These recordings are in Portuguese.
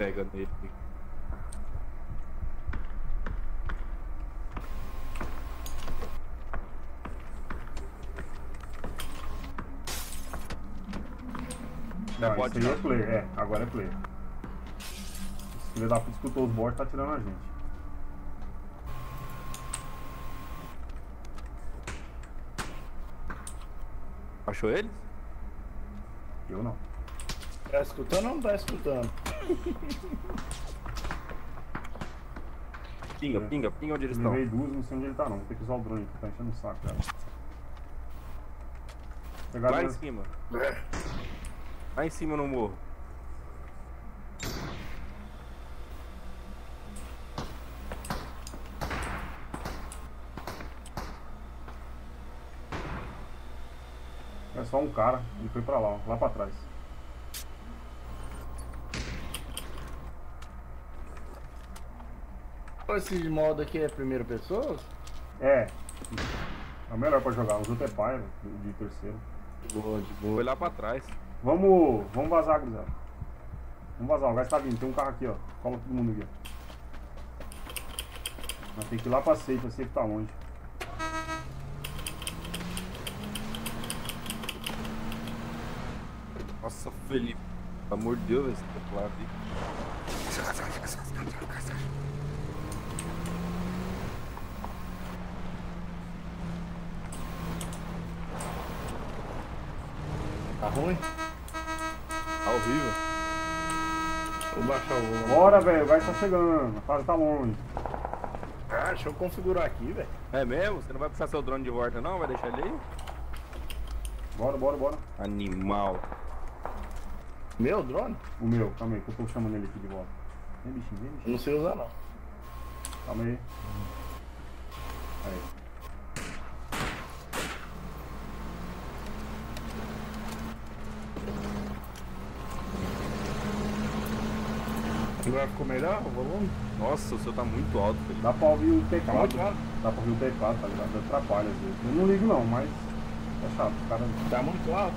Pega nele. Não, pode isso aí é player, agora é player. Esse filho da puta escutou os bots e tá tirando a gente. Achou ele? Eu não. Tá escutando ou não tá escutando? Pinga onde eles Eu estão. levei duas, não sei onde ele tá não. Vou ter que usar o drone aqui, tá enchendo o saco, cara. Pegar Lá em duas... cima. Lá em cima no morro. É só um cara, ele foi pra lá, ó, lá pra trás. Esse modo aqui é primeira pessoa? É o melhor pra jogar, os outros é pai, de terceiro. Boa, de boa. Foi lá pra trás. Vamos vazar, gurizada. Vamos vazar, o gás tá vindo, tem um carro aqui, ó. Cola todo mundo aqui, ó. Nós tem que ir lá pra safe, a safe tá longe. Nossa, Felipe. Pelo amor de Deus, esse teclado aí. Tá ruim? Tá horrível. Vou baixar o volume. Bora, velho, o gás tá chegando, a fase tá longe. Ah, deixa eu configurar aqui, velho. É mesmo? Você não vai puxar seu drone de volta não? Vai deixar ele aí? Bora. Animal. Meu drone? O meu, calma aí, que eu tô chamando ele aqui de volta. Vem, bichinho. Não sei usar, não. Calma aí. Aí. Agora ficou melhor o volume? Nossa, o seu tá muito alto, Felipe. Dá pra ouvir o Tá teclado. muito alto? Dá pra ouvir o teclado, tá ligado? Atrapalha às vezes. Eu não ligo não, mas é chato. Os caras... Tá muito alto.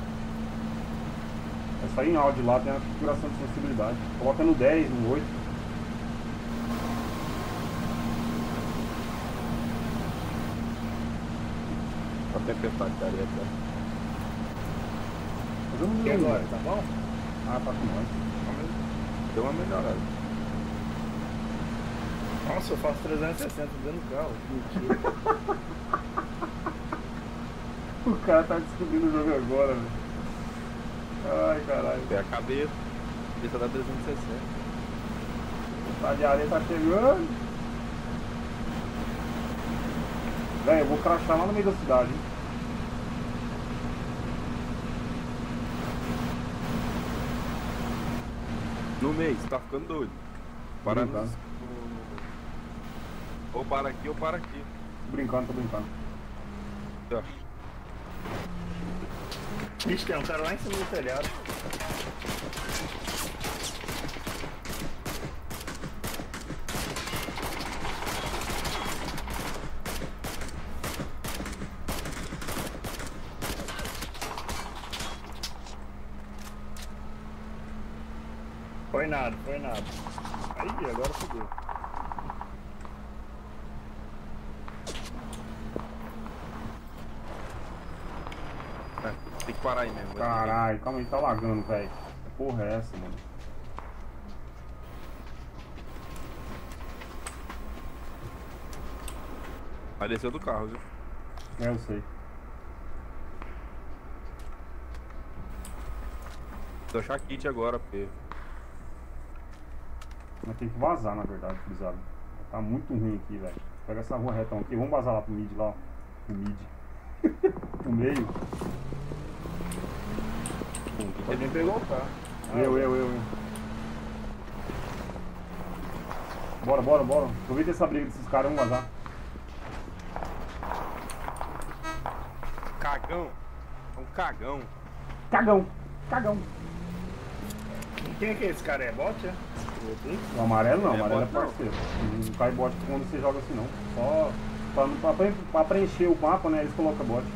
É só em áudio lá, tem a configuração de sensibilidade. Coloca no 10, no 8. A tempestade da areia, tá? Mas eu não E ligo. agora, velho. tá bom? Ah, tá com nós. Deu uma melhorada. Nossa, eu faço 360 dentro do carro. Mentira. O cara tá descobrindo o jogo agora, velho. Ai, caralho. É a cabeça. Cabeça da 360. Tá de areia tá chegando. Velho, eu vou crachar lá no meio da cidade, hein? No mês, tá ficando doido. Para Brincando. Ou para aqui ou para aqui. Tô brincando. Ó. Vixe, tem um cara lá em cima do telhado. Foi nada. Aí, agora fodeu. Tem que parar aí mesmo. Caralho, calma aí, tá lagando, velho. Que porra é essa, mano? Vai descer do carro, viu? É, eu sei. Vou achar kit agora, porque... Mas tem que vazar, na verdade, cruzado. Tá muito ruim aqui, velho. Pega essa rua retão aqui. Vamos vazar lá pro mid, lá, ó. Pro mid. O meio. Alguém pegou o carro. Eu. Bora. Aproveita essa briga desses caras, vamos vazar. Cagão. É um cagão. Cagão. Quem é que é esse cara? É bot, é? O outro aí? O amarelo não, o É amarelo é bot, não. parceiro. Não cai bot quando você joga assim não. Só pra preencher o mapa, né, eles colocam bot.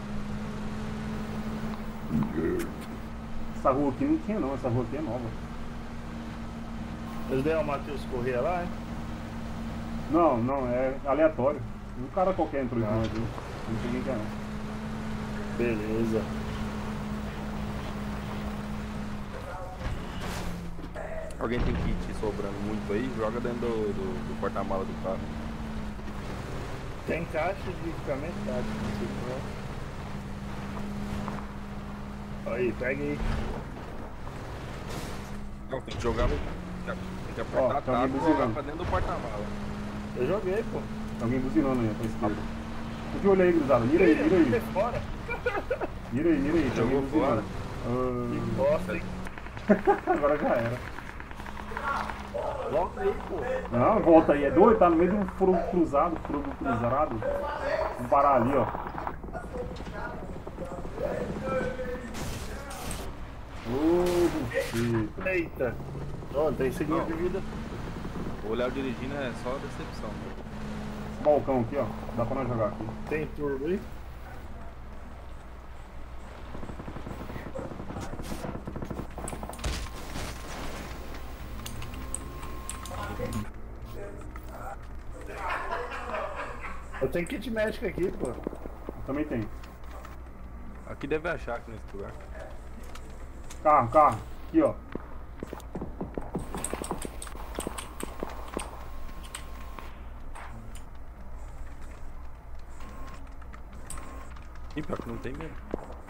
Essa rua aqui não tinha não, essa rua aqui é nova. Eles deram o Matheus Corrêa lá, hein? Não, não, é aleatório. Um cara qualquer entrou em nós, viu? Não sei quem que é, não. Beleza. Alguém tem kit sobrando muito aí? Joga dentro do porta-mala do carro. Tem caixa de equipamento tático, não sei qual. Aí, pega aí. Não, tem que jogar no. Tem que apertar a tem alguém tábua e jogar buzinando. pra dentro do porta-mala. Eu joguei, pô. Tem alguém buzinando aí, pra esquerda. Deixa eu olhar aí, cruzado. Mira aí, mira aí. Fora. Mira aí, mira aí. Tem alguém Jogou fora. buzinando. Que bosta, hein? Agora já era. Volta aí, pô. Não, volta aí. É doido, tá no meio de um furo cruzado. Vamos parar ali, ó. Ô, buceta. Eita. Ó, 3 segundos de vida. O Léo dirigindo é só decepção. Esse balcão aqui, ó. Dá pra nós jogar aqui. Tem turbo aí? Eu tenho kit médico aqui, pô. Também tem. Aqui deve achar aqui nesse lugar. Carro. Aqui, ó. Ih, pior que não tem mesmo.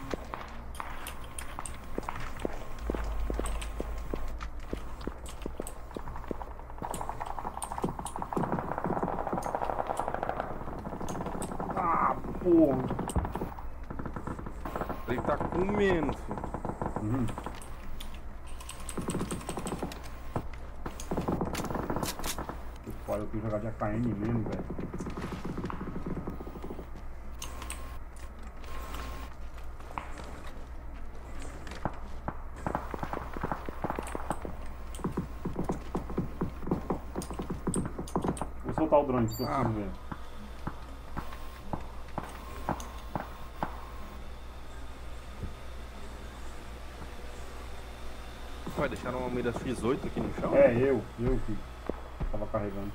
Ah, porra. Ele tá comendo, filho. Uhum. Eu tenho que jogar de AKM mesmo, velho. Vou soltar o drone que eu preciso ver. Vai deixar uma mira X8 aqui no chão? É, eu que tava carregando.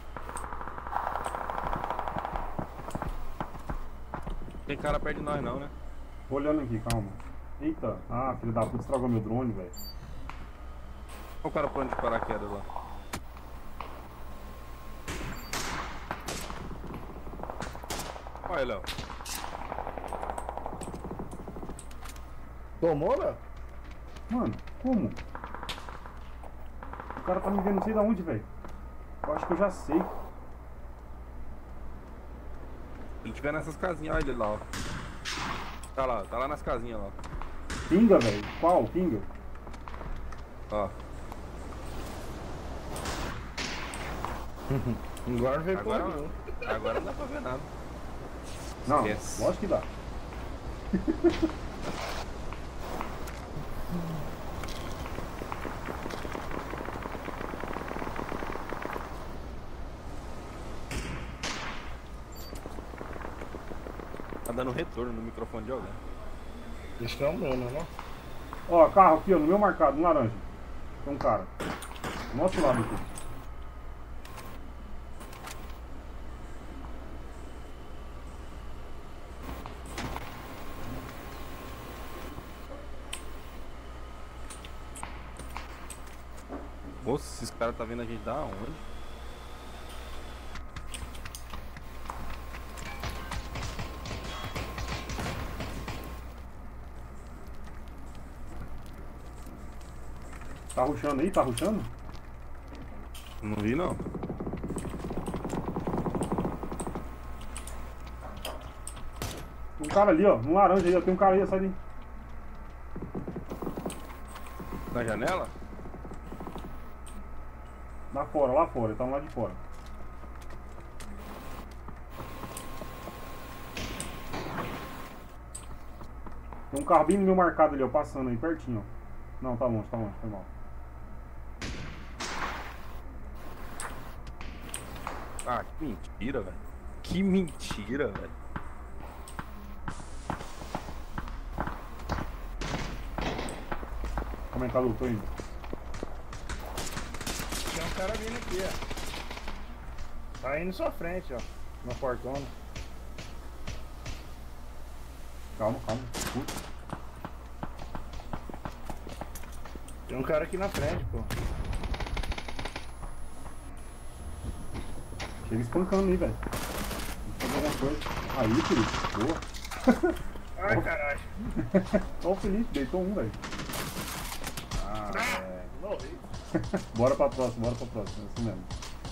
Tem cara perto de nós não, né? Tô olhando aqui, calma. Eita, filho da puta, estragou meu drone, velho. Olha o cara pulando de paraquedas lá. Olha aí, Léo. Tomou, Léo? Mano, como? O cara tá me vendo não sei da onde, velho. Eu acho que eu já sei. Ele tiver nessas casinhas, olha ele lá, ó. Tá lá nas casinhas lá. Pinga, velho. Qual? Pinga? Ó. Agora não veio Agora, porra, não. agora não dá pra ver nada. Não, Esquece. lógico que dá. Tá dando retorno no microfone de alguém. Isso não é o meu, não? Ó, carro aqui, ó, no meu marcado, no laranja. Tem um cara. Do nosso lado aqui. Moça, esses caras tá vendo a gente da onde? Tá rushando aí? Tá rushando? Não vi não. Tem um cara ali, ó, no laranja aí, ó. Tem um cara aí, sai daí. Na janela? Lá fora, ele tá lá de fora. Tem um carro bem no meu marcado ali, ó, passando aí, pertinho, ó. Não, tá longe, foi mal. Ah, que mentira, velho. Que mentira, velho. Como é que tá, Lu? Tô indo. Tinha um cara vindo aqui, ó. Tá indo sua frente, ó. Na portona. Calma, calma. Puta. Tem um cara aqui na frente, pô. Chega espancando aí, velho. Tem que fazer alguma coisa. Aí, Felipe. Boa. Ai, caralho. Ó o Felipe, deitou um, velho. Ah, é. Morri. Bora pra próxima, bora pra próxima. É assim mesmo.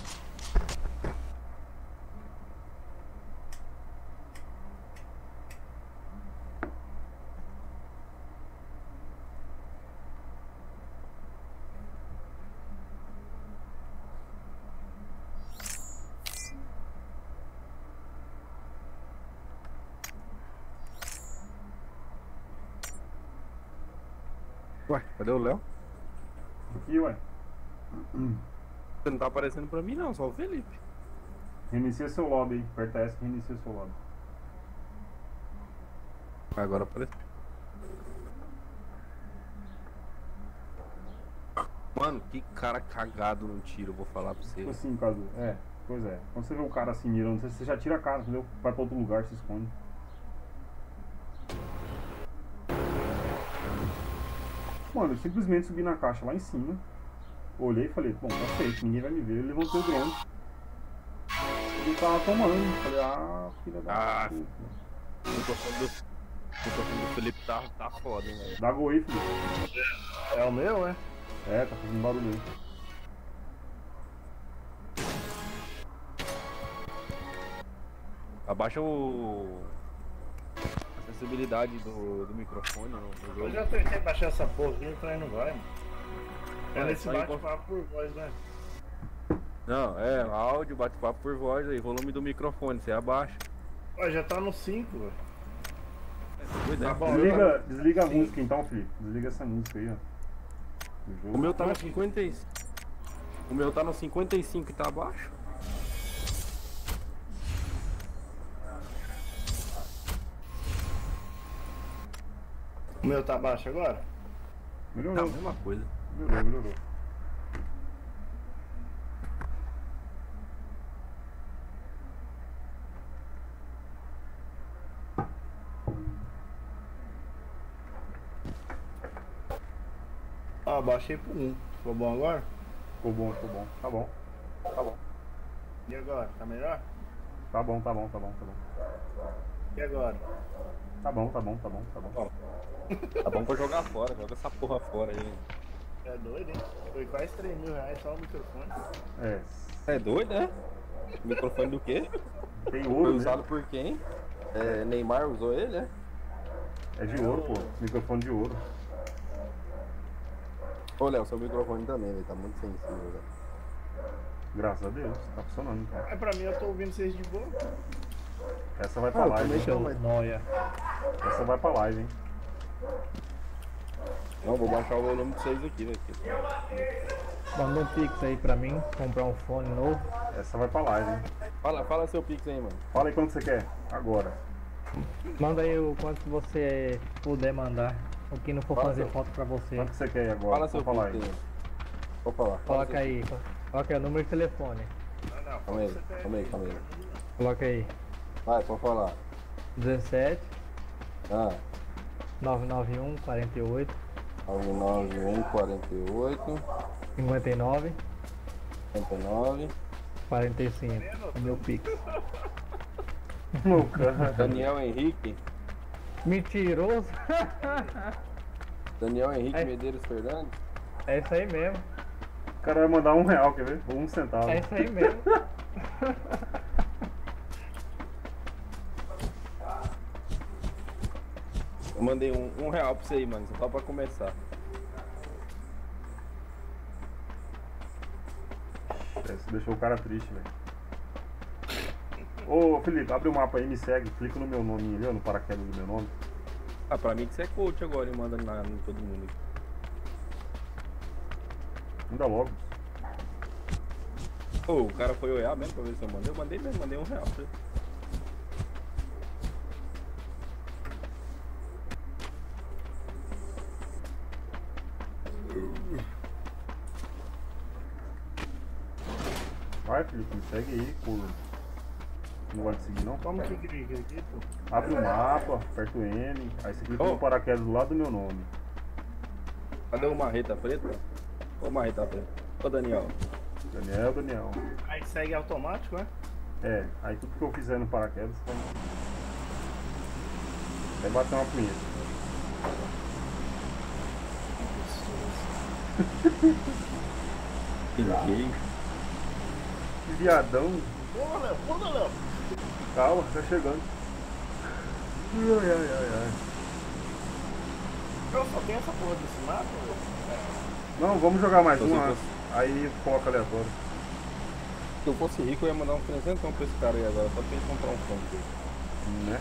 Ué, cadê o Léo? Aqui, ué. Você não tá aparecendo pra mim não, só o Felipe. Reinicia seu lobby aí. Aperta S que reinicia seu lobby. Agora apareceu. Mano, que cara cagado no tiro, eu vou falar pra você. Tipo assim, Cadu. É, pois é. Quando você vê o cara assim mirando, você já tira a cara, entendeu? Vai pra outro lugar, se esconde. Mano, eu simplesmente subi na caixa lá em cima. Olhei e falei, bom, tá feito, ninguém vai me ver. Ele levantou o drone. Ele tava tomando. Falei, ah, filha da Ah, puta. O microfone do Felipe tá foda, hein, velho. Dá gol aí, Felipe. É o meu, é? É, tá fazendo barulho aí. Abaixa a sensibilidade do microfone no Eu jogo. já tentei baixar essa porra aqui, então aí não vai, mano. É Ah, nesse isso aí, bate-papo por voz, né? Não, é áudio, bate-papo por voz aí, volume do microfone, você abaixa. Ó, já tá no 5, velho. Pois é. Tá bom. Desliga a música então, Felipe. Desliga essa música aí, ó. Do jogo. O meu tá no 55. O meu tá no 55 e tá abaixo. O meu tá baixo agora? Tá a Melhorou, mesma coisa. melhorou. Ó, baixei pro 1. Ficou bom agora? Ficou bom, ficou bom. Tá bom. Tá bom. E agora? Tá melhor? Tá bom, tá bom, tá bom, tá bom. E agora? Tá bom, tá bom, tá bom, tá bom. Ó, tá bom pra jogar fora, joga essa porra fora aí. É doido, hein? Foi quase 3 mil reais só o microfone. É. É doido, né? Microfone do quê? Tem Foi ouro, né? usado por quem? É, Neymar usou ele, né? É de ouro, pô. Microfone de ouro. Ô, Léo, seu microfone também, ele tá muito sensível, velho. Graças a Deus. Tá funcionando então. É pra mim, eu tô ouvindo vocês de boa. Essa vai pra live, hein? mas... Noia. Essa vai pra live, hein? Não, vou baixar o volume de vocês aqui, velho. Manda um pix aí pra mim, comprar um fone novo. Essa vai pra live, hein? Fala seu pix aí, mano. Fala aí quanto você quer. Agora. Manda aí o quanto que você puder mandar. O que não for Fala, fazer seu. foto pra você. Quanto que você quer aí agora? Fala seu Vou falar pix aí. aí. Vou falar. Coloca aí, coloca aí o número de telefone. Não, Calma aí, calma aí. Coloca aí. Vai, pode falar. 17 Ah, 991 48 991 48 59 59. 45. É meu pix. Ô, cara. Daniel Henrique. Mentiroso. Daniel Henrique É. Medeiros Fernandes. É isso aí mesmo. O cara vai mandar R$1, quer ver? Ou 1 centavo. É isso aí mesmo. Eu mandei um real pra você aí, mano. Só pra começar. Você deixou o cara triste, velho. Ô, Felipe, abre o mapa aí, me segue. Clica no meu nome ali, ó, no paraquedas do meu nome. Ah, pra mim que você é coach agora e manda em todo mundo aqui. Ainda logo. Ô, o cara foi olhar mesmo pra ver se eu mandei. Eu mandei mesmo, mandei R$1 pra você. Vai, Felipe, me segue aí, por... Não vai te seguir, não? Como que clica aqui, pô? Abre o mapa, aperta o M, aí você clica Oh. no paraquedas do lado do meu nome. Cadê o marreta preta? Ô marreta preta. Ô Daniel. Daniel. Aí segue automático, né? É, aí tudo que eu fizer no paraquedas, vai... Vai bater uma punheta. Pinguei. Que viadão. Porra, Léo. Calma, tá chegando. Ai. Eu só tenho essa porra desse mapa, velho. Não, vamos jogar mais Se uma. eu fosse- Aí coloca aleatório. Se eu fosse rico, eu ia mandar um 300 pra esse cara aí agora, só pra ele comprar um fone dele. Né?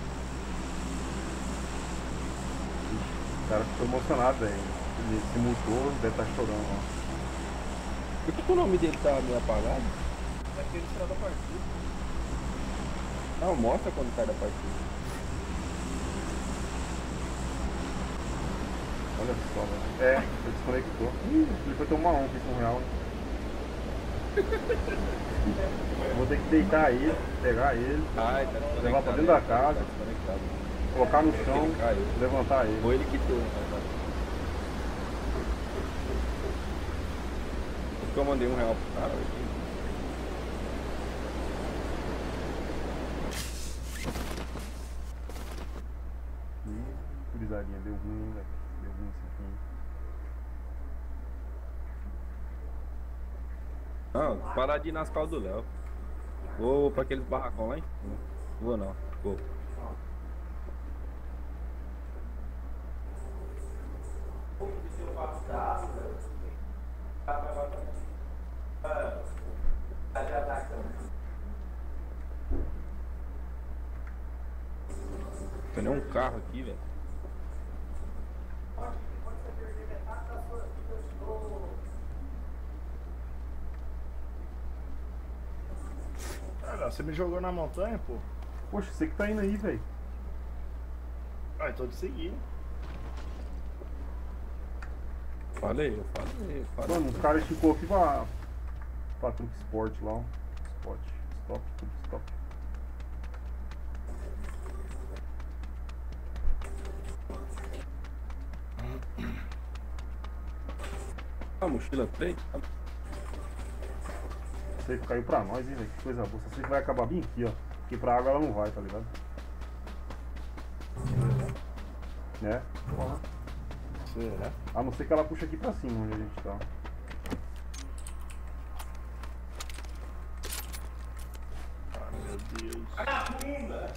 O cara ficou emocionado, velho. Ele se multou, deve estar chorando lá. Por que o nome dele tá meio apagado? Daquele será da partida. Não, mostra quando sai da partida. Olha só, velho. É, ele desconectou. Ele foi tomar um, aqui com R$1. Vou ter que deitar ele, pegar ele, Ai, tá desconectado. Levar pra dentro da casa. Tá desconectado. colocar no chão, Ele caiu. levantar ele. Ou ele quitou, né, cara? Porque eu mandei R$1 pro cara aqui. Ih, gurizadinha, deu ruim, velho. Deu ruim isso aqui. Não, parar de ir nas caldas do Léo. Vou pra aqueles barracão lá, hein? Vou não, vou. Tem nem um carro aqui, velho. Cara, você me jogou na montanha, pô. Poxa, você que tá indo aí, velho. Ah, eu tô te seguindo. Falei. Mano, os caras ficou aqui pra Truque Sport lá, ó. Truque Stop. A mochila preta. Isso aí caiu pra nós, hein, velho. Que coisa boa. Essa aí vai acabar bem aqui, ó. Porque pra água ela não vai, tá ligado? Né? Será? A não ser que ela puxa aqui pra cima, onde a gente tá. Ah, meu Deus.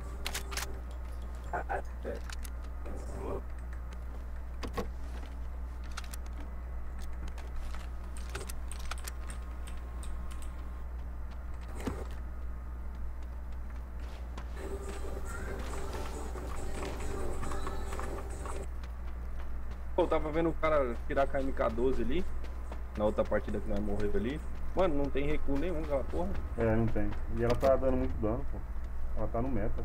Pô, eu tava vendo o cara tirar com a MK12 ali. Na outra partida que nós morreu ali. Mano, não tem recuo nenhum aquela porra. É, não tem. E ela tá dando muito dano, pô. Ela tá no meta.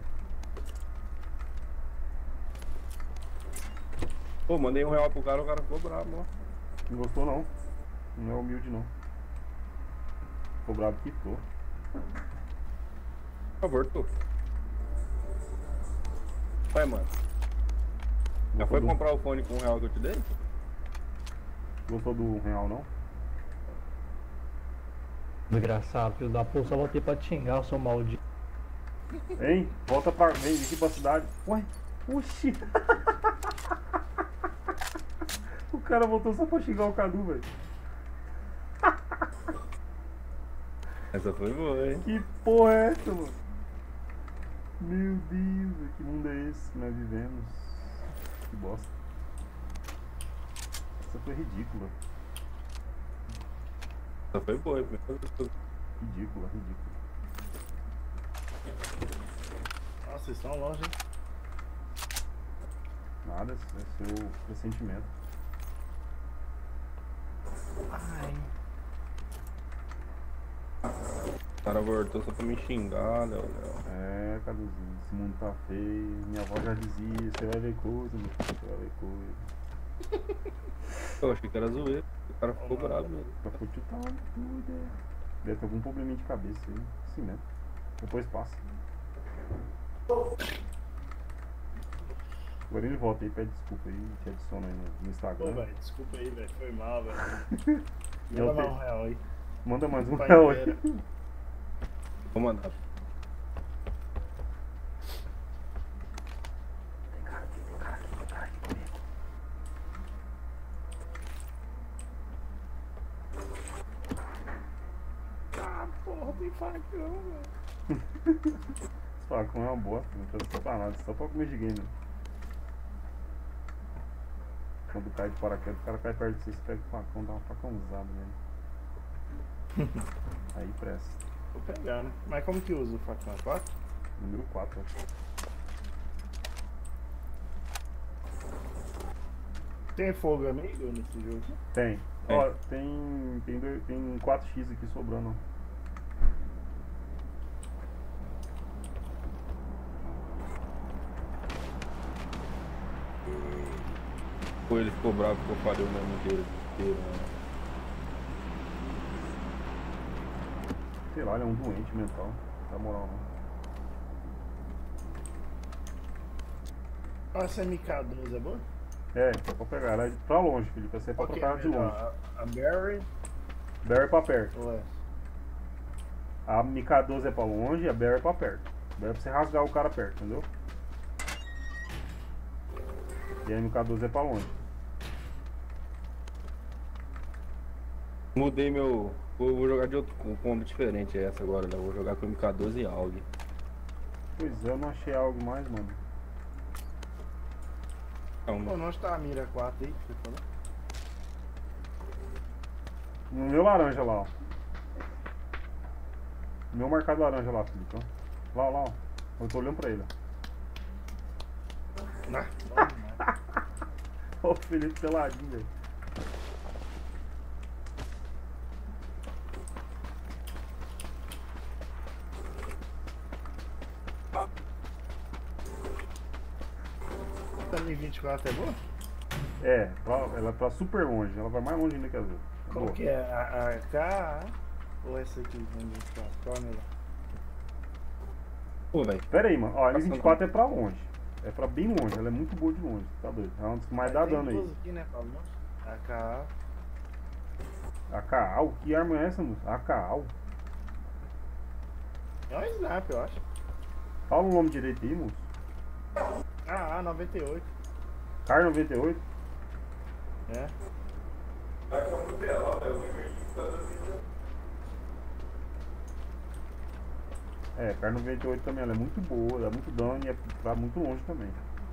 Pô, mandei R$1 pro cara, o cara ficou bravo, ó. Não gostou não. Não é humilde não. Ficou bravo que tô. Por favor, tu. Vai, mano. Já foi comprar o fone com R$1 que eu te dei? Gostou do real não? Desgraçado, filho da puta, só voltei pra te xingar, eu sou maldito. Hein? Volta pra. Vem aqui pra cidade. Ué? Oxi! O cara voltou só pra xingar o Cadu, velho. Essa foi boa, hein? Que porra é essa, mano? Meu Deus, velho, que mundo é esse que nós vivemos? Que bosta. Essa foi ridícula. Essa foi boa, hein? Ridícula. Nossa, vocês estão longe, hein? Nada, esse é seu pressentimento. Ai. O cara voltou só pra me xingar, Léo. É, Caduzinho, esse mundo tá feio. Minha avó já dizia, você vai ver coisa, meu filho, você vai ver coisa. Eu achei que era zoeira. O cara ficou bravo mesmo. Pra futebol tudo, Deve ter algum probleminha de cabeça aí. Assim mesmo. Depois passa. Agora ele volta aí, pede desculpa aí, te adiciona aí no Pô, Instagram. velho, desculpa aí, velho. Foi mal, velho. Não Manda tem- mais R$1 aí. Manda mais um Pai real inteira. aí. Vou mandar. Ah, porra, tem facão, velho. Esse facão é uma bosta, não precisa pra nada, só pra comer gigante. Quando cai de paraquedas, o cara cai perto de você, você pega o facão, dá uma facãozada nele. Aí presta. Vou pegar, né? Mas como que usa o facão? 4? Número 4, ó. Tem fogo amigo nesse jogo? Tem. Tem. Ó, tem 4x aqui sobrando, ó. Pô, ele ficou bravo que eu falei o nome dele inteiro, né? Sei lá, ele é um doente mental. Na moral, não. Ah, essa MK12 é boa? É, só pra pegar. Ela é pra longe, Felipe. Essa é pra Qual que trocar de longe. A Barry Barry pra perto. ou essa? A MK12 é pra longe e a Barry é pra perto. Barry é pra você rasgar o cara perto, entendeu? E a MK12 é pra longe. Mudei meu. Vou jogar de outro combo diferente essa agora, né? Vou jogar com MK12 e AUG. Pois é, eu não achei algo mais, mano. Pô, Calma. onde tá a mira 4 aí que você falou? No meu laranja lá, ó. No meu marcado laranja lá, Felipe, ó. Lá, lá, ó. Eu tô olhando pra ele, Não, bom demais. ó. Ó o Felipe peladinho, velho. Também 24 é boa? É, ela é pra super longe. Ela vai mais longe ainda que as outras. Qual Boa. que é? A K ou essa aqui? 24? Qual é a melhor? Pô, velho. Pera aí, mano. Ó, a Passa M24 é pra longe. É pra bem longe. Ela é muito boa de longe. Tá doido. É uma das que mais dá Tem dano aí. duas aqui, né, Paulo? A K. A Kaal? Que arma é essa, moço? A Kaal? É um snap, eu acho. Fala o nome direito aí, moço. Ah, 98. Car 98? É. É, Car 98 também. Ela é muito boa, dá muito dano e é pra muito longe também.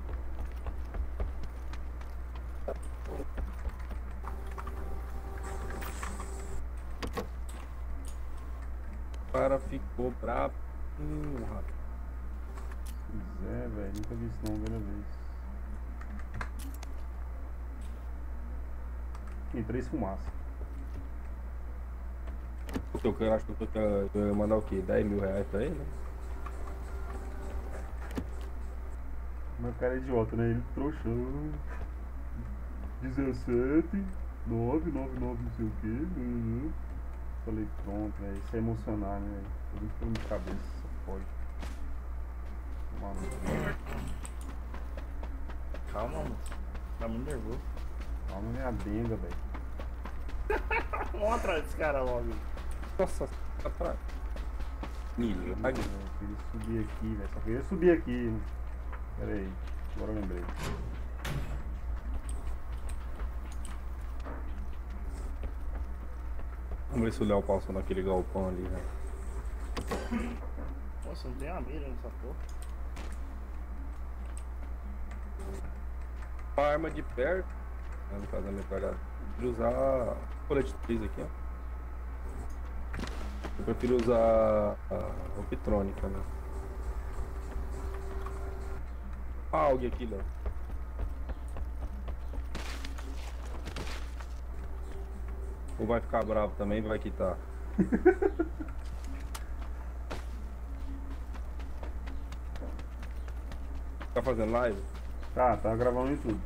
O cara ficou bravo. Rapaz. Pois é, velho. Nunca vi isso não, primeira vez. Tem 3 fumaças. O que eu acho que eu ia mandar o quê? 10 mil reais pra ele? Mas o cara é idiota, né? Ele trouxão. 17, 9, 9, 9, não sei o quê. Falei, pronto, velho. Isso é emocionar, né, velho? Tô muito falando de cabeça, só pode. Mano, Calma, moço. Tá muito nervoso. calma minha benga, velho. Vamos atrás desse cara logo. Nossa, tá pra. Milho, Eu queria subir aqui, velho. Só queria subir aqui. Pera aí, agora eu lembrei. Vamos ver se o Léo passou naquele galpão ali, né? Nossa, não tem uma mira nessa porra. A arma de perto, né, no caso da metralhadora, eu prefiro usar colete 3 aqui, ó. Eu prefiro usar a optrônica, né? AUG aqui, Léo. Ou vai ficar bravo também, vai quitar. Tá fazendo live? Tá gravando em tudo.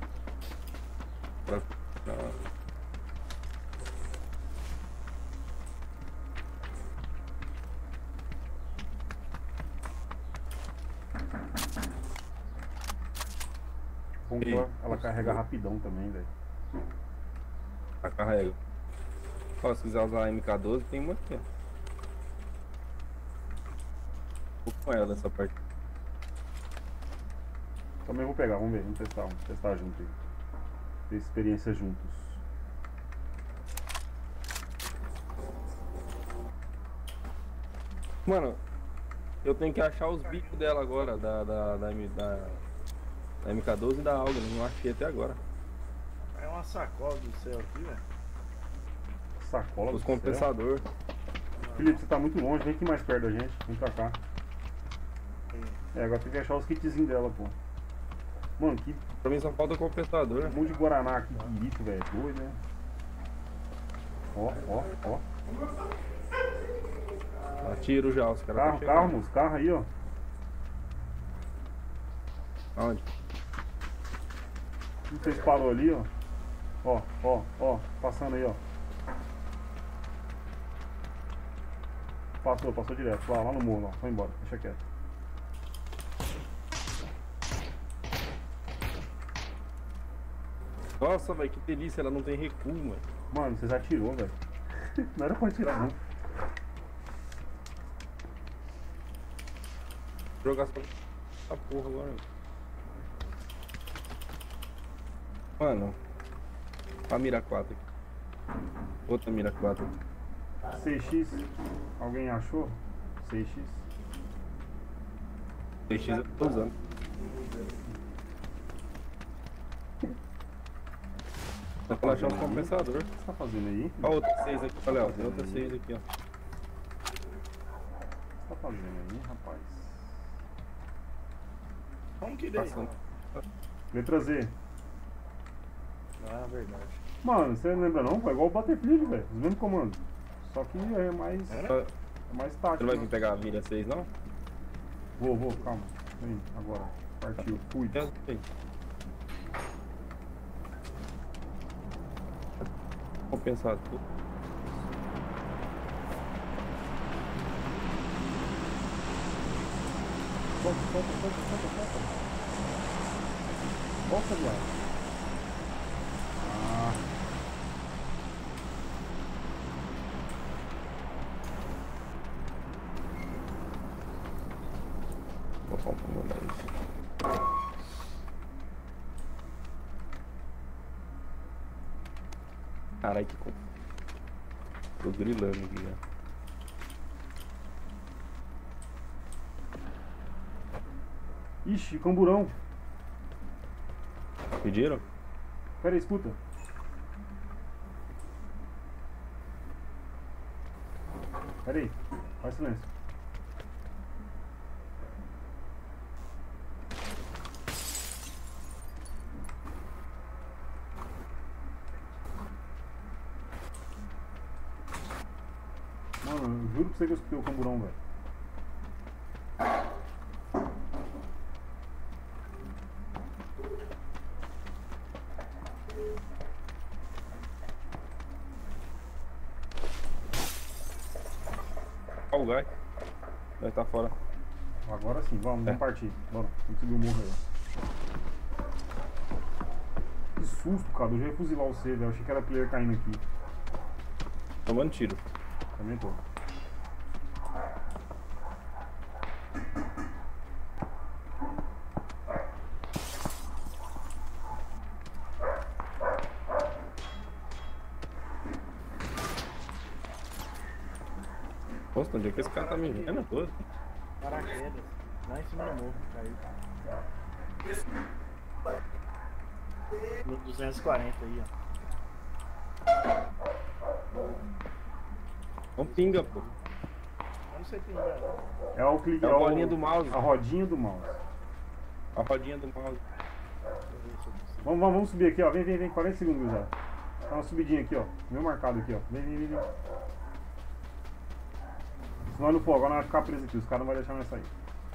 Pra... Bom que ela carrega rapidão também, velho. Tá, carrega. Ó, se quiser usar a MK12, tem uma aqui, ó. Vou com ela nessa parte. Também vou pegar, vamos ver, vamos testar junto aí. Ter experiência juntos. Mano, eu tenho que achar os bicos dela agora, da MK12 e da Auga, não achei até agora. É uma sacola do céu aqui, velho. Sacola Os do céu. compensador. Felipe, você tá muito longe, vem aqui mais perto da gente, vem pra cá. É, agora tem que achar os kitzinhos dela, pô. Mano, que Pra mim só falta compensador. um monte de Guaraná aqui, que lixo, velho, doido, né? Ó. Tiro já, os caras tá Carro, moço, carro aí, ó. Aonde? Não sei se parou ali, ó. Ó, passando aí, ó. Passou direto, lá no morro, ó. Foi embora, deixa quieto. Nossa, velho, que delícia, ela não tem recuo, mano. Mano, você já atirou, velho. Não era pra atirar, não. Vou jogar essa porra agora. Mano, a mira 4 aqui. Outra mira 4 aqui. 6x, alguém achou? 6x. 6x eu tô usando. Dá pra achar um compensador. O que você tá fazendo aí? Ó, outra 6 aqui, olha, ó. Tem outra 6 aqui, ó. O que você tá fazendo aí, rapaz? Como que deu? Passando. Letra Z. Ah, verdade. Mano, você não lembra não? É igual o Battlefield, velho. Os mesmos comandos. Só que é mais Você tático. não vai vir pegar a mira 6, não? Vou, calma. Vem, agora. Partiu. Fui. Eu sei. Compensado tudo. Solta. Volta, viado. Ah. Vou mudar isso. Caralho, que com... Tô grilando aqui já. Ixi, camburão. Pediram? Pera aí, escuta. Pera aí, faz silêncio. Mano, eu juro pra você que eu escutei o camburão, velho. Ó o gás. Vai tá fora. Agora sim, vamos partir. Bora, vamos subir o morro aí. Que susto, cara. Eu já ia fuzilar você, velho. Eu achei que era player caindo aqui. Tomando tiro. Também tô. Nossa, onde é que esse cara tá me vendo todo? Paraquedas. Lá em cima do morro, caiu. No 240 aí, ó. Não pinga, pô. Eu não sei pingar, não. É o clique. É a bolinha do mouse. A rodinha do mouse. A rodinha do mouse. Vamos subir aqui, ó. Vem. 40 segundos já. Dá uma subidinha aqui, ó. Meu marcado aqui, ó. Vem. Senão não for, agora não vai ficar preso aqui. Os caras não vão deixar nós sair.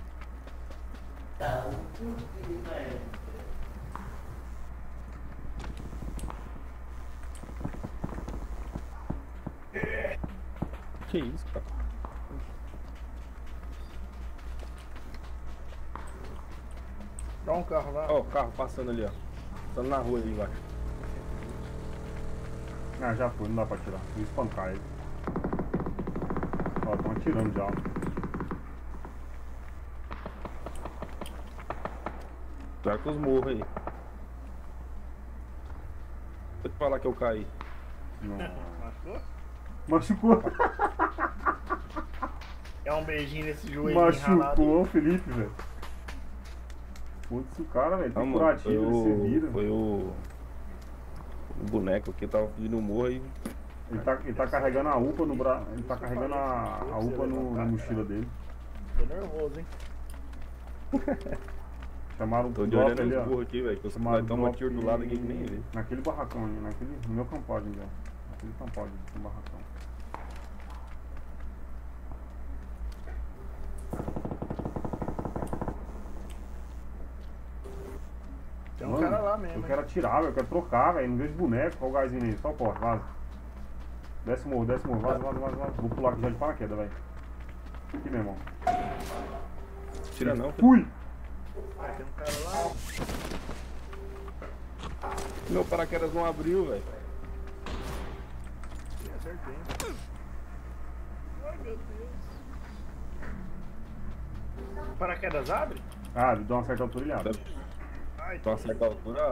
Que isso, cara? Dá um carro lá. Ó, o carro passando ali, ó. passando na rua ali embaixo. Ah, já foi, não dá pra tirar. Vou espancar ele. Ó, estão atirando já. Tá com os morros aí. Vou te falar que eu caí. Não. Machucou? Machucou. É um beijinho nesse joelho ralado. Machucou o Felipe, velho. Putz, o cara, velho, tem curativo, ele se vira. Foi o boneco aqui, tava pedindo morro aí. Ele tá carregando a UPA no braço. Ele tá carregando a UPA na mochila dele. Tô nervoso, hein? Chamaram o Tô de drop olhando ali, os ó. burros aqui, velho. Que os Chamaram caras o estão um drop tiro do lado aqui que nem ele. naquele barracão ali, no meu campódromo, ó. Naquele campódromo, no barracão. Tem um cara lá mesmo. Eu quero atirar, velho, eu quero trocar, velho. Não vejo boneco, olha o gásinho aí, só o porta, vaza. Desce o morro, vaza. Vou pular aqui já de paraquedas, velho. Aqui, meu irmão. Tira não, filho. Fui! Ah, tem um cara lá. Meu paraquedas não abriu, velho. Ih, acertei. Ai, meu Deus. O paraquedas abre? Ah, ele deu uma certa altura e abre. Ai, Pra acertar a altura.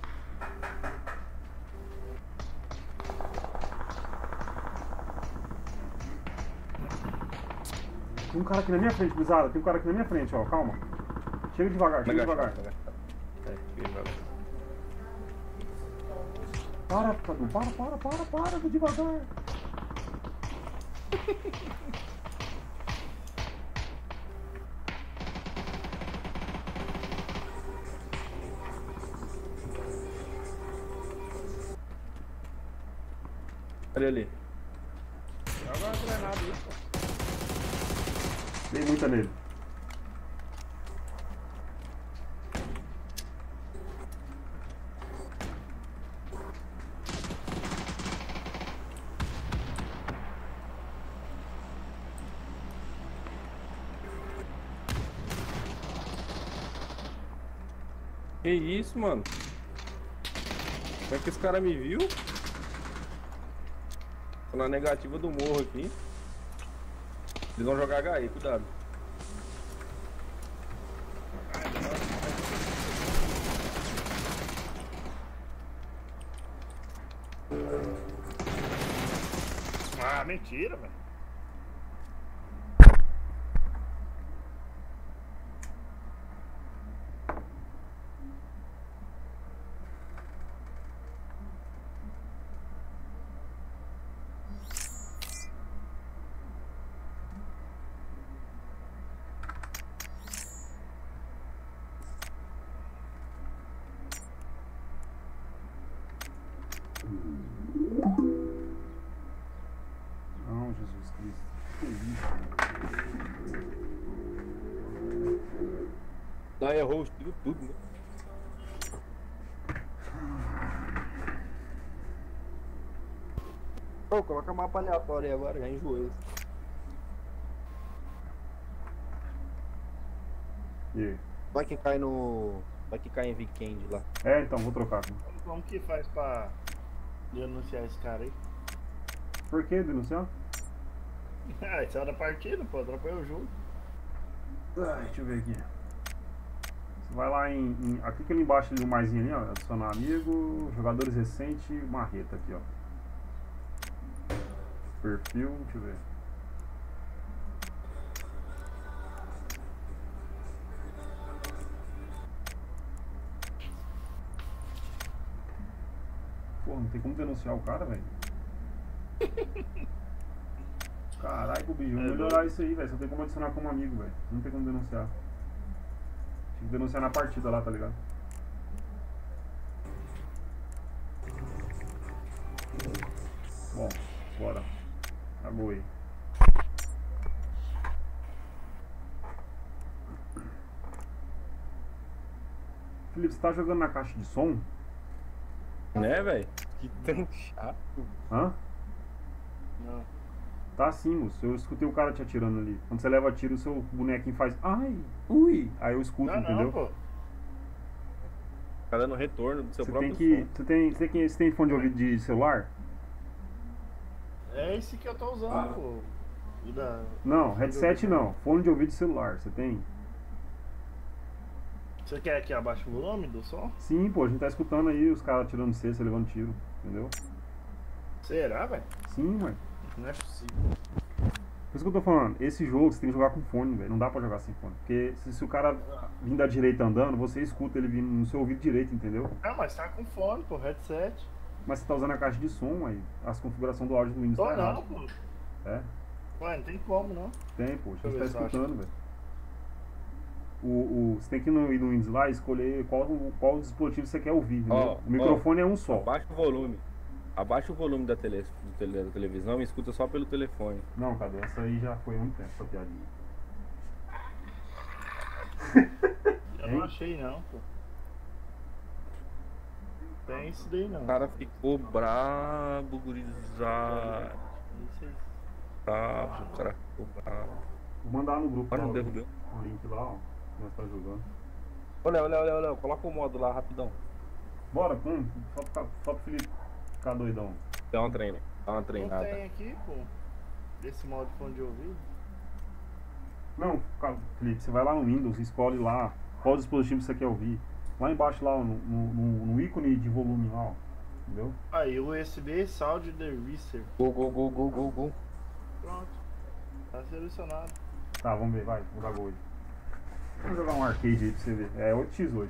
Tem um cara aqui na minha frente, Bizarra. Tem um cara aqui na minha frente, ó. Calma. Chega devagar, chega devagar. Para, Cadu. Para, vou devagar. Olha ali. Joga uma granada aí, pô. Dei muita nele. Que isso, mano? Como é que esse cara me viu? Tô na negativa do morro aqui. Eles vão jogar HE, cuidado. Ah, mentira, velho. Não, Jesus Cristo. Que isso, Daí errou os tiros tudo, né? Ô, coloca mapa aleatório aí agora, já enjoei. E aí? Vai que cai no. Vai que cai em Weekend lá. É, então, vou trocar. Como que faz pra denunciar esse cara aí? Por que denunciar? Ah, isso é da partida, pô. Atrapalhou o jogo. Deixa eu ver aqui. Você vai lá aqui clica ali embaixo ali, no maisinho ali, ó. Adicionar amigo, jogadores recentes, marreta aqui, ó. Perfil, deixa eu ver. Pô, não tem como denunciar o cara, velho. Caralho, bicho, vamos melhorar isso aí, velho. Só tem como adicionar como amigo, velho. Não tem como denunciar. Tem que denunciar na partida lá, tá ligado? Bom, bora. Acabou aí. Felipe, você tá jogando na caixa de som? Né, velho? Que tão chato. Hã? Não. Tá sim, moço. Eu escutei o cara te atirando ali. Quando você leva tiro, o seu bonequinho faz ai, ui. Aí eu escuto, Não, entendeu? não, pô. Tá dando retorno do seu Você próprio tem que. som. Você tem fone de ouvido de celular? É esse que eu tô usando, pô. O da... Não, headset não. Fone de ouvido de celular, você tem? Você quer que abaixe o volume do som? Sim, pô, a gente tá escutando aí os caras tirando cesta, levando tiro, entendeu? Será, velho? Sim, ué. Não é possível. Por isso que eu tô falando, esse jogo você tem que jogar com fone, velho. Não dá pra jogar sem fone. Porque se o cara vir da direita andando, você escuta ele vindo no seu ouvido direito, entendeu? Ah, mas tá com fone, pô, headset. Mas você tá usando a caixa de som aí. As configurações do áudio do Windows Tô tá não, errado. pô. É? Ué, não tem como, não. Tem, pô. Deixa eu Você ver tá se eu acho. escutando, velho. Você tem que ir no Windows lá e escolher qual dispositivo você quer ouvir, entendeu? Ó, O microfone é um só. Abaixa o volume. Abaixa o volume da televisão e escuta só pelo telefone. Não, cadê? Essa aí já foi há muito tempo, essa piadinha. Eu Hein? não achei, não, pô. Tem isso daí, não. O cara ficou brabo, gurizada. Isso aí. O cara ficou brabo. Vou mandar no grupo Olha, lá, não derrubeu. o link lá, ó. Nós tá jogando. Olha, coloca o modo lá rapidão. Bora, só pro Felipe ficar doidão. Dá uma Não treinada. tem aqui, pô. Esse modo de fone de ouvido. Não, Felipe, você vai lá no Windows, escolhe lá qual dispositivo você quer ouvir. Lá embaixo, lá no ícone de volume lá, ó. Entendeu? Aí, USB Sound Devicer. Go. Pronto. Tá selecionado. Tá, vamos ver, vai, vou dar gol aí. Vamos jogar um arcade aí pra você ver. É 8x8.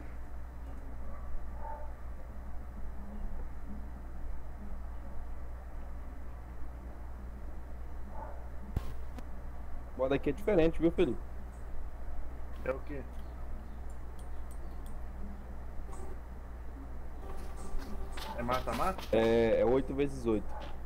O modo aqui é diferente, viu, Felipe? É o quê? É mata-mata? É 8 vezes 8.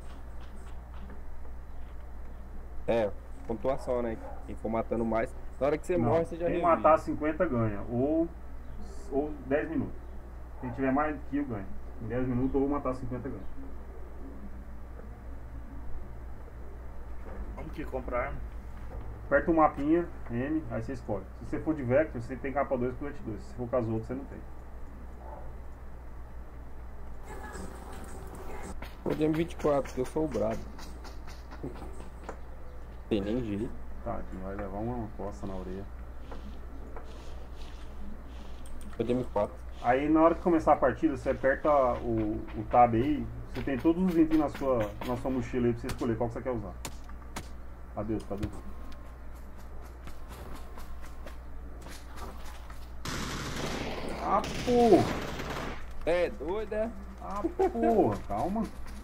É, pontuação, né? Quem for matando mais. Na hora que você Não, morre, você já quem revive. matar 50 ganha. Ou 10 minutos. Quem tiver mais kill ganha. Em 10 minutos ou matar 50 ganha. Como que comprar arma? Aperta o mapinha, M, aí você escolhe. Se você for de Vector, você tem capa 2 colete 2. Se for com as outras, você não tem. Vou de M24, porque eu sou o brabo. Tem nem jeito. Tá, aqui vai levar uma coça na orelha. Vou de M4. Aí na hora que começar a partida, você aperta o tab aí, você tem todos os itens na sua mochila aí pra você escolher qual que você quer usar. Adeus, cadê? Ah, porra! É doido, é? Ah, porra! Calma.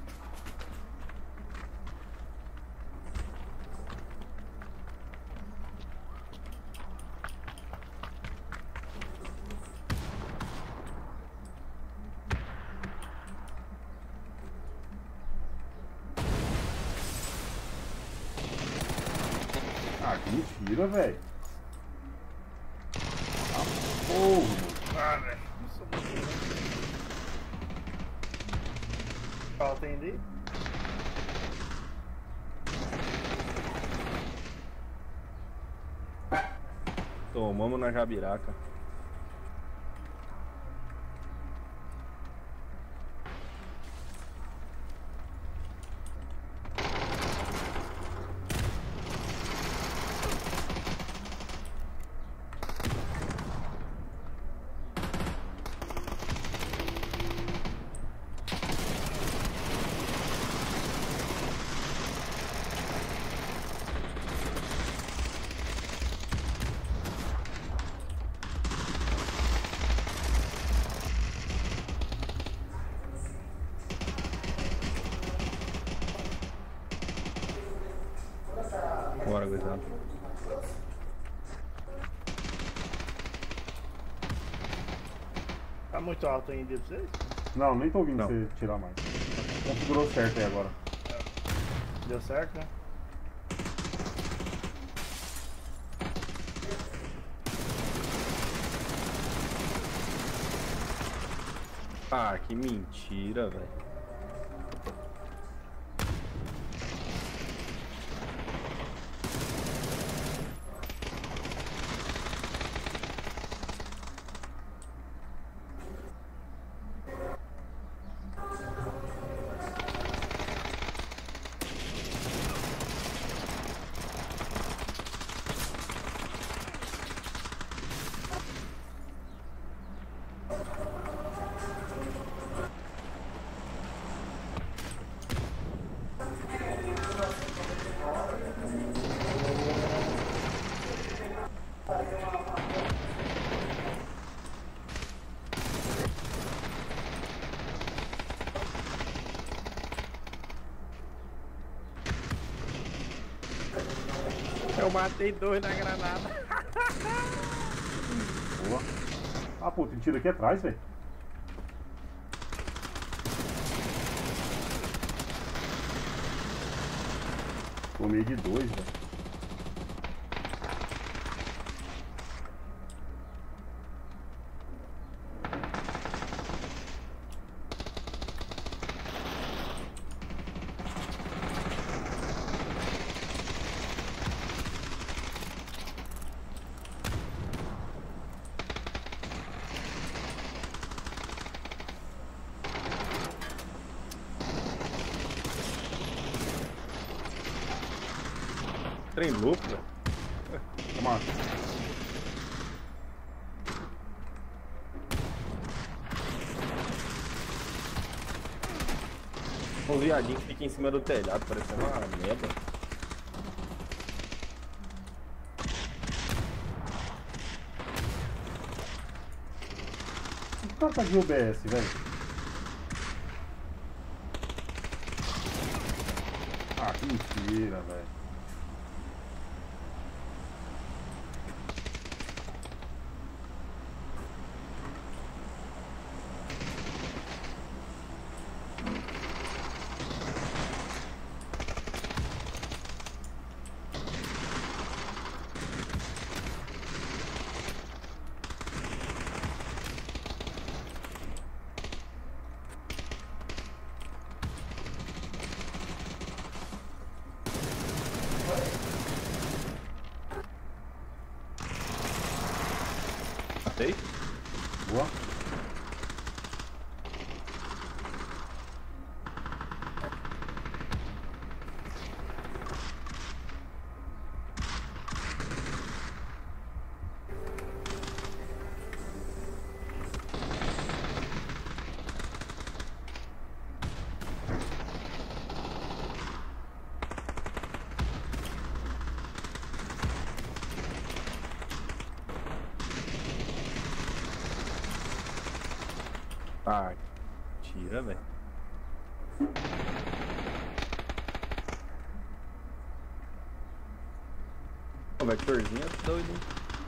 Ah, que mentira, velho. Ah, porra! Ah, velho. Não sou muito. Fala, tem ali? Tomamos na jabiraca. Bora, gurizada. Tá muito alto ainda pra vocês? Não, nem tô ouvindo Não. você tirar mais. Configurou certo aí agora. Deu certo, né? Ah, que mentira, velho. Eu matei 2 na granada. Boa. Ah, pô, tem tiro aqui atrás, velho. Tomei de 2, velho. Trem louco, velho. Toma. Um viadinho que fica em cima do telhado, parecendo uma merda. O cara tá de OBS, velho. Ah, que mentira, velho. Matei? Boa. Ah, tira, velho. O vectorzinho é doido, hein?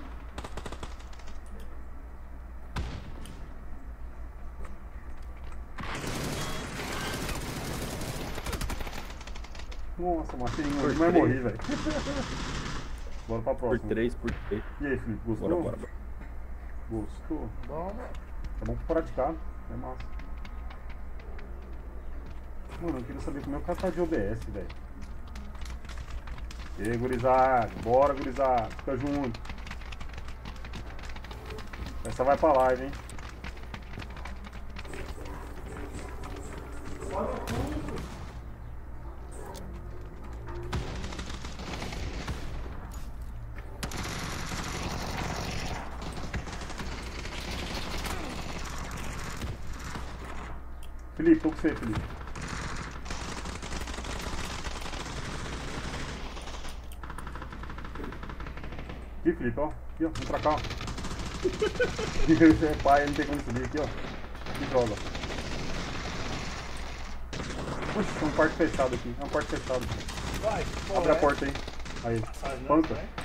Nossa, matei um. Por Não vai três. morrer, velho. Bora pra Por próxima. 3, por 3. E aí, Felipe, gostou? Bora, bora, bora. Gostou? Bom, velho. Tá bom pra praticar. É massa. Mano, eu queria saber como é que o cara tá de OBS, velho. E aí, gurizada. Bora, gurizada. Fica junto. Essa vai pra live, hein? Felipe, tô com você, Felipe. Aqui, Felipe, ó. Aqui, ó. Vem pra cá, ó. Você é pai, não tem como subir aqui, ó. Aqui joga. Puxa, tem um quarto fechado aqui. É um quarto fechado aqui. Vai, Abre a porta aí. Aí. Passagem, Panca. né?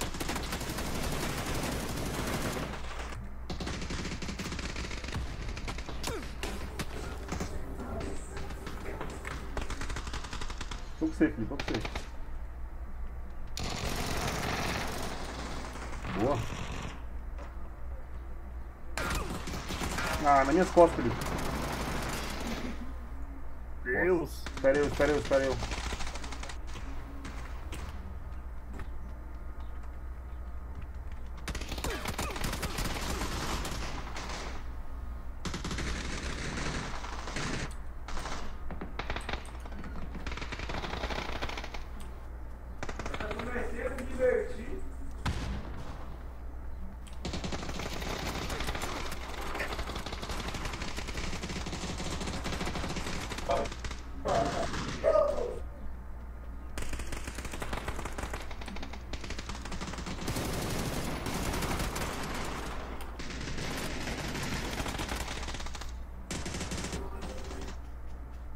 Tô com você, Felipe, tô com você. Boa. Ah, nas minhas costas, Felipe. Deus. Espera eu, espera eu, espera eu.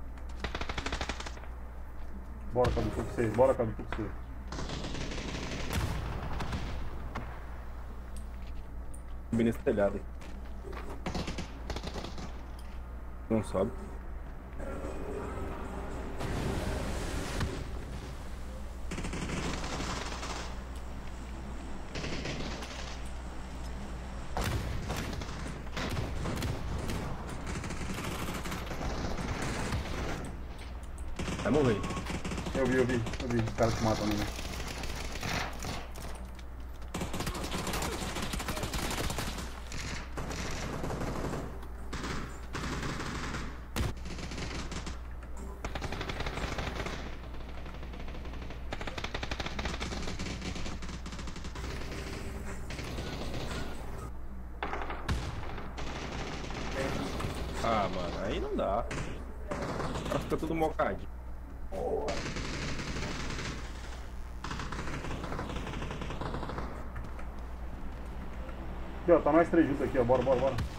Bora, Cadu, tô com você. Bora, Cadu, tô com você. Subi nesse telhado aí. Não sobe. Vai morrer. Eu vi. Os caras que matam ali, né? Ah, mano, aí não dá. O cara fica tudo mocadinho. Aqui, ó, tá nós três juntos aqui, ó. Bora.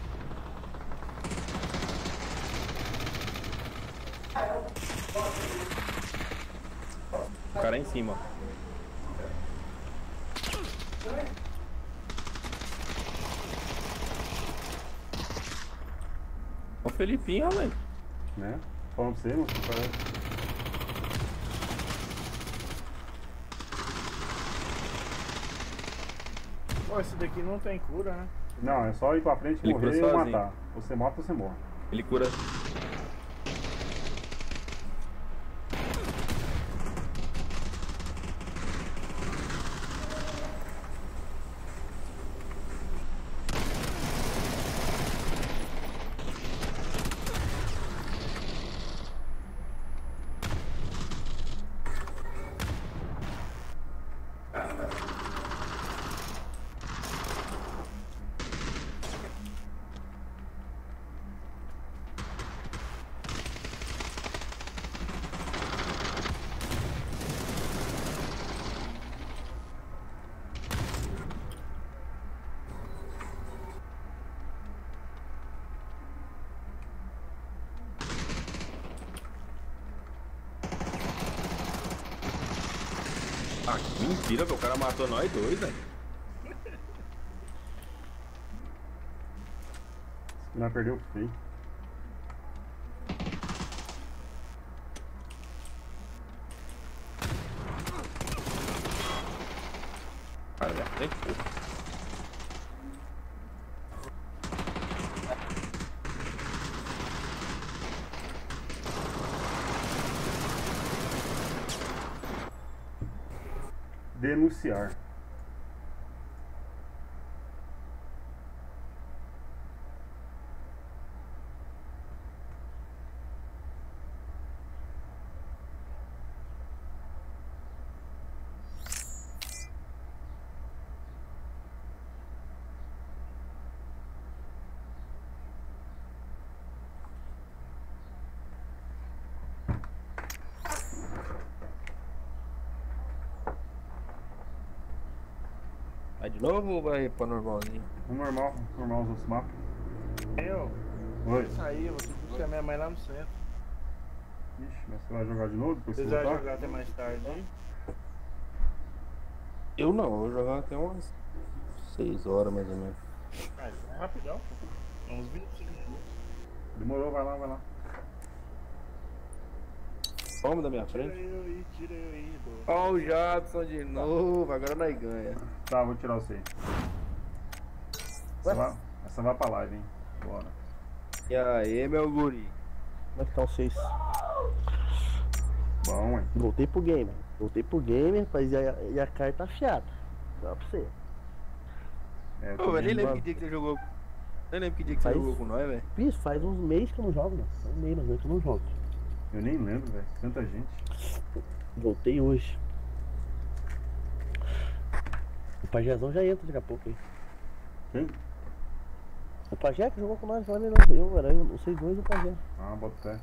O cara é em cima, ó. O Felipinho, velho. Né? Falando pra você, mano. Pô, esse daqui não tem cura, né? Não, é só ir pra frente, Ele morrer e cura sozinho. matar. Você mata, você morre. Ele cura. Ah, que mentira, velho. O cara matou nós dois, velho. Não perdeu feio. Cara, já tem fogo. Denunciar. Vai de novo ou vai pra normalzinho? O normal os outros mapas. Eu Oi. vou sair, eu vou ter que buscar minha mãe lá no centro. Ixi, mas você vai jogar de novo depois que Vocês você vão voltar? jogar até mais tarde aí? Eu não, eu vou jogar até umas 6 horas mais ou menos. Ah, é rapidão, pô. Uns 25 minutos. Demorou, vai lá. Vamos da minha Tira frente. eu aí, do... Ó o Jadson de novo, agora nós ganha. Tá, vou tirar você. Essa vai pra live, hein? Bora. E aí, meu guri? Como é que estão vocês? Bom, hein? Voltei pro gamer, rapaz, e a carta afiada. Dá pra você. É, Ô, eu nem lembro que mano. dia que você jogou. Nem lembro que dia que você Faz- jogou com nós, velho. Isso, faz uns meses que eu não jogo, né? Faz um mês, mas que eu não jogo. Eu nem lembro, velho. Tanta gente. Voltei hoje. O Pajézão já entra daqui a pouco aí. Quem? O Pajé que jogou com nós, não, eu, vocês dois e o Pajé. Ah, bota fé.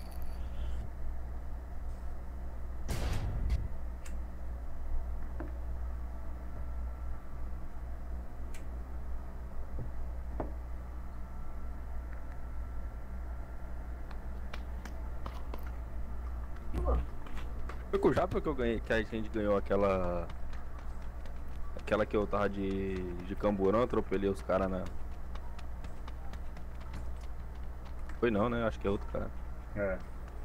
Foi com o Japa que eu ganhei, que a gente ganhou aquela. Aquela que eu tava de camburão, atropelei os caras Foi não, né? Acho que é outro cara. É.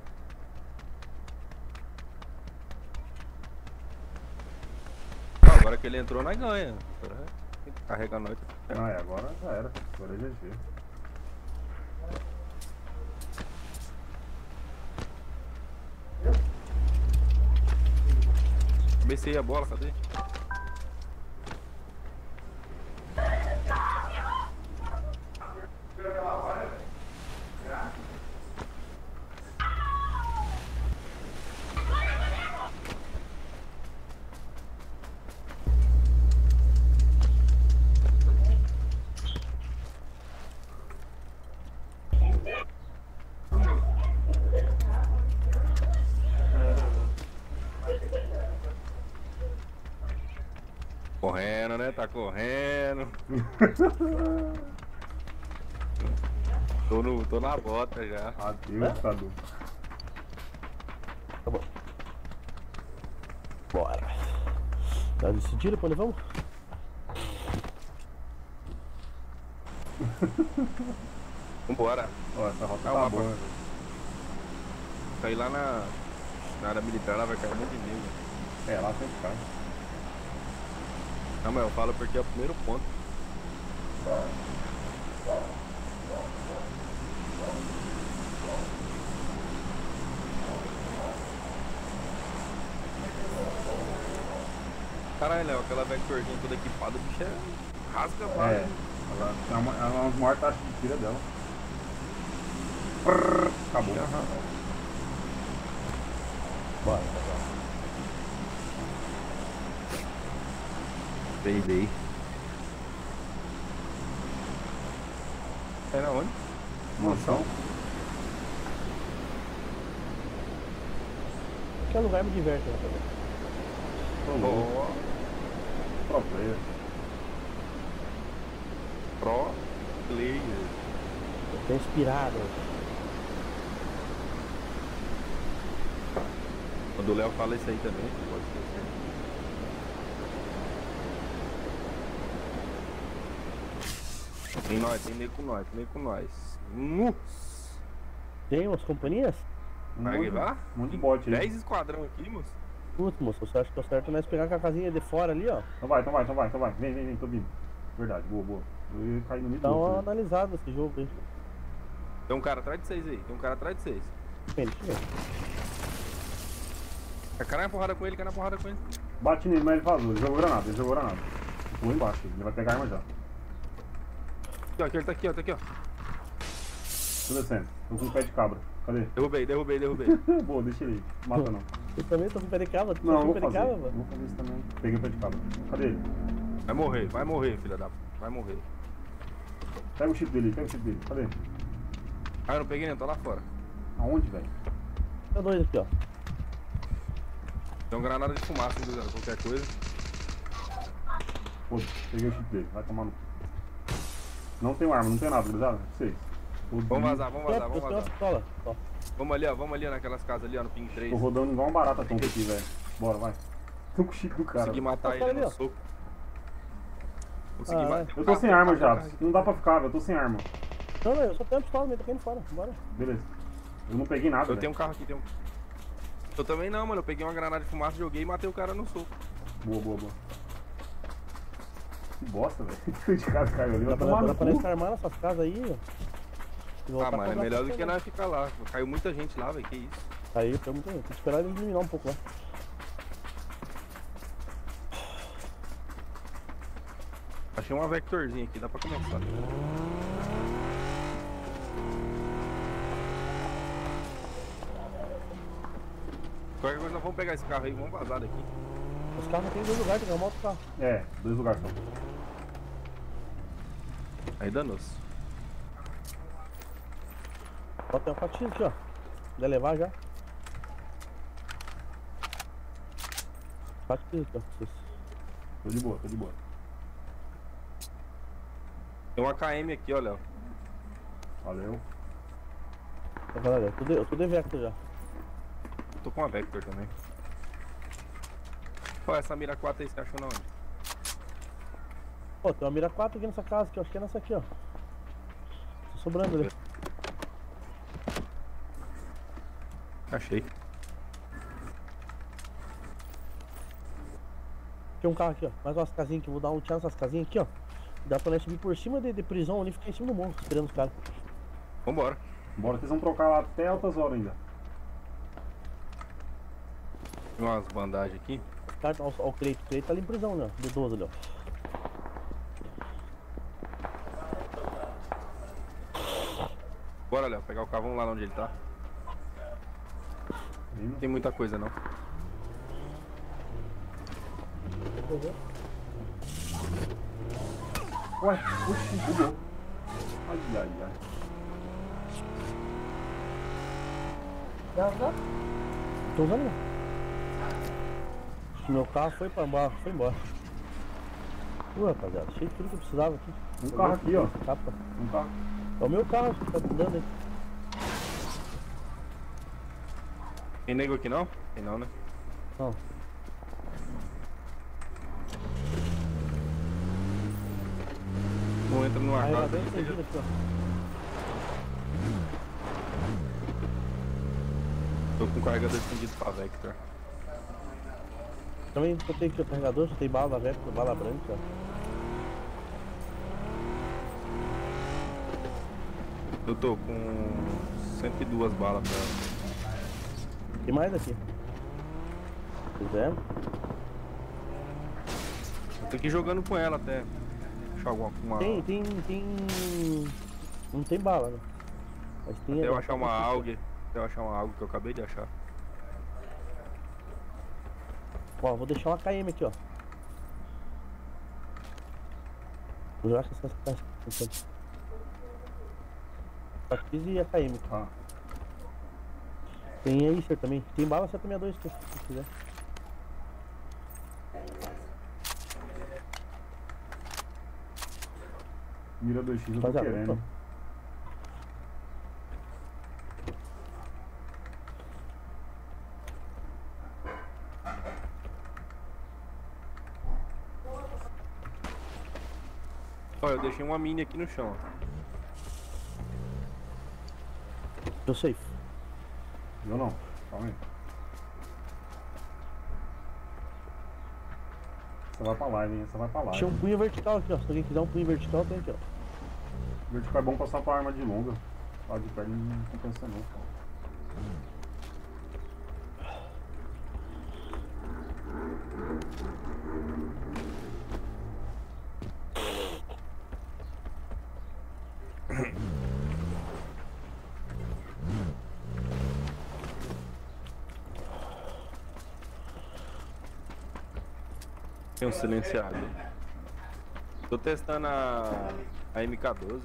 Ah, agora que ele entrou, nós ganha. Agora carrega nós. Ah, é, agora já era. Agora é GG. Comecei a bola, cadê? Correndo, né? Tá correndo. Tô na bota já. Adeus, Cadu. Tá bom. Bora. Tá decidido pra onde vamos? Vambora. Ó, essa rota Ah, o tá mapa. boa, né? Cair lá na área militar, lá vai cair um monte de inimigo. É, lá sempre cai. Não, mas eu falo porque é o primeiro ponto. Caralho, Léo, aquela vectorzinha toda equipada, o bicho é rasga a bala. É. Ela é uma das maiores taxas de tira dela. Prrr, acabou. Bora. Peidei. É na onde? Mansão. Qualquer lugar me diverte, né? Tô louco. Ó, Pro player. pro player. Eu tô inspirado. Quando o Léo fala isso aí também, pode esquecer. Tem nós, tem meio com nós, tem meio com nós. Tem umas companhias? Vai levar? Um monte de bot aí. 10 esquadrão aqui, moço. Putz, moço, você acha que é certo nós pegar com a casinha de fora ali, ó? Então vai. Vem, tô vindo. Verdade, boa. Eu ia cair no meio Dá do uma outro. analisada nesse jogo aí. Tem um cara atrás de vocês aí, tem um cara atrás de vocês. Deixa eu ver. Cai na porrada com ele, cai na porrada com ele. Bate nele, mas ele vazou. Ele jogou granada. Eu tô embaixo, ele vai pegar a arma já. Aqui, ó, ele tá aqui, ó, Tô descendo. Tô com um pé de cabra. Cadê? Derrubei. Boa, deixa ele aí. Mata não. Eu também tô com pé de cabra. Tu Não, tá eu com vou pé de fazer. cabra, mano? Vou fazer isso também. Peguei o pé de cabra. Cadê ele? Vai morrer, filha da... Vai morrer. Pega o chip dele. Cadê? Ah, eu não peguei nem, tô lá fora. Aonde, velho? Tem dois aqui, ó. Tem uma granada de fumaça, qualquer coisa. Pô, peguei o chip dele. Vai tomar no... Não tem arma, não tem nada, gurizada? Vocês. Vamos vazar. Eu tenho uma pistola. Ó. Vamos ali, ó, naquelas casas ali, ó, no ping 3. Tô rodando igual uma barata tonta aqui, velho. Bora, vai. Tô com o chip do cara. Consegui matar Tá ele ali, no ó. soco. Consegui Ah, matar. Eu tô sem arma já. Não dá pra ficar, velho. Eu tô sem arma. Não, eu só tenho a pistola, mas tô caindo fora. Bora. Beleza. Eu não peguei nada, Eu velho. tenho um carro aqui, Eu também não, mano. Eu peguei uma granada de fumaça, joguei e matei o cara no soco. Boa. Que bosta, velho. De casa caiu ali. Vai tomar Dá no pra nós cu. armar nessas casas aí, ó. E voltar Ah, mano, é pra melhor do casa que também. nós ficar lá. Caiu muita gente lá, velho. Que isso. Aí, tem muita gente. Tem que esperar eles eliminar um pouco lá. Achei uma vectorzinha aqui, dá pra começar. Qualquer coisa, nós vamos pegar esse carro aí, vamos vazar daqui. Os carros tem dois lugares, tem que arrumar outro carro. É, 2 lugares só. Aí danou-se. Ó, tem um patinho aqui, ó. Quer levar já? Patinho aqui, ó. Tô de boa. Tem uma KM aqui, ó, Léo. Valeu. Tá falando, eu tô de Vector já. Tô com uma Vector também. Pô, essa mira 4 aí você achou na onde? Pô, tem uma mira 4 aqui nessa casa, que eu acho que é nessa aqui, ó. Tá sobrando ali. Achei. Tem um carro aqui, ó. Mais umas casinhas que eu vou dar um tchau nessas casinhas aqui, ó. Dá pra nós subir por cima de prisão ali e ficar em cima do morro, esperando os caras. Vambora. Bora que eles vão trocar lá até altas horas ainda. Tem umas bandagens aqui. Os caras, ó, o Cleito tá ali em prisão, né? De 12 ali, ó. Bora, Léo, pegar o carro, vamos lá onde ele tá. Não tem muita coisa não. Ué, oxi, bugou. Ai, ai, ai. Tô usando não. Meu carro foi pra embora, foi embora. Rapaziada, cheio de tudo que eu precisava aqui. Um carro aqui, ó. Capa. Um carro. É o meu carro que tá andando aí. Tem nego aqui não? Tem não, né? Não. Não entra numa Aí lá casa. dentro estendido aqui, ó. Tô com o carregador estendido pra Vector. Também eu tenho aqui o carregador, tem bala Vector, bala branca. Eu tô com 102 balas pra ela. Tem mais aqui. Se quiser. Eu tô aqui jogando com ela até. Achar alguma. Tem. Não tem bala, né? Mas tem. Até eu achar uma AUG. Até eu achar uma AUG que eu acabei de achar. Ó, vou deixar uma KM aqui, ó. Eu acho que essas caixas. A 15 e a KM. Ah. Tem aí, senhor, também. Tem bala 762 aqui, se quiser. Mira 2x eu tô Rapaziada, querendo. opa. Olha, eu deixei uma mini aqui no chão. Ó. Tô safe. Eu não. Calma aí. Essa vai pra live, hein? Essa vai pra Tinha live. um punho vertical aqui, ó. Se alguém quiser um punho vertical, tem aqui, ó. O vertical é bom passar pra arma de longa. Lá de perto não compensa não. Tem um silenciado. Tô testando a MK12,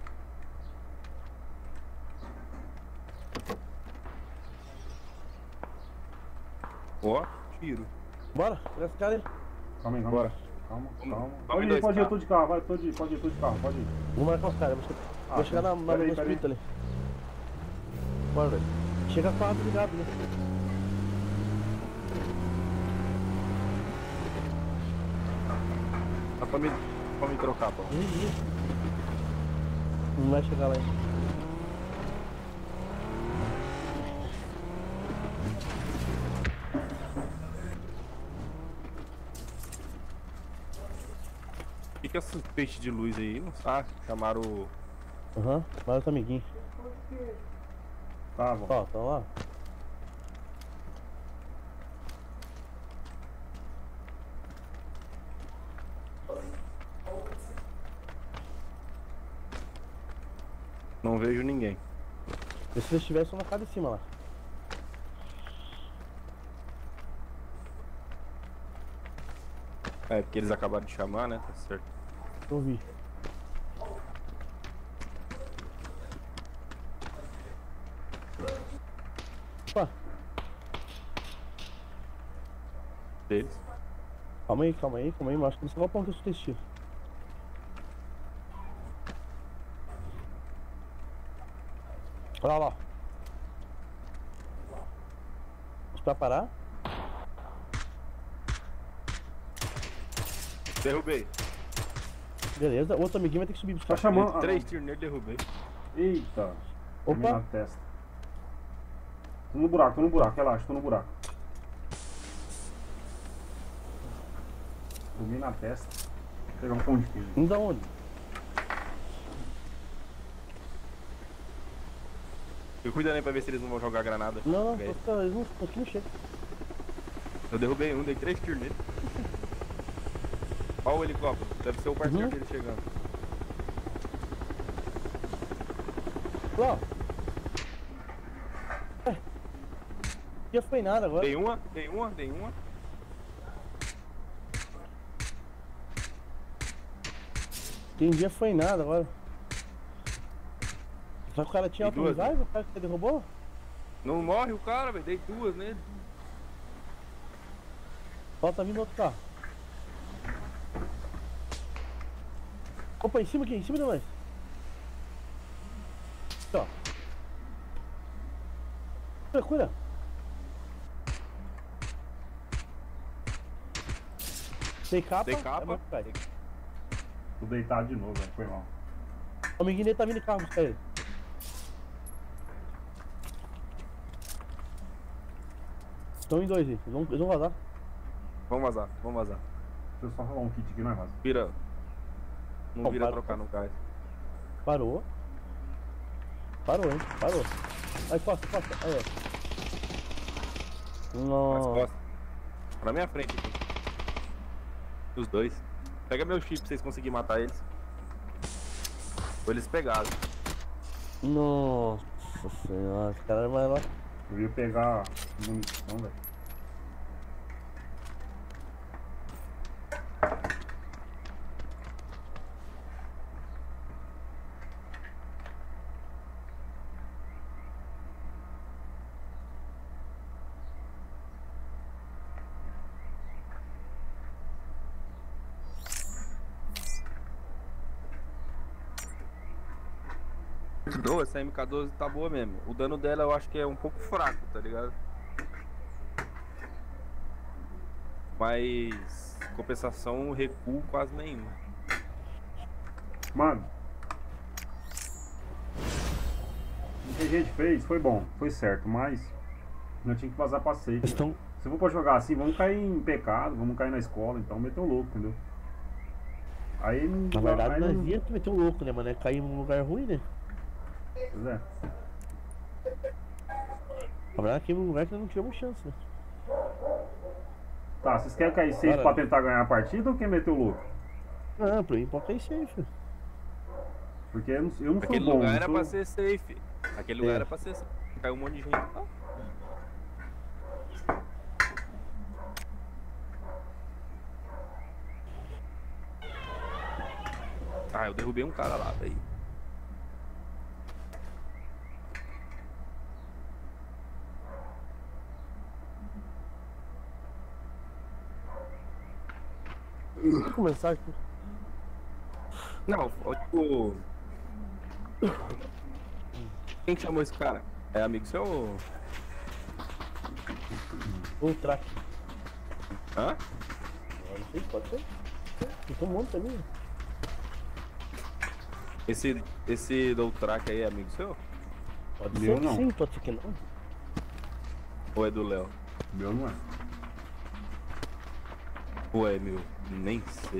pô. Ó, tiro. Bora, pega esse cara aí. Calma aí, calma. Bora. Calma, Vamos- calma. vamos em Pode ir, dois pode ir, eu carros. tô de carro, vai, pode ir, tô de carro, pode ir. Vou marcar os caras. Vou chegar na peraí, no peraí. espírito ali. Bora, velho. Chega com a rádio ligado, né? Dá pra me trocar, pô. Não vai chegar lá ainda. O que é esses peixes de luz aí? Não sabe. Chamaram o. Aham, vai os amiguinhos. Tá, bom. Ó, tão lá. Não vejo ninguém. E se eles estivessem na casa de cima lá. É, porque eles acabaram de chamar, né? Tá certo. Eu vi. Opa, Deles. calma aí, calma aí, calma aí, mas acho que eles só vão apontar os testículos. Olha lá. Pra parar? Derrubei. Beleza, outro amiguinho vai ter que subir buscar. Tá chamando. Três tiros nele, derrubei. Eita. Tomei Opa, na testa. Tô no buraco, relaxa, tô no buraco. Dormi na testa. Vou pegar um pão de queijo. Indo aonde? Eu cuidando aí pra ver se eles não vão jogar granada. Não, Ok. eles não, aqui não chega. Eu derrubei um, dei 3 tiros nele. Olha o helicóptero, deve ser o parceiro dele chegando. Lá, ó. Já foi nada agora. Dei uma. Tem dia foi nada agora. Só que o cara tinha E duas, autorizado, o cara que você derrubou? Não morre o cara, velho, dei 2 nele. Falta vindo outro carro. Opa, em cima aqui, em cima de nós. Aqui, ó. Cuida. Tem capa? Tem capa. É muito caro. Tô deitado de novo, velho. Foi mal. O amiguinho dele tá vindo de carro buscar ele. Estão em dois aí, eles vão vazar. Vamos vazar. Deixa eu só rolar um kit aqui na casa. Vira. Não Não, vira para. trocar no gás. Parou, hein? Parou. Aí, costa. Aí, ó. Nas Nossa. costas. Pra minha frente aqui. Os dois. Pega meu chip pra vocês conseguirem matar eles. Ou eles pegaram. Nossa senhora, esse cara vai lá. Eu ia pegar munição, velho. Não, essa MK12 tá boa mesmo. O dano dela eu acho que é um pouco fraco, tá ligado? Mas compensação, recuo quase nenhum. Mano. O que a gente fez foi bom, foi certo, mas nós tinha que vazar pra safe. Eles tão... Se for pra jogar assim, vamos cair em pecado, vamos cair na escola, então meteu louco, entendeu? Aí não. Na verdade, aí nós não... ia meter um louco, né, mano? É cair num lugar ruim, né? Pois é. Na verdade, aqui é um lugar que nós não tivemos chance, né? Tá, vocês querem cair safe Bora. pra tentar ganhar a partida ou quer meter o louco? Não, pra mim pode cair safe. Porque eu não sou Aquele bom. lugar não era sou... pra ser safe. Aquele lugar É. era pra ser safe. Caiu um monte de gente lá. Ah, eu derrubei um cara lá, velho. Vou começar aqui. Não, tipo. Quem que chamou esse cara? É amigo seu ou. O track. Hã? Não sei, pode ser. Tem um monte também. Esse do track aí é amigo seu? Pode Meu ser não. que sim, pode ser que não. Ou é do Léo? Meu não é. Ou é meu? Nem sei.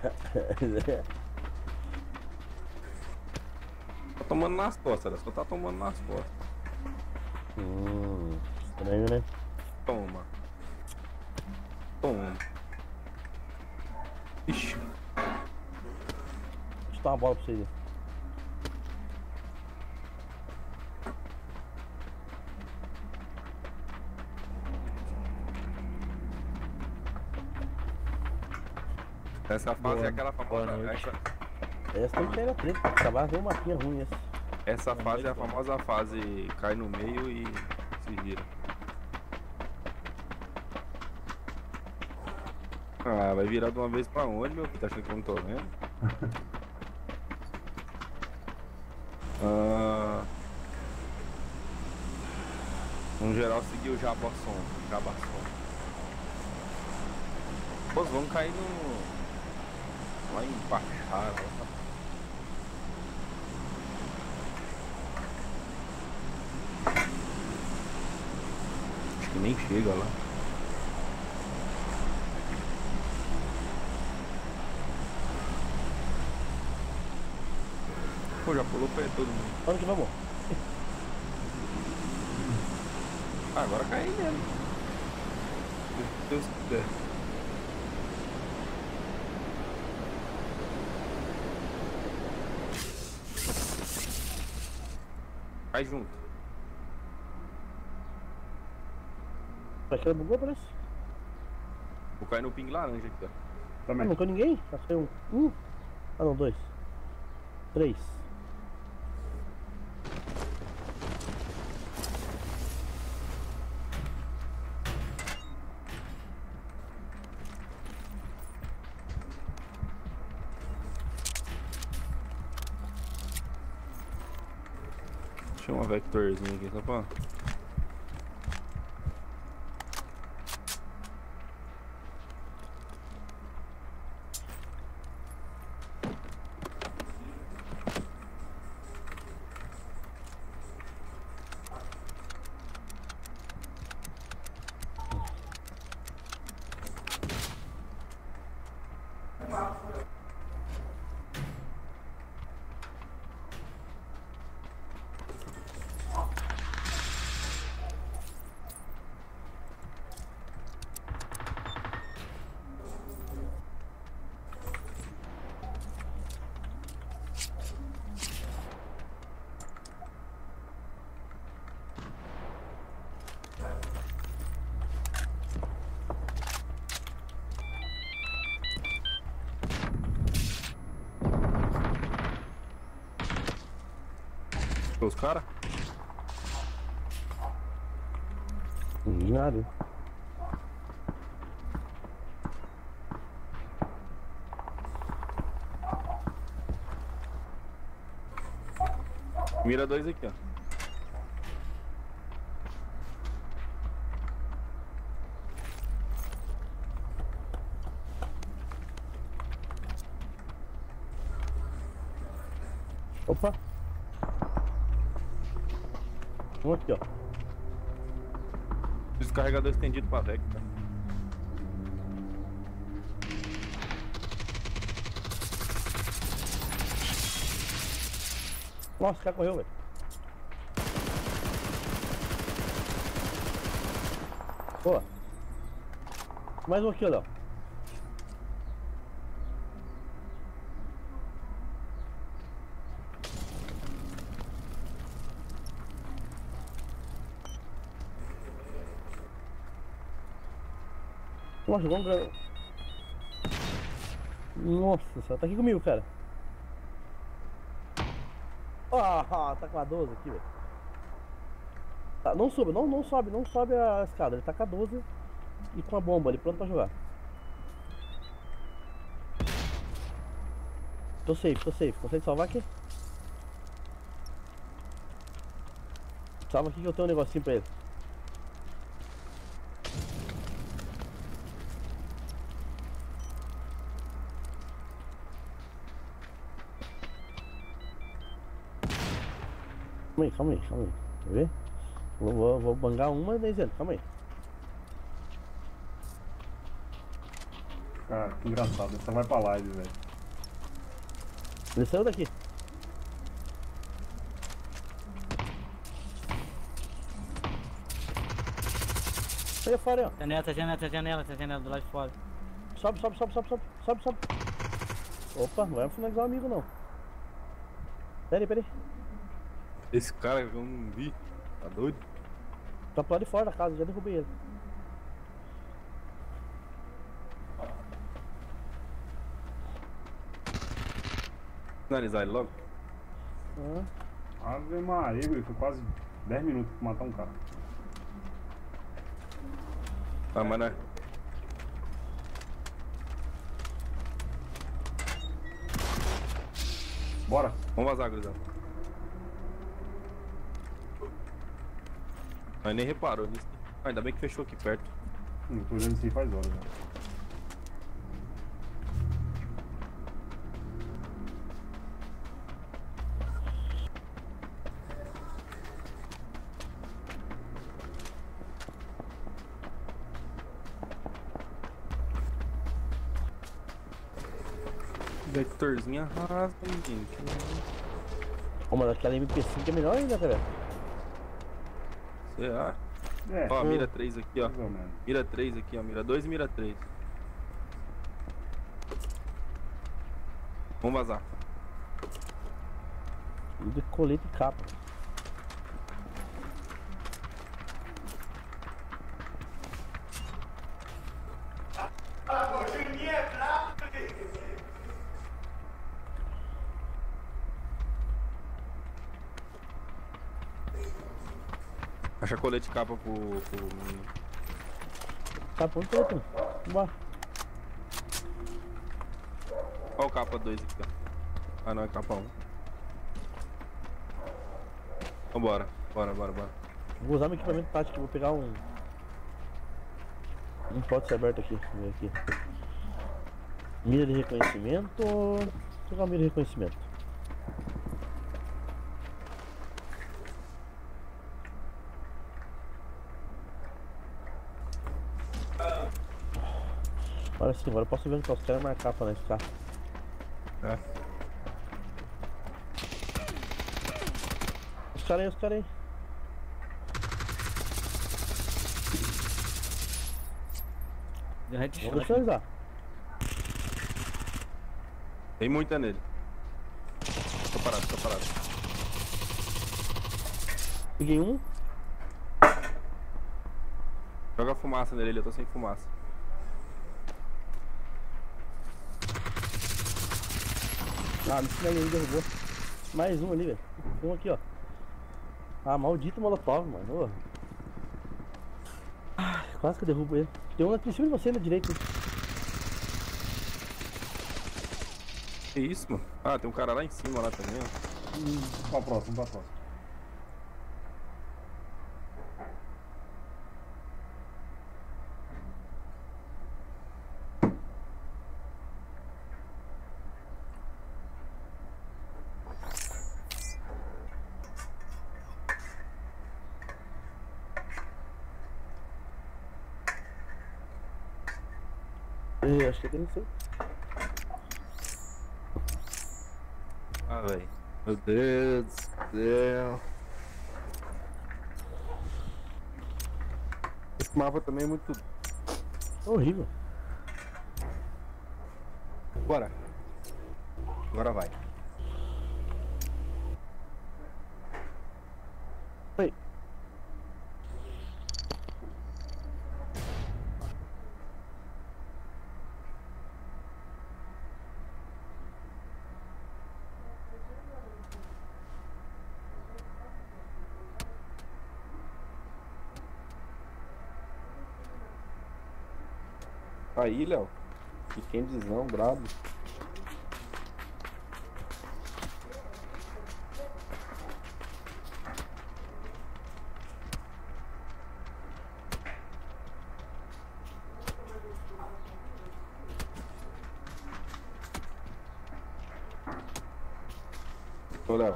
Tá tomando nas costas, ela só tá tomando nas costas. Estranho, né? Toma. Toma. Ixi. Deixa eu dar uma bola pra vocês aí. Essa fase Boa- é aquela famosa. boa noite. Essa, Essa tem que cair na treta, pra acabar de uma mapinha ruim essa. essa fase é a famosa fase cai no meio e se vira. Ah, vai virar de uma vez pra onde, meu filho? Tá achando que eu não tô vendo? No geral, seguiu o Jabasson. Pô, vamos cair no. Lá em Baixada. Acho que nem chega lá. Pô, já pulou pra todo mundo. Onde que vamos? Ah, agora cai aí mesmo. Se Deus quiser. Cai junto. Tá achando bugou, parece? Vou cair no ping laranja aqui, ó. Ah, Também. não caiu ninguém? Já saiu um. Ah, não, 2. 3. Deixa uma vectorzinha aqui, só pra... Os caras? Nada. Mira dois aqui, ó. Opa. Um aqui, ó. Descarregador estendido pra Vector. Nossa, o cara correu, velho. Boa. Mais um aqui, ó, Léo. Nossa, jogou um grande. Nossa senhora, tá aqui comigo, cara. Ah, tá com a 12 aqui, velho. Tá, não sobe, não sobe, não sobe a escada. Ele tá com a 12 e com a bomba ali, pronto pra jogar. Tô safe. Consegue salvar aqui? Salva aqui que eu tenho um negocinho pra ele. Calma aí. Quer ver? Vou bangar uma vez ele, calma aí. Cara, que engraçado. Essa vai pra live, velho. Ele saiu daqui. Sai fora aí, ó. Tá janela do lado de fora. Sobe. Opa, não vai finalizar o amigo não. Pera aí. Esse cara que eu não vi, tá doido? Tá pro lado de fora da casa, já derrubei ele. Finalizar ele logo. Ave Maria, foi quase 10 minutos pra matar um cara. Ah, mas né? Bora. Vamos vazar, gurizada. Mas nem reparou nisso. Ah, ainda bem que fechou aqui perto. Tô olhando isso aí faz horas já. Vectorzinho arrasa, hein, gente. Ô, mano, aquela MP5 é melhor ainda, cara. Você acha? É, Ó, mira 3 aqui, ó. mais ou menos. Mira 3 aqui, ó. Mira 2 e mira 3. Vamos vazar. Tudo colete e capa. Acha colete e capa pro menino. Tá pronto, pronto. Vambora. Ó o capa 2 aqui, ó. Ah, não, é capa 1. Vambora. Bora. Vou usar meu equipamento tático, vou pegar um. Um pode ser aberto aqui. Vamos ver aqui. Mira de reconhecimento. Vou pegar uma mira de reconhecimento. Agora sim, agora eu posso ver onde os caras marcar pra nós ficar. É. Os caras aí. Deu Vamos headshot. deixar eu usar. Tem muita nele. Tô parado. Peguei um. Joga fumaça nele, eu tô sem fumaça. Ah, nesse daí derrubou. Mais um ali, velho. Tem um aqui, ó. Ah, maldito molotov, mano. Ô. Ah, quase que eu derrubo ele. Tem um aqui em cima de você na direita. Que isso, mano? Ah, tem um cara lá em cima lá também, ó. Pra próxima. Acho que tem isso aí. Ah, velho. Meu Deus do céu. Esse mapa também é muito... Horrível. Bora. Agora vai. Aí. Aí, Léo. Que quendizão, brabo. Ô, Léo.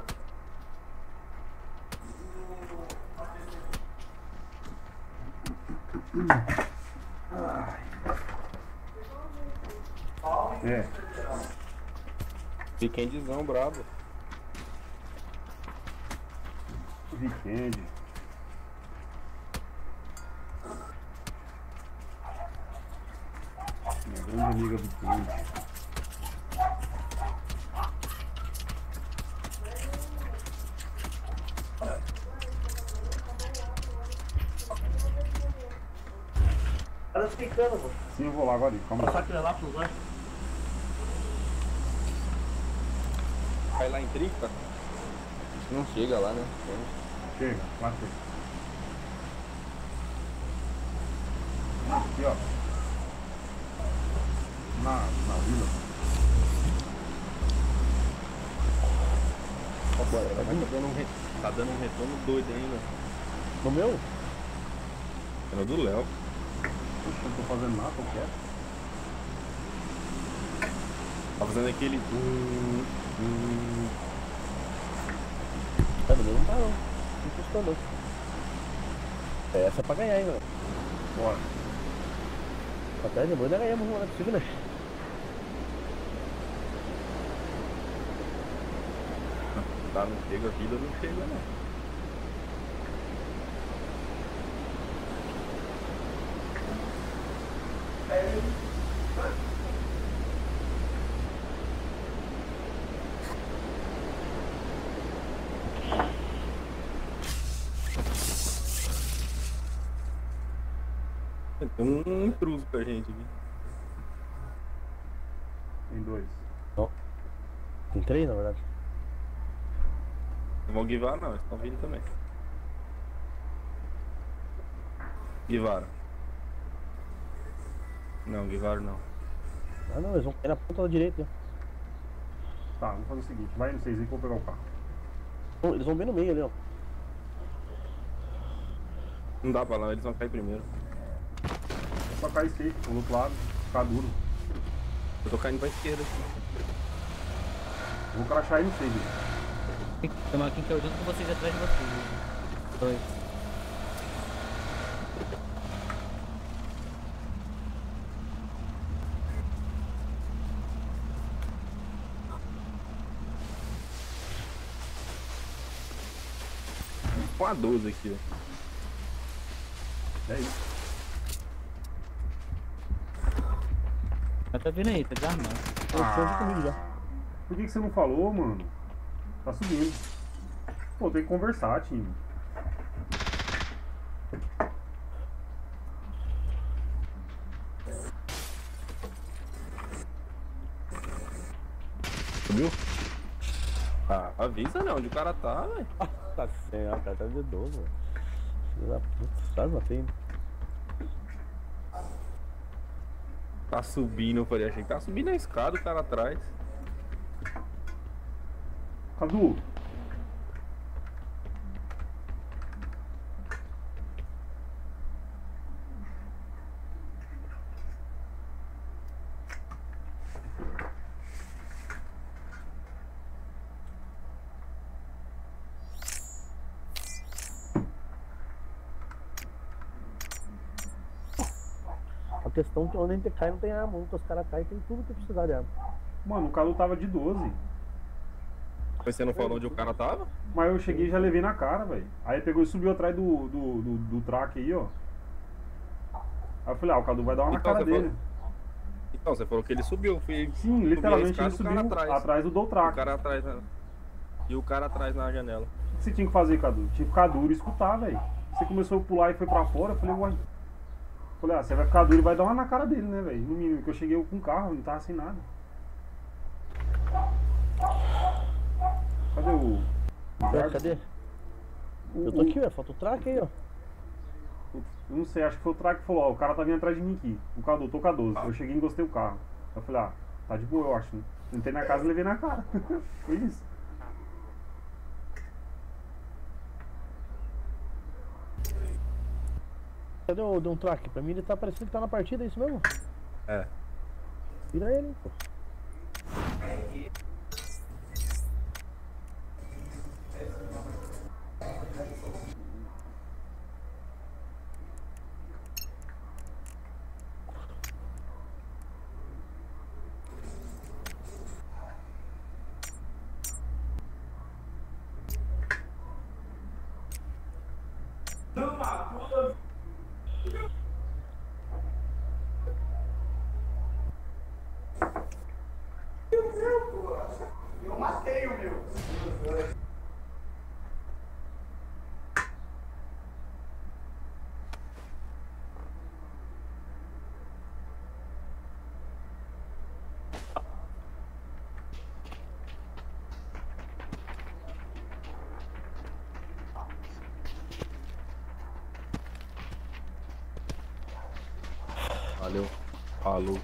É. Weekendizão, brabo. Weekend. Minha grande amiga Weekend. Tá explicando, pô. Sim, eu vou lá agora. Calma aí. Passar aquilo lá pro lugar. Vai lá em Trica? Não chega lá, né? Chega, lá chega. Aqui, ó. Na vila. Tá dando um retorno doido ainda. No meu? Era do Léo. Puxa, não tô fazendo nada, tô quieto. Tá fazendo aquele... Tá, no meu não tá não. Não custou não. Essa é pra ganhar, hein, mano. Bora. Até depois nós ganhamos uma, não é possível, né? matar, não chega, a vida não chega, não. Tem um intruso com a gente aqui. Tem 2. Tem 3, na verdade. Não vão guivar não, eles estão vindo também. Guivaram. Não, guivaram não. Ah, não, eles vão cair na ponta da direita. Né? Tá, vamos fazer o seguinte. Vai no 6 aí que eu vou pegar o carro. Bom, eles vão bem no meio ali, ó. Não dá pra lá, eles vão cair primeiro. Só cair safe, do outro lado. Ficar duro. Eu tô caindo pra esquerda aqui. Eu vou crachar aí no 6 aí. Tem uma aqui que eu junto com vocês atrás de vocês. 2. Com a 12 aqui, ó. É isso. Mas tá vindo aí, tá desarmando. Tô junto comigo já. Por que você não falou, mano? Tá subindo. Pô, tem que conversar, time. Subiu? Ah, avisa não, onde o cara tá, velho. Tá sem, ó, cara tá de 12, velho. Filho da puta, quase matei. Né? Tá subindo, eu falei, achei que tá subindo a escada, o cara atrás. Cadu, A questão é que onde a gente cai não tem arma, onde os caras caem tem tudo que precisar de arma. mano, o Cadu tava de 12. Mas você não falou onde o cara tava? Mas eu cheguei e já levei na cara, velho. Aí pegou e subiu atrás do track aí, ó. Aí eu falei, ah, o Cadu vai dar uma na Então, cara você dele. Então, você falou que ele subiu. Fui, Sim, subi a literalmente escada, ele o cara subiu atrás do O track. cara atrás e o cara atrás na janela. O que você tinha que fazer, Cadu? Tinha que ficar duro e escutar, velho. Você começou a pular e foi pra fora, eu falei, uai. Falei, ah, você vai ficar duro e vai dar uma na cara dele, né, velho? No mínimo, que eu cheguei com o carro, não tava sem nada. Cadê o. Cadê? Eu tô aqui, velho, falta o track aí, ó. Eu não sei, acho que foi o track que falou, ó, o cara tá vindo atrás de mim aqui. O Cadu, tô com a 12. Eu cheguei e encostei o carro. Eu falei, ah, tá de boa, eu acho, né? Entrei na casa e levei na cara. Foi isso. Cadê o de um track? Pra mim ele tá parecendo que tá na partida, é isso mesmo? É. Tira ele, pô. Valeu. Falou.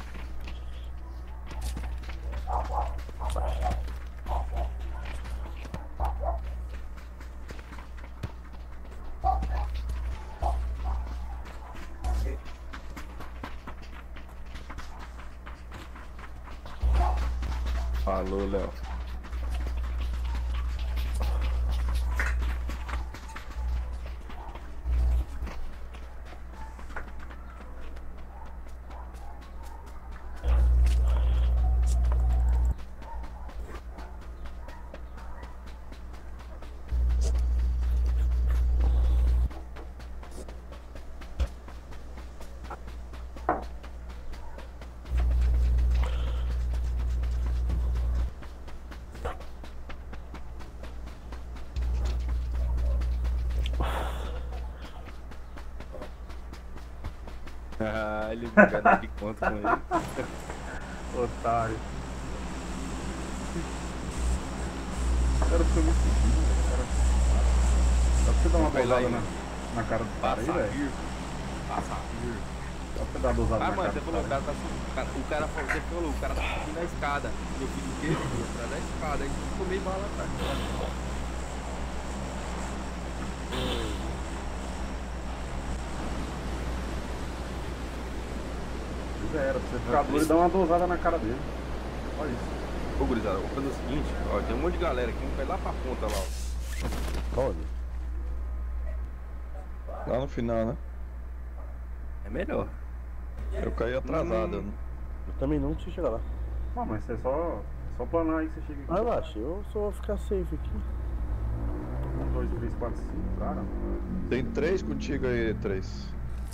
Falou, Léo. Ah, ele fica dando de conta com ele. Otário. O cara fica muito pedido, velho. Cara... Dá pra você dar uma Vai lá dosada aí, na cara do cara aí, Passa velho? vir. Passa vir. Dá pra você dar uma dosada Ah, na mano, cara você do falou, o cara cara tá subindo. O cara falou, você falou, o cara tá subindo a escada. Eu fiz o quê? Eu atrás da escada. Aí tomei bala atrás. aí. Já era, pra você ficar doido e dar uma dosada na cara dele. Olha isso. Ô, gurizada, vou fazer o seguinte, ó, tem um monte de galera aqui, um vai lá pra ponta lá, ó. Onde? Lá no final, né? É melhor. Eu caí atrasado. Eu também não preciso chegar lá. Ah, mas você só planar aí que você chega aqui. Relaxa, eu só vou ficar safe aqui. 1, 2, 3, 4, 5, cara. Tem 3 contigo aí, 3.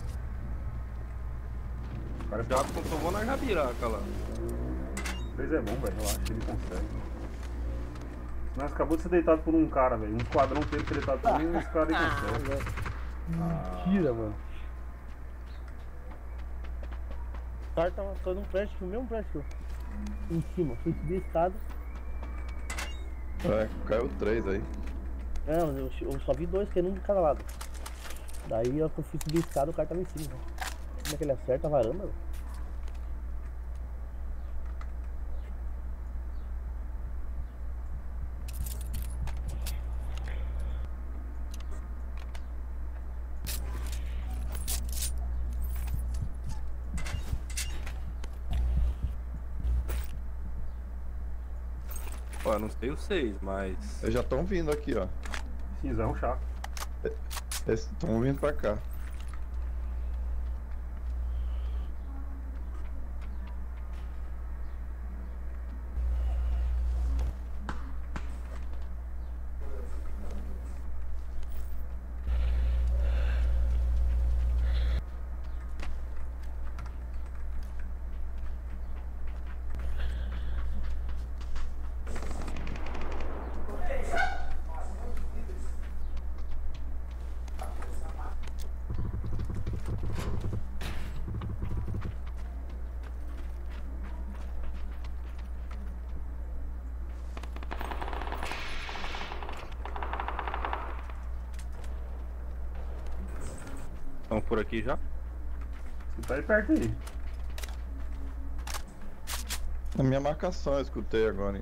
O cara é Já tomou na jabiraca lá. 3 é bom, velho. Relaxa, ele consegue. Nós acabou de ser deitado por um cara, velho. Um esquadrão inteiro ser deitado por um, esse cara aí consegue. Mentira, mano. O cara tava num prédio, no mesmo prédio que eu. Em cima, fui subir a escada. É, caiu 3 aí. Não, eu só vi 2 caindo um de cada lado. Daí eu fui subir a escada, o cara tava em cima. Né? Como é que ele acerta a varanda? Véio? Ó, eu não sei os 6, mas... Eles já estão vindo aqui, ó. Cinzão chato. Eles estão vindo pra cá. Estão por aqui já? Você tá aí perto aí. Na minha marcação eu escutei agora. Hein?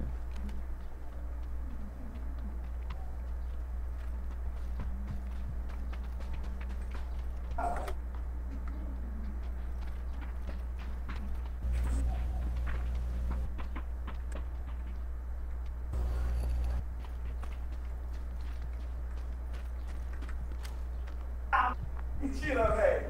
Mentira, velho.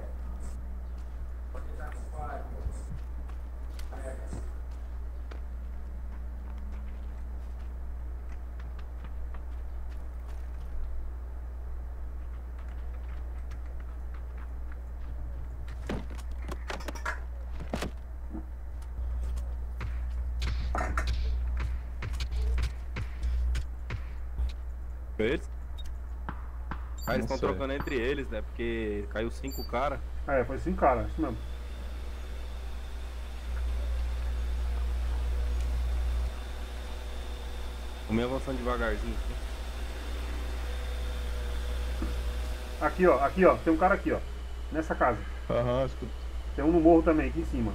Foi eles? Ah, eles Não estão sei. trocando entre eles, né? Porque caiu 5 cara. É, foi 5 cara, isso mesmo. Vou me avançando devagarzinho. Aqui, ó. Tem um cara aqui, ó. Nessa casa. Aham, escutei. Tem um no morro também, aqui em cima.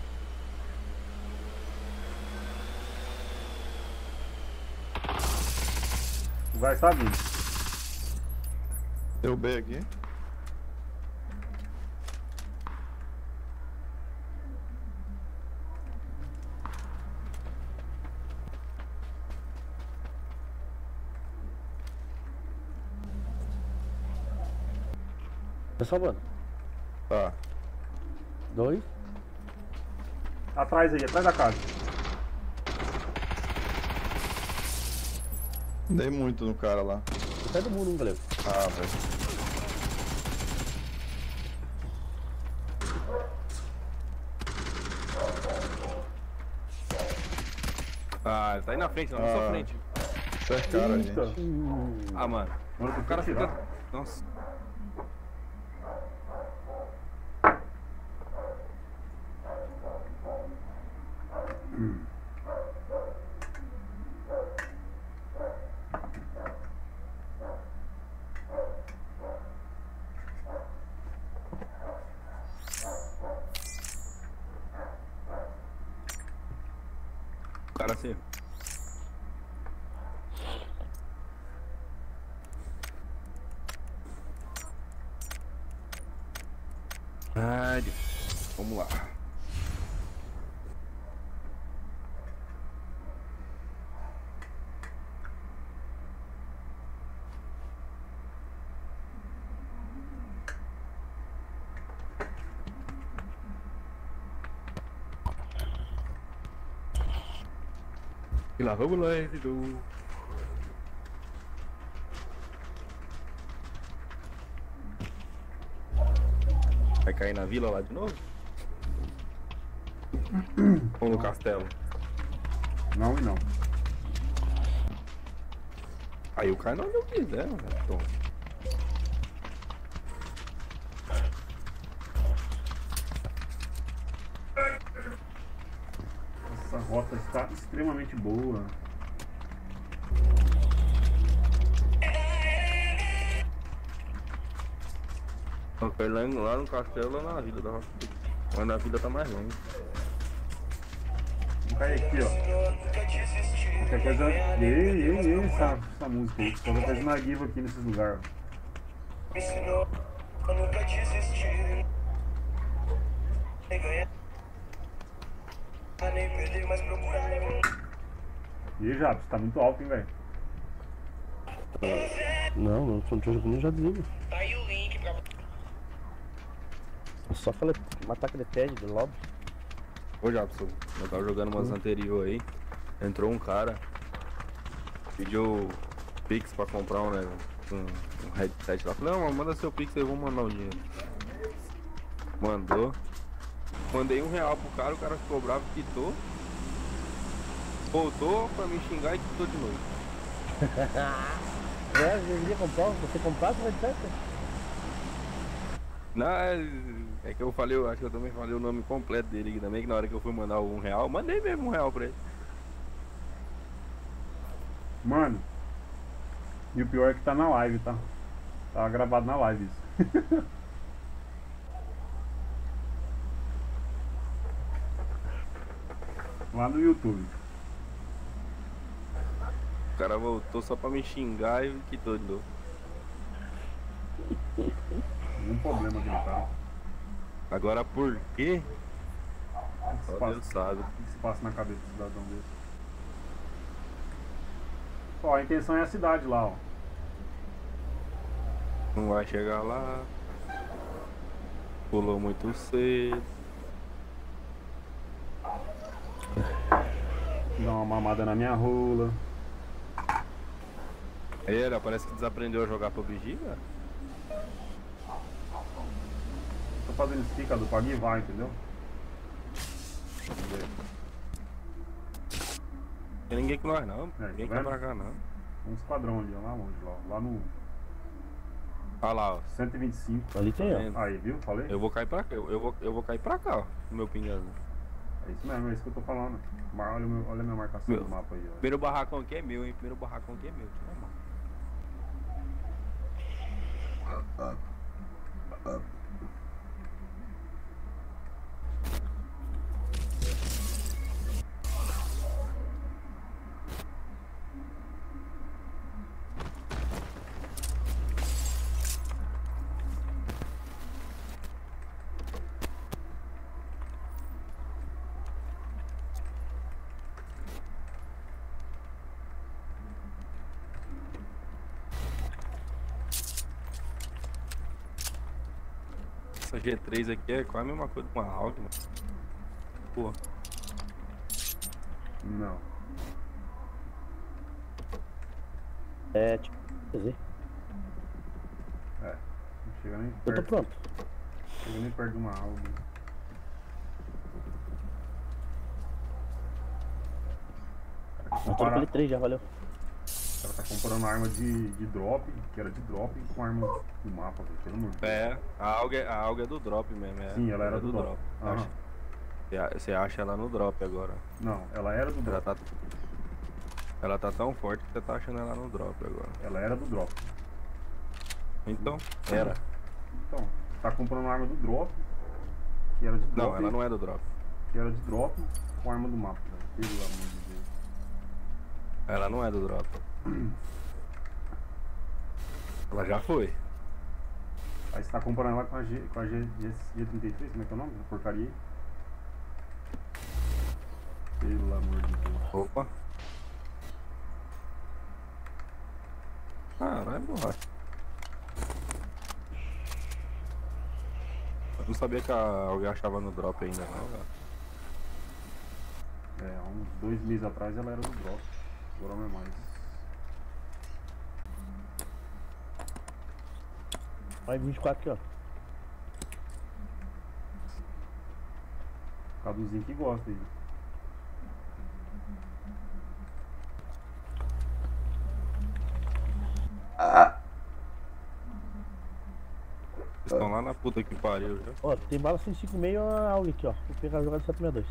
Vai estar vindo. Derrubei aqui. Tá salvando. Tá. 2. Atrás aí, atrás da casa. Dei muito no cara lá. Sai do muro, galera. Ah, velho. Ah, tá aí na frente, não, na sua Ah. frente. Cercaram a Eita. gente. Ah, mano. Mano, O tem cara que tirar. fica... Nossa. O cara assim. Ai, vamos lá. E lá vamos lá, Edu. Vai cair na vila lá de novo? Ou no castelo? Não e não. Aí eu caio onde eu quiser, velho. Então, Essa rota está extremamente boa. eu caio lá no castelo ou na vila da roça. Mas na vila tá mais longe. Vamos cair aqui, ó. Qualquer coisa. Ei, essa música aí. Qualquer coisa na guiva aqui nesses lugares. Me ensinou a nunca desistir. Nem ganhar, nem perder, mas procurar. E aí, Jabs, tá muito alto, hein, velho? Não tô jogando, já desliga. Tá aí o link pra É só matar aquele pad do lobby. Ô Jabson, eu tava jogando umas anterior aí. Entrou um cara. Pediu Pix pra comprar um headset lá. Falei, não, manda seu Pix aí, eu vou mandar o dinheiro. Mandou. Mandei R$1 pro cara, o cara ficou bravo, quitou. Voltou pra me xingar e quitou de novo. É, eu queria comprar, você comprasse o headset? Não, é que eu falei, eu acho que eu também falei o nome completo dele aqui também, que na hora que eu fui mandar o R$1, mandei mesmo R$1 pra ele. Mano, e o pior é que tá na live, tá? Tá gravado na live isso. Lá no YouTube. O cara voltou só pra me xingar e quitou de novo. Nenhum problema aquele cara. Agora por quê? O que se Só passa? Deus sabe. O que se passa na cabeça do cidadão desse? Ó, a intenção é a cidade lá, ó. Não vai chegar lá. Pulou muito cedo. Dá uma mamada na minha rola. Ele parece que desaprendeu a jogar PUBG, cara. Tô fazendo estica do pague e vai, entendeu? Tem ninguém com nós não. É, Ninguém tá quer vendo? pra cá não. Um esquadrão ali, ó, lá longe, lá no Olha lá, ó. 125. Ali tem, ó. Aí, viu? Falei? Eu vou cair pra cá. Eu vou cair pra cá, ó. No meu pingazinho. É isso mesmo, é isso que eu tô falando. Olha a minha marcação Meu. do mapa aí, ó. Primeiro barracão aqui é meu, hein? Primeiro barracão aqui é meu. Que normal. Essa G3 aqui é quase a mesma coisa com a Hawk, mano. Pô, Não. É, tipo, quer dizer, É. Não chega nem eu tô perto. pronto. Chega nem perto de uma alga. Eu tô naquele 3 já, valeu. O cara tá comprando arma de drop, que era de drop, com arma do mapa, velho. Pelo amor de Deus. a Alga é do drop mesmo. É. Sim, ela era do drop. Aham. Acho. Você acha ela no drop agora. Não, ela era do Ela drop. ela tá tão forte que você tá achando ela no drop agora. Ela era do drop. Então, era. Então, você tá comprando uma arma do drop. Que era de drop. Não, ela não é do drop. Que era de drop com arma do mapa, velho. Pelo amor de Deus. Ela não é do drop. Ela já foi. Aí você tá comprando ela com a G33, como é que é o nome? A porcaria aí. Pelo amor de Deus. Opa. Caralho, borracha. Eu não sabia que alguém achava no drop ainda não, velho. É, há uns 2 meses atrás ela era do drop. Agora não é mais. Mais 24 aqui, ó. Caduzinho que gosta aí. Vocês estão lá na puta que pariu já. Ó, tem bala 105,5 a AUG aqui, ó. Vou pegar a jogada 762.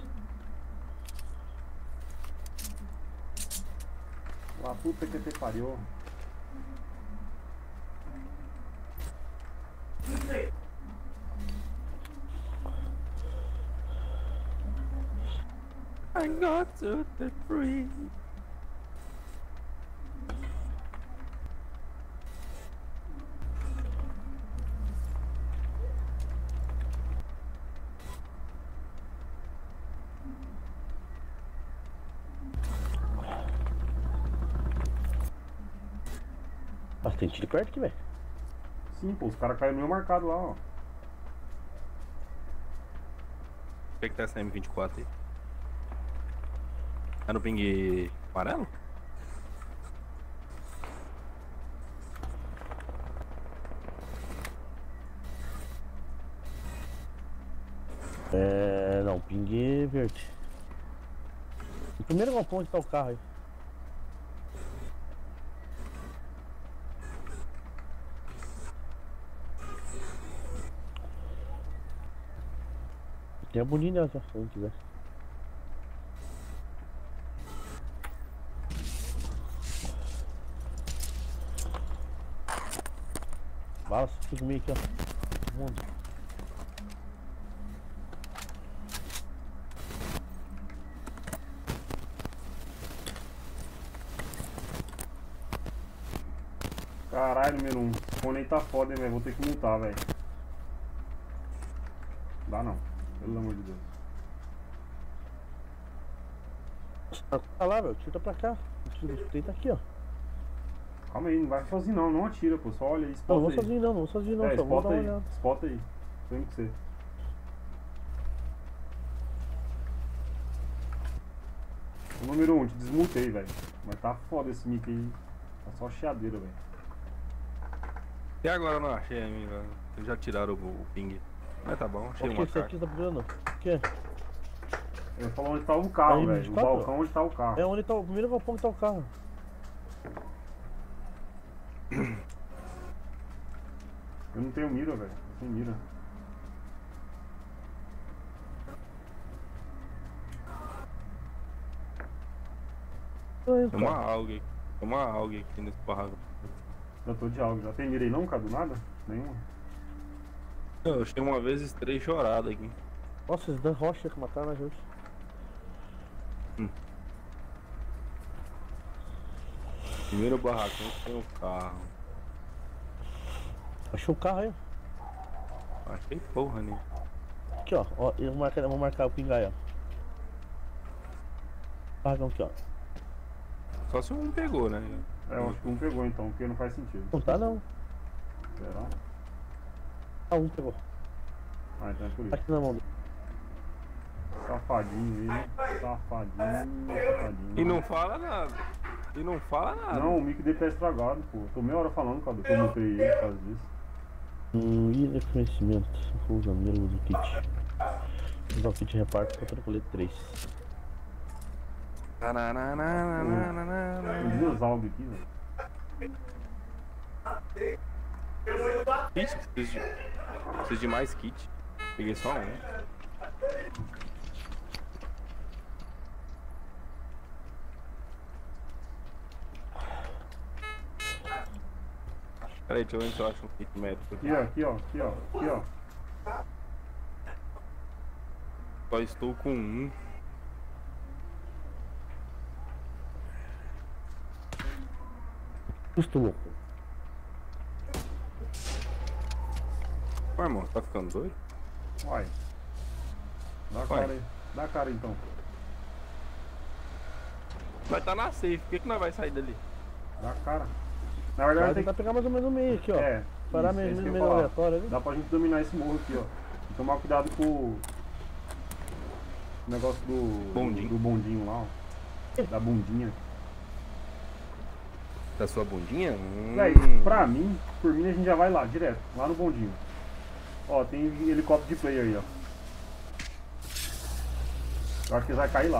Lá puta que te pariu. I got to the free. Nossa, tem tiro perto aqui, velho. Sim, pô, os caras caíram no meu marcado lá, ó. O que tá essa M24 aí? É no ping amarelo? É. Não, ping verde. O primeiro galpão onde tá o carro aí. Tem a bolinha ali, se não quiser. Bala, fica meio aqui, ó. Mundo. Caralho, número 1. Esse fone aí tá foda, hein, velho. Vou ter que multar, velho. Dá não. Pelo amor de Deus. Tá lá, velho. Tira pra cá. O tiro tá aqui, ó. Calma aí, não vai sozinho não. Não atira, pô. Só olha aí, Não, spota não aí. vou sozinho não, não vou sozinho não. É, Só vou dar spota uma aí. olhada. Spota aí. Tô indo com você. O número 1, te desmultei, velho. Mas tá foda esse mic aí. Tá só chiadeira, velho. Até agora eu não achei, amigo. Eles já tiraram o ping. Mas tá bom, achei O que uma esse carta. aqui tá procurando? O que? Eu falo onde tá o carro, Aí, velho. O 24? balcão onde tá o carro. É onde tá o primeiro galpão que tá o carro. Eu não tenho mira, velho. Eu tenho mira. Aí, Tem uma alga aqui nesse barraco. Já tô de algo. Já tem mira aí não, Cadu? Nada? Nenhuma? Eu achei uma vez esse três chorado aqui. Nossa, esses Dan Rocha que mataram a gente. Primeiro barracão que tem o carro. Achou o carro aí. Achei porra, né? Aqui, ó. Eu vou marcar o pingai, ó. Barracão aqui, ó. Só se um pegou, né? É, eu acho que um pegou então, porque não faz sentido. Não tá não. Será? Ah, um pegou. Ah, então é por Tá isso. aqui na mão dele. Safadinho ele. Safadinho. E não fala nada. E não fala nada. Não, o mic dele tá estragado, pô. Tô meia hora falando, Cadu, que eu mutei ele por causa disso. E reconhecimento. Vou usar mesmo do kit. Vou usar o kit reparto pra colher 3. Tem duas algas aqui, velho. Kit? Preciso de mais kit. Peguei só um. Peraí, deixa eu ver se eu acho um kit médico aqui. Aqui, ó, aqui, ó, aqui, ó, aqui, ó. Só estou com um. Custo louco. Ué, irmão, tá ficando doido? Vai. Dá a cara aí. Dá a cara então. Vai tá na safe, por que nós vai sair dali? Dá a cara. Na Vai verdade tem tentar pegar mais ou menos no meio aqui, ó. É. Parar isso, é meio isso que eu ia meio falar. aleatório ali. Dá pra gente dominar esse morro aqui, ó. E tomar cuidado com o negócio do Bondinho. do bondinho lá, ó. Da bundinha. Da sua bundinha? Véi, pra mim, por mim a gente já vai lá, direto, lá no bondinho. Ó, tem helicóptero de player aí, ó. Eu acho que vai cair lá.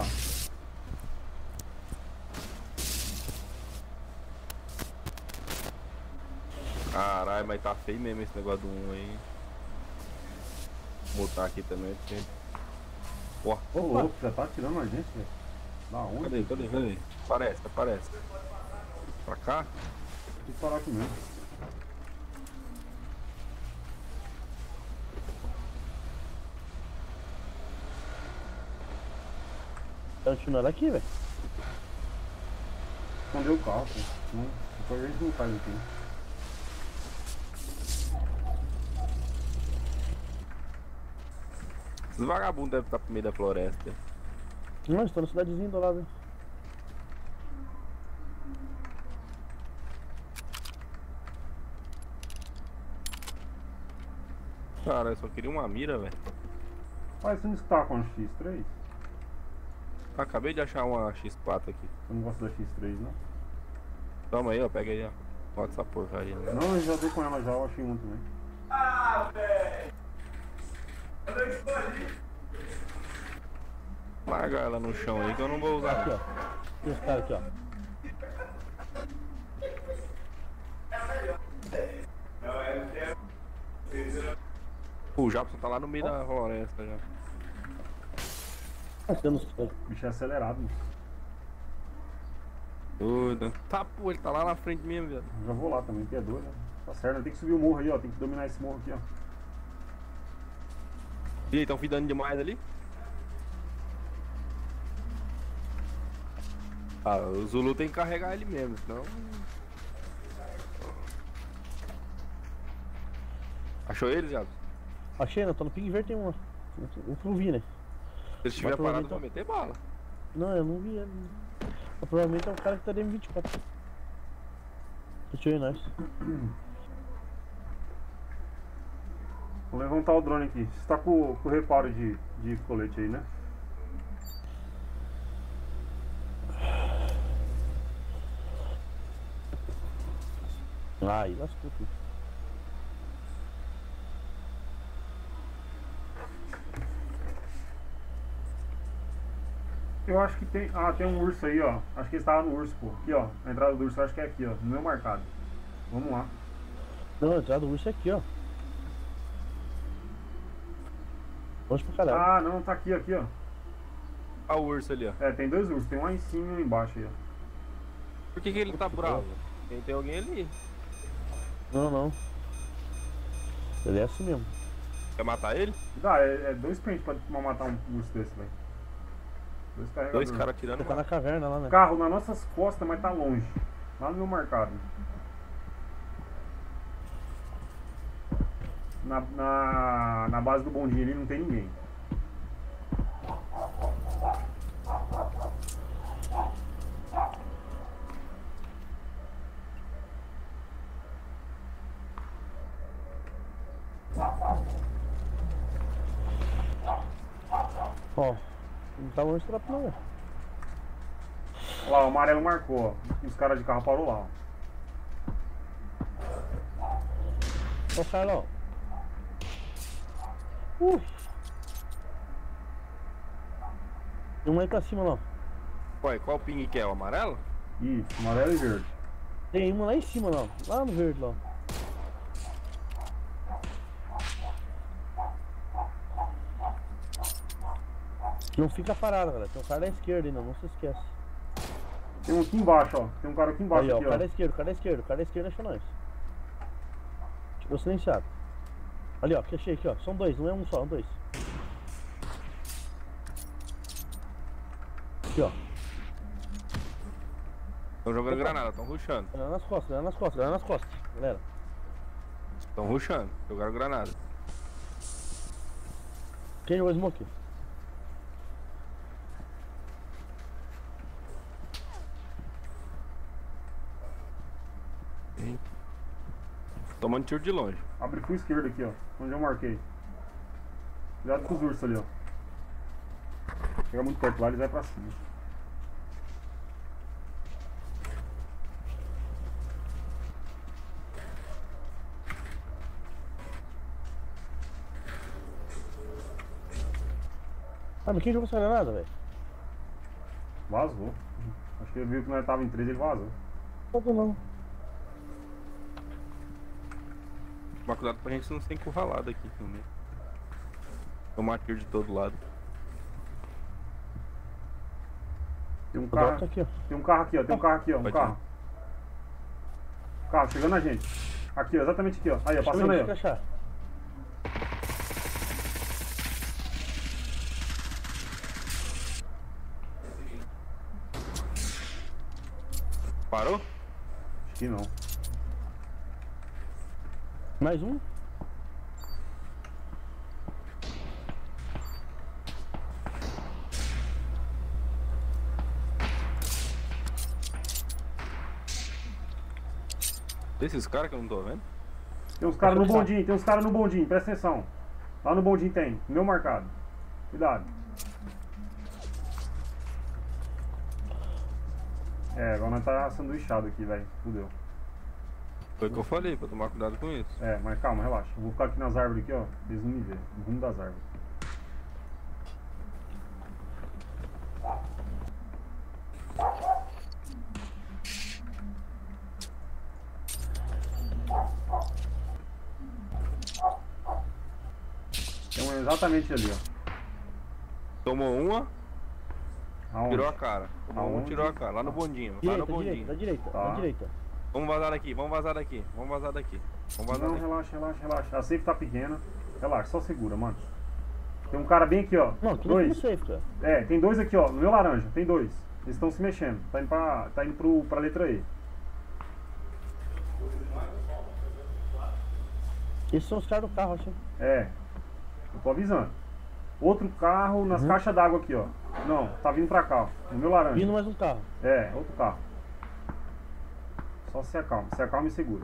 Caralho, mas tá feio mesmo esse negócio do 1 aí. Vou botar aqui também, porque... Ó, Ô louco, já tá atirando a gente, velho. Da onde? cadê? Aparece. Pra cá? Tem que parar aqui mesmo. Tá continuando aqui, velho. Escondeu o carro, pô. Não, depois a gente não faz aqui. Esses vagabundos devem estar pro meio da floresta. Não, estou na cidadezinha do lado, hein. Cara, eu só queria uma mira, velho. Mas você não está com a X3? Acabei de achar uma X4 aqui. Eu não gosto da X3, não. Toma aí, ó, pega aí, ó. Bota essa porcaria, né? Não, eu já dei com ela já, eu achei uma também. Larga ela no chão aí que eu não vou usar. Aqui, ó. Tem os caras aqui, ó. O Japson tá lá no meio da floresta já. Temos O bicho é acelerado, mano. Doido. Tá, pô, ele tá lá na frente mesmo, velho. Eu já vou lá também, que é doido, né? Tá certo, tem que subir o morro aí, ó. Tem que dominar esse morro aqui, ó. E aí, tão fidando demais ali? Ah, o Zulu tem que carregar ele mesmo, senão... Achou ele, Jabs? Achei, não, tô no Ping Verde, tem uma. Eu não vi, né? Se ele estiver Mas parado, provavelmente vai meter bala. Não, eu não vi ele. Mas provavelmente é o cara que tá de M24. Deixa eu ir, nós. Vou levantar o drone aqui. Você tá com o reparo de colete aí, né? Aí, lascou tudo. Eu acho que tem... Ah, tem um urso aí, ó. Acho que ele estava no urso, pô. Aqui, ó. A entrada do urso, eu acho que é aqui, ó. No meu marcado. Vamos lá. Não, a entrada do urso é aqui, ó. Longe pra caralho. Ah, não. Tá aqui, aqui, ó. Olha o urso ali, ó. É, tem dois ursos. Tem um lá em cima e um embaixo aí, ó. Por que ele tá bravo? Tem alguém ali. Não, não. Ele é assim mesmo. Quer matar ele? Dá, é dois pentes pra matar um urso desse, velho. Dois carregadores. Dois caras tirando. Ele tá na caverna lá, né? Carro nas nossas costas, mas tá longe. Lá no meu marcado. Na base do bondinho ali não tem ninguém. Ó, não tá longe do trapo não, velho. Olha lá, o amarelo marcou, ó. E os caras de carro parou lá, ó. Ó, Carlão. Tem um aí pra cima lá. Ué, qual ping que é? O amarelo? Isso, amarelo e verde. Tem uma lá em cima, lá. Lá no verde, lá. Não fica parado, galera. Tem um cara à esquerda ainda, não se esquece. Tem um aqui embaixo, ó. Tem um cara aqui embaixo, Aí, ó, aqui, o cara à ó. esquerda, o cara à esquerda, o cara à esquerda achou nós. Ficou silenciado. Ali, ó, que achei aqui, ó. São dois, não é um só, são dois. Aqui, ó. Estão jogando granada, estão rushando. Galera nas costas, galera nas costas, galera nas costas. Galera. Estão rushando. Jogaram granada. Quem jogou smoke? Tomando tiro de longe. Abre full esquerdo aqui, ó. Onde eu marquei. Cuidado com os ursos ali, ó. Chega muito perto lá, eles vai pra cima. Ah, mas quem jogou essa granada, velho? Vazou. Acho que ele viu que nós tava em 3, ele vazou. Não. Mas cuidado pra gente não ser encurralado aqui também. Tomar tiro de todo lado. Tem um O carro. drop tá aqui, ó. Tem um carro aqui, ó. Tem um carro aqui, ó. Um Pode carro. Carro chegando na gente. Aqui, ó. Exatamente aqui, ó. Aí, ó. Passando aí, ó. Achar. Parou? Acho que não. Mais um? Desses caras que eu não tô vendo? Tem uns caras no bondinho, tem uns caras no bondinho. Presta atenção. Lá no bondinho tem. Meu marcado. Cuidado. É, agora nós tá sanduichado aqui, velho. Fudeu. Foi o que eu falei, pra tomar cuidado com isso. É, mas calma, relaxa. Eu vou ficar aqui nas árvores aqui, ó. Eles não me verem. No rumo das árvores. Tem um exatamente ali, ó. Tomou uma, Aonde? tirou a cara. Tomou uma, Aonde? tirou a cara. Lá no bondinho. Lá Direita, no bondinho. da direita, Tá. da direita. Vamos vazar daqui, vamos vazar daqui. Vamos vazar daqui. Vamos vazar Não, daqui. relaxa. A safe tá pequena. Relaxa, só segura, mano. Tem um cara bem aqui, ó. Não, tudo Dois. safe, cara. É, tem dois aqui, ó. No meu laranja, tem dois. Eles estão se mexendo. Tá indo pra letra E. Esses são os caras do carro, acho. É. Eu tô avisando. Outro carro nas caixas d'água aqui, ó. Não, tá vindo pra cá, ó. No meu laranja. Vindo mais um carro. É, outro carro. Só se acalma. Se acalma e segura.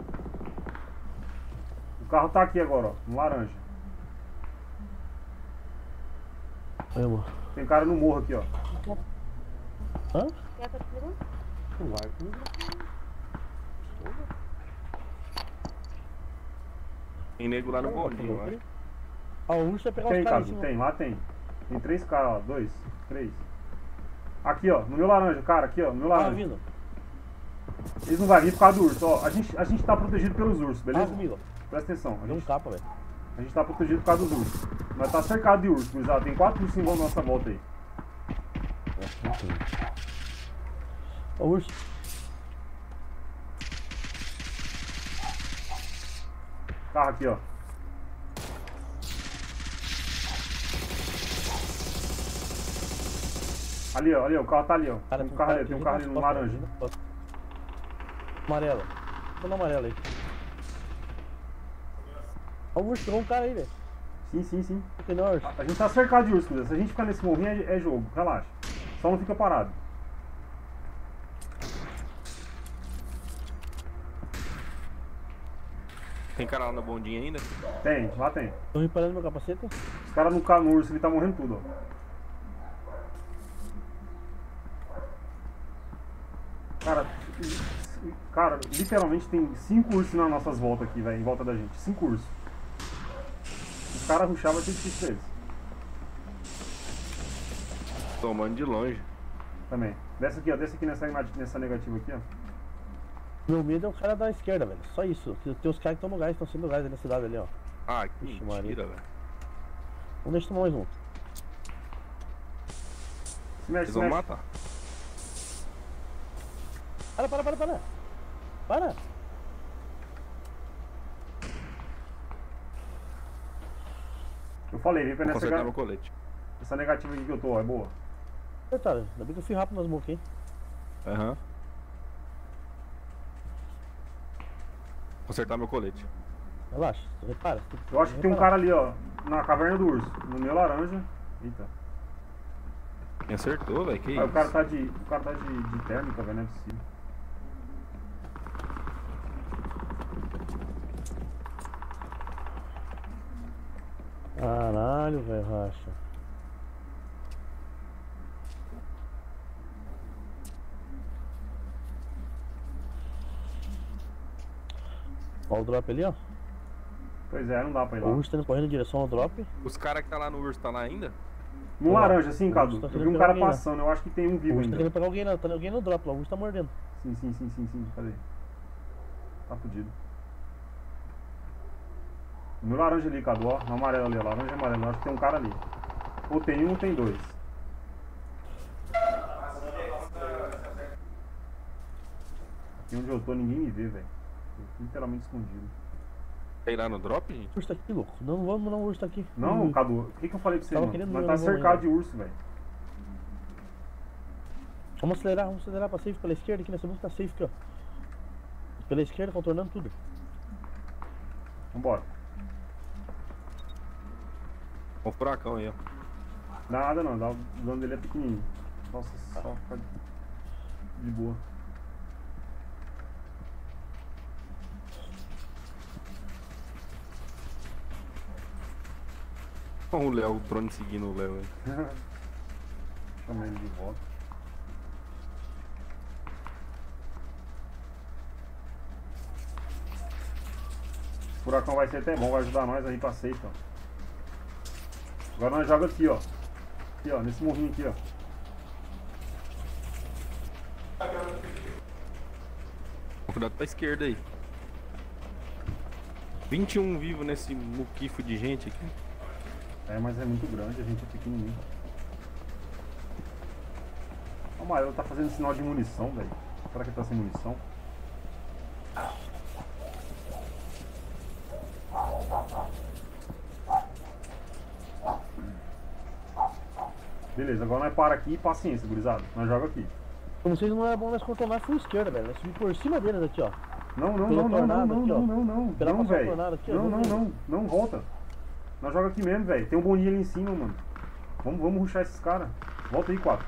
O carro tá aqui agora, ó. No laranja. Aí, amor. Tem cara no morro aqui, ó. Hã? Não vai comigo. Tem nego lá no bondinho, ó. Ó, o urso vai pegar Tem, os caras em Caso, cima. tem, lá tem. Tem 3 caras, ó. 2, 3. Aqui, ó. No meu laranja, cara, aqui, ó. No meu Ah, laranja. vindo. Eles não vão vir por causa do urso, ó. A gente tá protegido pelos ursos, Ah, beleza? comigo. Presta atenção. Deu um capa, velho. A gente tá protegido por causa dos ursos. Nós tá cercado de urso, gurizada. Tem 4 ursos em nossa volta aí. Ó, o urso. Carro aqui, ó. Ali, ó, o carro tá ali, ó. Cara, Tem um carro ali, tem um carro ali no laranja. Amarela. Vou na amarela aí. Ó, o urso, pegou um cara aí, velho. Sim. Por que não, urso? A gente tá cercado de urso, gurizada. Se a gente ficar nesse morrinho é jogo, relaxa. Só não fica parado. Tem cara lá no bondinho ainda? Tem, lá tem. Tô reparando meu capacete. Os caras no urso, ele tá morrendo tudo, ó. Cara, literalmente tem 5 ursos nas nossas voltas aqui, velho, em volta da gente. 5 ursos. Os caras rushavam, vai ser difícil deles. Tomando de longe. Também. Desce aqui nessa negativa aqui, ó. Meu medo é o cara da esquerda, velho. Só isso. Tem os caras que tomam gás, estão sendo gás ali na cidade ali, ó. Ah, que Ixi, mentira, Maria. velho. Vamos deixar tomar mais um. Se mexe, Eles se vão mexe. matar. Para. falei, vem pra Vou nessa consertar meu colete. essa negativa aqui que eu tô, ó, é boa. Detalhe, ainda bem que eu fui rápido nas mãos aqui. Aham. Consertar meu colete. Relaxa, repara. Eu acho que tem um cara ali, ó, na caverna do urso, no meu laranja. Eita. Me acertou, velho. Que Aí isso? o cara tá de térmica, velho, não é possível. Caralho, velho, racha. Ó o drop ali, ó. Pois é, não dá pra ir O lá. urso tá indo correndo em direção ao drop. Os caras que tá lá no urso tá lá ainda? No Ó, laranja, assim, o Cadu. urso tá Eu vi querendo um cara pegar alguém, né? passando, eu acho que tem um O vivo urso tá ainda. querendo pegar alguém, não. Tá alguém no drop lá, o urso tá mordendo. Sim, cadê? Tá fudido. No meu laranja ali, Cadu, ó. No amarelo ali, ó. Laranja e amarelo. Eu acho que tem um cara ali. Ou tem um ou tem dois. Aqui onde eu tô, ninguém me vê, velho. Tô literalmente escondido. Tem lá no drop, gente? O urso tá aqui, louco. Não, não vamos não, o urso tá aqui. Não, Cadu, o que eu falei pra você, Tava mano? querendo Nós ver, tá não vamos cercado ainda. de urso, velho. Vamos acelerar pra safe pela esquerda aqui, nós temos que tá safe aqui, ó. Pela esquerda, contornando tudo. Vambora. Um furacão aí, ó. Nada não, o dano dele é pequenininho. Nossa, só fica de boa. Olha o Léo, o drone seguindo o Léo aí. Chamei ele de volta. O furacão vai ser até bom, vai ajudar nós aí pra safe, ó. Agora nós joga aqui, ó. Aqui, ó, nesse morrinho aqui, ó. Cuidado pra esquerda aí. 21 vivos nesse muquifo de gente aqui. É, mas é muito grande, a gente é pequenininho. O amarelo tá fazendo sinal de munição, velho. Será que ele tá sem munição? Beleza, agora nós para aqui e paciência, gurizada. Nós joga aqui. Pra vocês não é bom nós contornar full esquerda, velho. Nós subir por cima deles aqui, ó. Não, Pela não, tornada aqui, ó. Pela não, passar a velho. tornada aqui, ó. Não, volta. Nós joga aqui mesmo, velho. Tem um boninho ali em cima, mano. Vamos rushar esses caras. Volta aí, 4.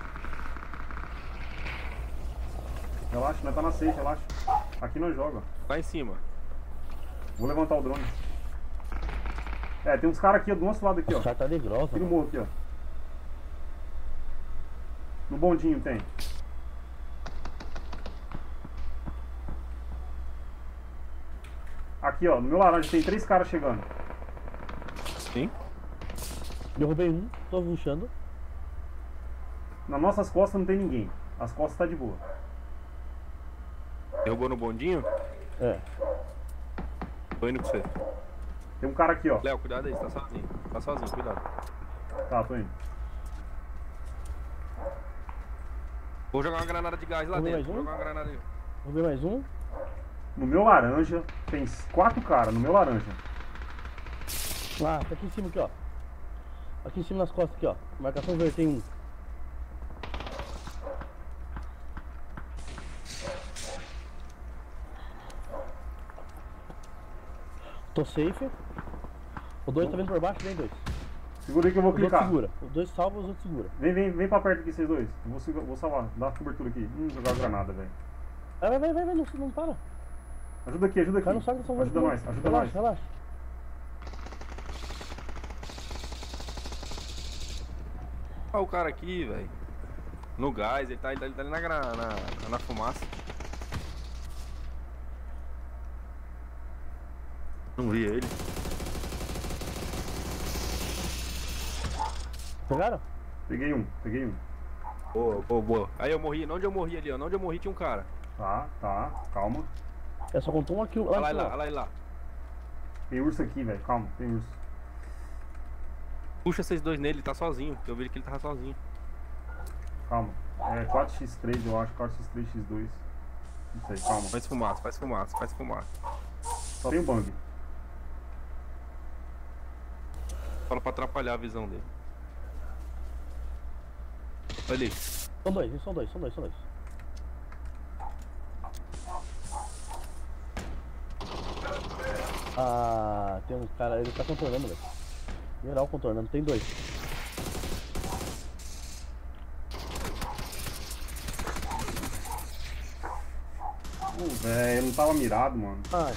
Relaxa, nós tá na safe, relaxa. Aqui nós joga. Lá em cima. Vou levantar o drone. É, tem uns caras aqui, ó, do nosso lado aqui, ó. Os caras tá negrosa, Aqui no mano. morro aqui, ó. No bondinho tem. Aqui, ó, no meu laranja tem 3 caras chegando. Sim. Derrubei um, tô rushando. Nas nossas costas não tem ninguém. As costas tá de boa. Derrubou no bondinho? É. Tô indo com você. Tem um cara aqui, ó. Léo, cuidado aí, você tá sozinho. Tá sozinho, cuidado. Tá, tô indo. Vou jogar uma granada de gás lá Vamos dentro. mais Vou um? jogar uma granada aí. Derrubei mais um. No meu laranja tem 4 caras, no meu laranja. Ah, tá aqui em cima aqui, ó. Aqui em cima nas costas aqui, ó. Marcação verde tem um. Tô safe. O 2 tá vindo por baixo, vem 2. Segura aí que eu vou Os outros clicar. segura. Os 2 salva, os outros segura. Vem pra perto aqui, vocês dois. Vou salvar. Dá cobertura aqui. Jogar a granada, velho. Vai, não para. Ajuda aqui, ajuda aqui. Cai no saco dessa Ajuda nós, ajuda nós. Relaxa. Olha o cara aqui, velho. No gás, ele tá ali na fumaça. Não vi ele. Pegaram? Peguei um. Boa. Aí eu morri, onde eu morri ali, ó. Onde eu morri tinha um cara. Tá, calma. É, só contou um aqui. Olha lá, Lá, olha lá, olha lá. Tem urso aqui, velho. Calma, tem urso. Puxa vocês dois nele, ele tá sozinho. Eu vi que ele tava sozinho. Calma. É 4x3, eu acho. 4x3, x2. Não sei, calma. Faz fumaça. Só tem o bang. Fala pra atrapalhar a visão dele. Olha ali. São dois. Ah, tem um cara, ele tá contornando, velho. Geral contornando, tem dois. Velho, eu não tava mirado, mano. Ai.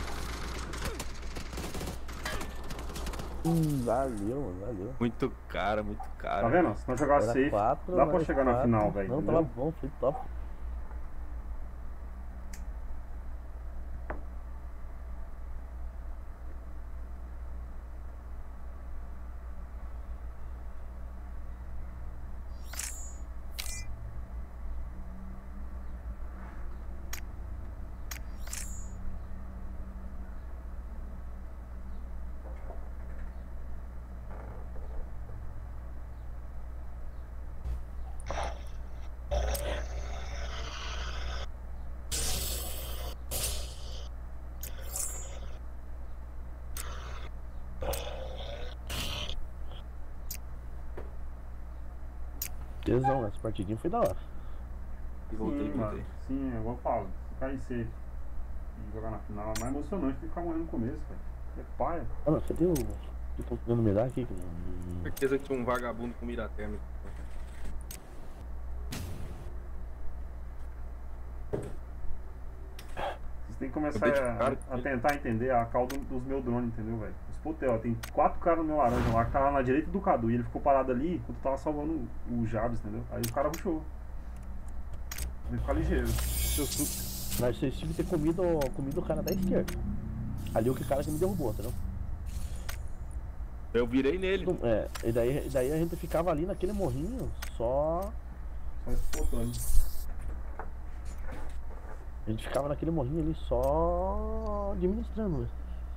Valeu, mano, valeu. Muito cara. Tá vendo? Se não jogar Era safe, 4, dá pra chegar na final, velho. Não, entendeu? tava bom, foi top. Tesão, essa partidinha foi da hora. E voltei. Sim, igual eu falo. Se cair safe e jogar na final é mais emocionante do que ficar morrendo no começo, velho. É paia. Ah, não, cadê o. Eu tô tentando mirar aqui. Certeza que tinha um vagabundo com mira térmica. Vocês têm que começar a tentar entender a causa dos meus drones, entendeu, velho? Os potel, tem 4 caras no meu laranja lá que tava na direita do Cadu e ele ficou parado ali quando tava salvando o Jabs, entendeu? Aí o cara rushou. Tem que ficar ligeiro. Mas vocês tinham que ter comido o cara da esquerda. Ali o cara que me derrubou, entendeu? Eu virei nele. É, e daí a gente ficava ali naquele morrinho só. Só explotando. A gente ficava naquele morrinho ali só administrando, né?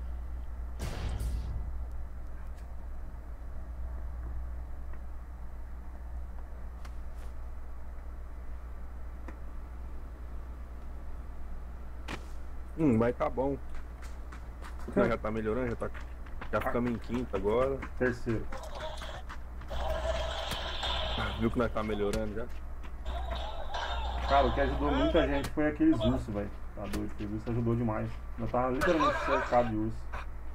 Mas tá bom. Nós já tá melhorando, já ficamos em quinta agora. Terceiro. Viu que nós tá melhorando já? Cara, o que ajudou muita gente foi aqueles ursos, velho. Tá doido, aqueles ursos ajudou demais. Eu tava literalmente cercado de urso.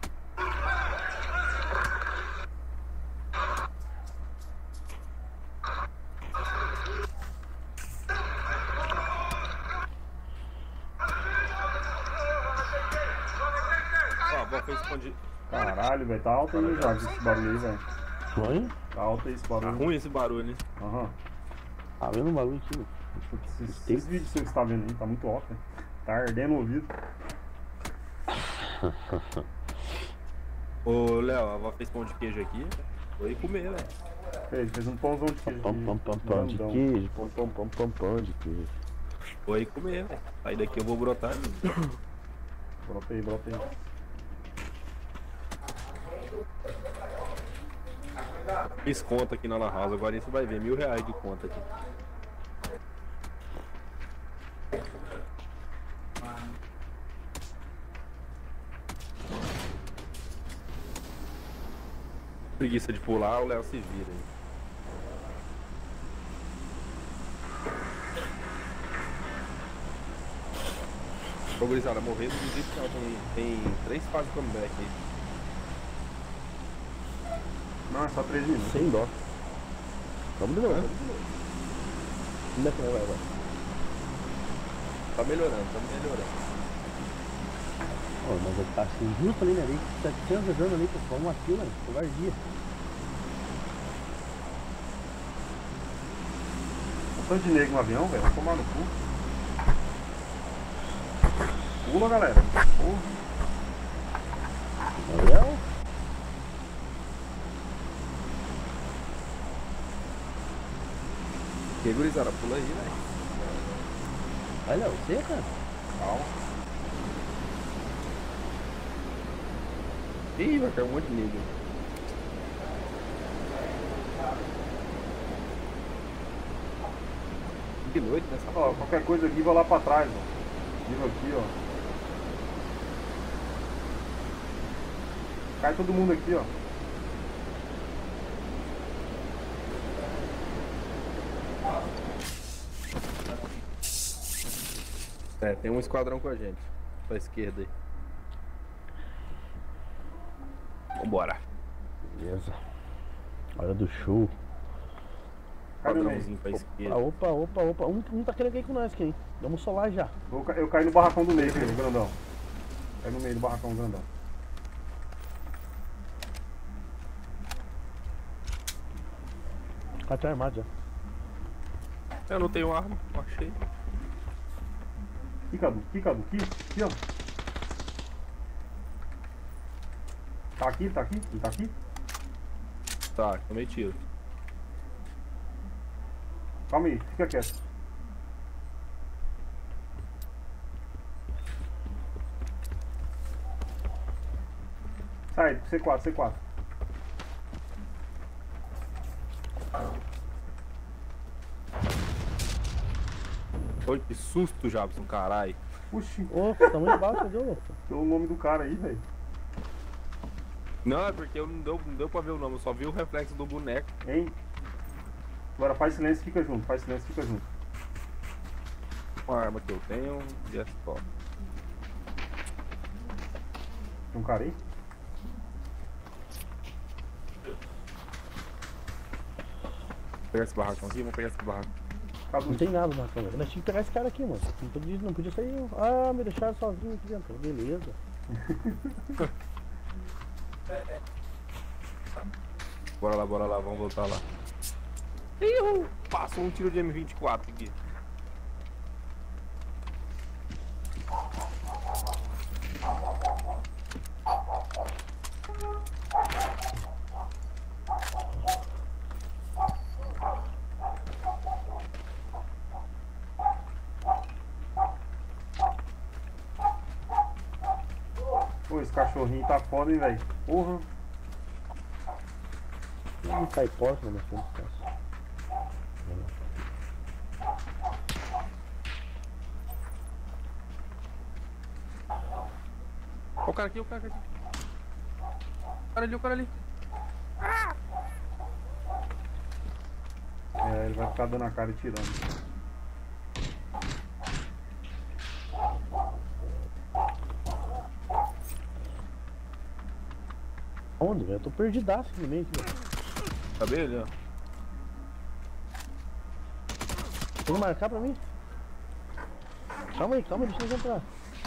Ó, a bola foi escondida. Caralho, velho, tá alto aí o Jabs esse barulho aí, velho. Oi? Tá alto aí esse Tá barulho. ruim esse barulho, hein? Aham. Tá vendo o bagulho aqui, velho? Esses vídeos seus que você tá vendo aí, tá muito alto, velho. Tá ardendo o ouvido. Ô, Léo, a avó fez pão de queijo aqui. Vou ir comer, velho. Fez um pãozão de queijo. Pão de grandão. queijo, pão de queijo. Vou ir comer, velho. Aí daqui eu vou brotar. Brota aí, brota aí. Fiz conta aqui na La House, agora você vai ver, R$1.000 de conta aqui. Preguiça de pular, o Léo se vira aí. Ô, gurizada, morrer do jeito que ela tem 3 fases de comeback aí. Não, é só 3 minutos. Sem dó. Vamos de novo. Onde é que vai? Tá melhorando, tá melhorando. Pô, mas ele tá assim, justo ali, né? Ali, 700 dano ali, pessoal, uma fila, covardia. Um tanto de negro no avião, velho. Vai tomar no cu. Pula, galera. Pula. Valeu? Que gurizada, pula aí, velho. Olha, você, cara. Calma. Ih, vai cair um monte de negro. De noite, nessa Ó, qualquer coisa aqui, vai lá pra trás, ó. Viva aqui, ó. Cai todo mundo aqui, ó. É, tem um esquadrão com a gente. Pra esquerda aí. Vambora. Beleza. Hora do show. Cadê o meio? Esquadrãozinho pra esquerda. Opa. Um tá querendo cair com nós aqui, hein? Vamos solar já. Eu caí no barracão do meio, filho, grandão. Cai no meio do barracão grandão. O cara tá armado já. Eu não tenho arma, achei. Aqui, Cadu, aqui, ó. Tá aqui? Ele tá aqui? Tá, tomei tiro. Calma aí, fica quieto. Sai, C4. Oi, que susto, Jabson, caralho. Puxa, Ô, tá muito baixo, cadê o louco? deu o nome do cara aí, velho. Não, é porque não deu pra ver o nome, eu só vi o reflexo do boneco. Hein? Agora faz silêncio e fica junto, Uma arma que eu tenho e é só. Tem um cara aí? Vou pegar esse barracão aqui, vamos pegar esse barraco. Cadu, Não tem nada na câmera. Nós tínhamos que pegar esse cara aqui, mano. Não podia sair. Ah, me deixaram sozinho aqui dentro. Beleza. Bora lá, vamos voltar lá. Passou um tiro de M24 aqui. Pô, esse cachorrinho tá foda, hein, velho. Porra. Não cai porta na minha frente, cara. Ó o cara aqui. O cara ali. É, ele vai ficar dando a cara e tirando. Onde, velho? Eu tô perdidaço aqui no meio aqui, velho. Tá bem ali, ó. Tem que marcar pra mim? Calma aí, deixa eu entrar.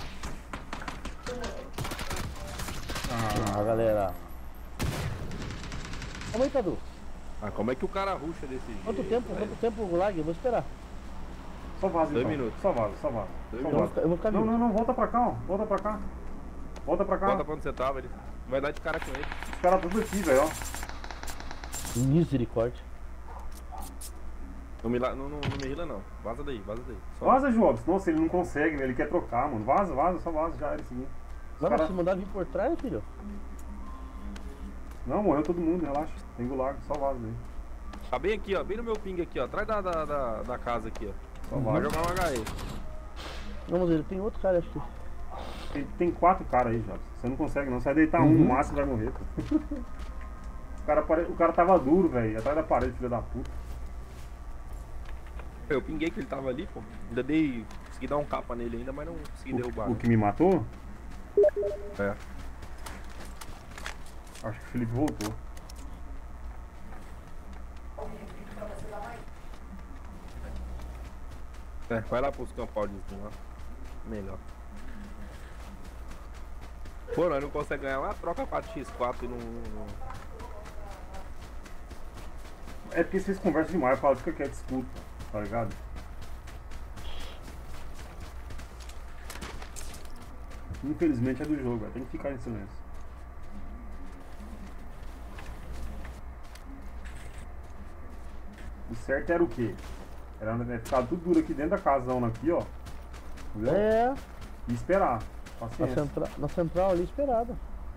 Ah, galera. Calma aí, Cadu. Ah, como é que o cara ruxa desse jeito? Quanto tempo o lag? Eu vou esperar. Só vaza, 2 então. minutos. Só vaza. Dois Só minutos. vaza. Eu vou ficar vivo. Não, volta pra cá, ó. Volta pra cá. Volta pra onde você tava, ele vai dar de cara com ele. Os caras tudo aqui, velho, ó. Misericórdia. Não me rila não. Vaza daí. Só. Vaza, Jobs. Nossa, ele não consegue, velho. Ele quer trocar, mano. Vaza, só vaza. Já era o seguinte. Os Agora, cara- se mandar vir por trás, filho. Não, morreu todo mundo, relaxa. Tem gulag, só vaza daí. Tá bem aqui, ó. Bem no meu ping aqui, ó. Atrás da casa aqui, ó. Só Vai vaza. jogar um HE. Vamos ver, tem outro cara, acho que. Tem 4 caras aí, Jobs. Você não consegue, não. Você vai deitar um, no máximo vai morrer, pô. O cara tava duro, velho. Atrás da parede, filho da puta. Eu pinguei que ele tava ali, pô. Consegui dar um capa nele ainda, mas não consegui derrubar. O né? que me matou? É. Acho que o Felipe voltou. Vai lá pros campauzinhos lá. Melhor. Pô, nós não conseguimos ganhar lá, troca 4x4 e não. É porque vocês conversam demais, falam, fica quieto, escuta, tá ligado? Infelizmente é do jogo, velho. Tem que ficar em silêncio. O certo era o quê? Era ficar tudo duro aqui dentro da casona aqui, ó. Entendeu? É, E esperar. na, Paciência. na central ali esperado.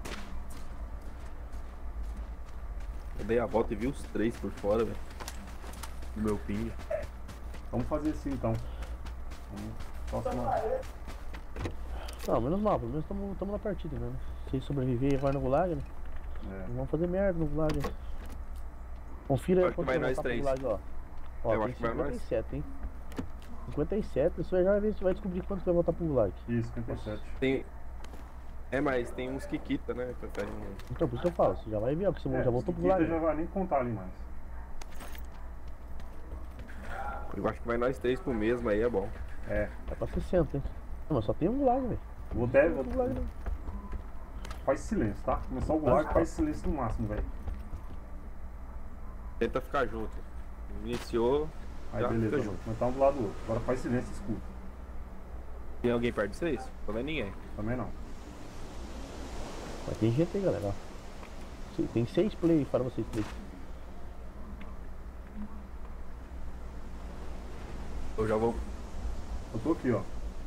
Eu dei a volta e vi os 3 por fora, velho. Do meu ping. Vamos fazer assim então. Próxima. Não, menos mal, pelo menos estamos na partida, né? Se sobreviver agora no gulag, né? É. Não vamos fazer merda no gulag. Confira Eu aí acho que quanto vai vai nós voltar pro três. gulag, ó. Ó, Eu tem acho que vai nós. 57, hein? 57, você já vai descobrir quanto que vai voltar pro gulag. Isso, 57. Tem. É, mas tem uns que quita, né? Prefere um. Então, por isso que eu falo, você já vai ver, porque você já voltou pro Quita gulag. já vai nem contar ali mais. Eu acho que vai nós três pro mesmo aí, é bom. É. Vai pra 60, hein? Não, mas só tem um gulag, velho. Vou até. Não tem gulag, não. Faz silêncio, tá? Começar o gulag, faz silêncio no máximo, velho. Tenta ficar junto. Iniciou. Aí já beleza, fica mano. junto. Nós tá um do lado do outro. Agora faz silêncio e escuta. Tem alguém perto de vocês? Tô vendo ninguém. Também não. Mas tem gente aí, galera, ó. Tem 6 play para vocês três. Eu já vou. Eu tô aqui, ó.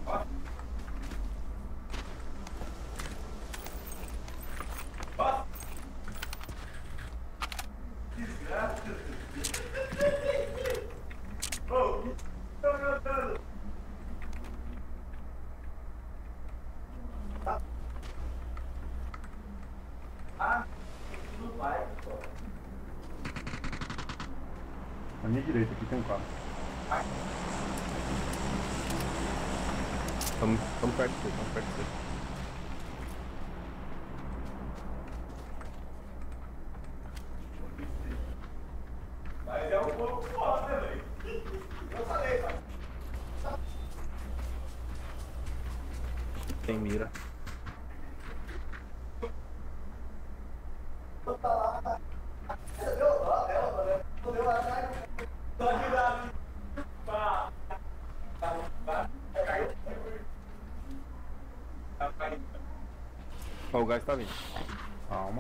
Na minha direita aqui tem um carro. Tamo perto de você, tamo perto de você. Tem mira. Ó, o gás tá vindo. Calma.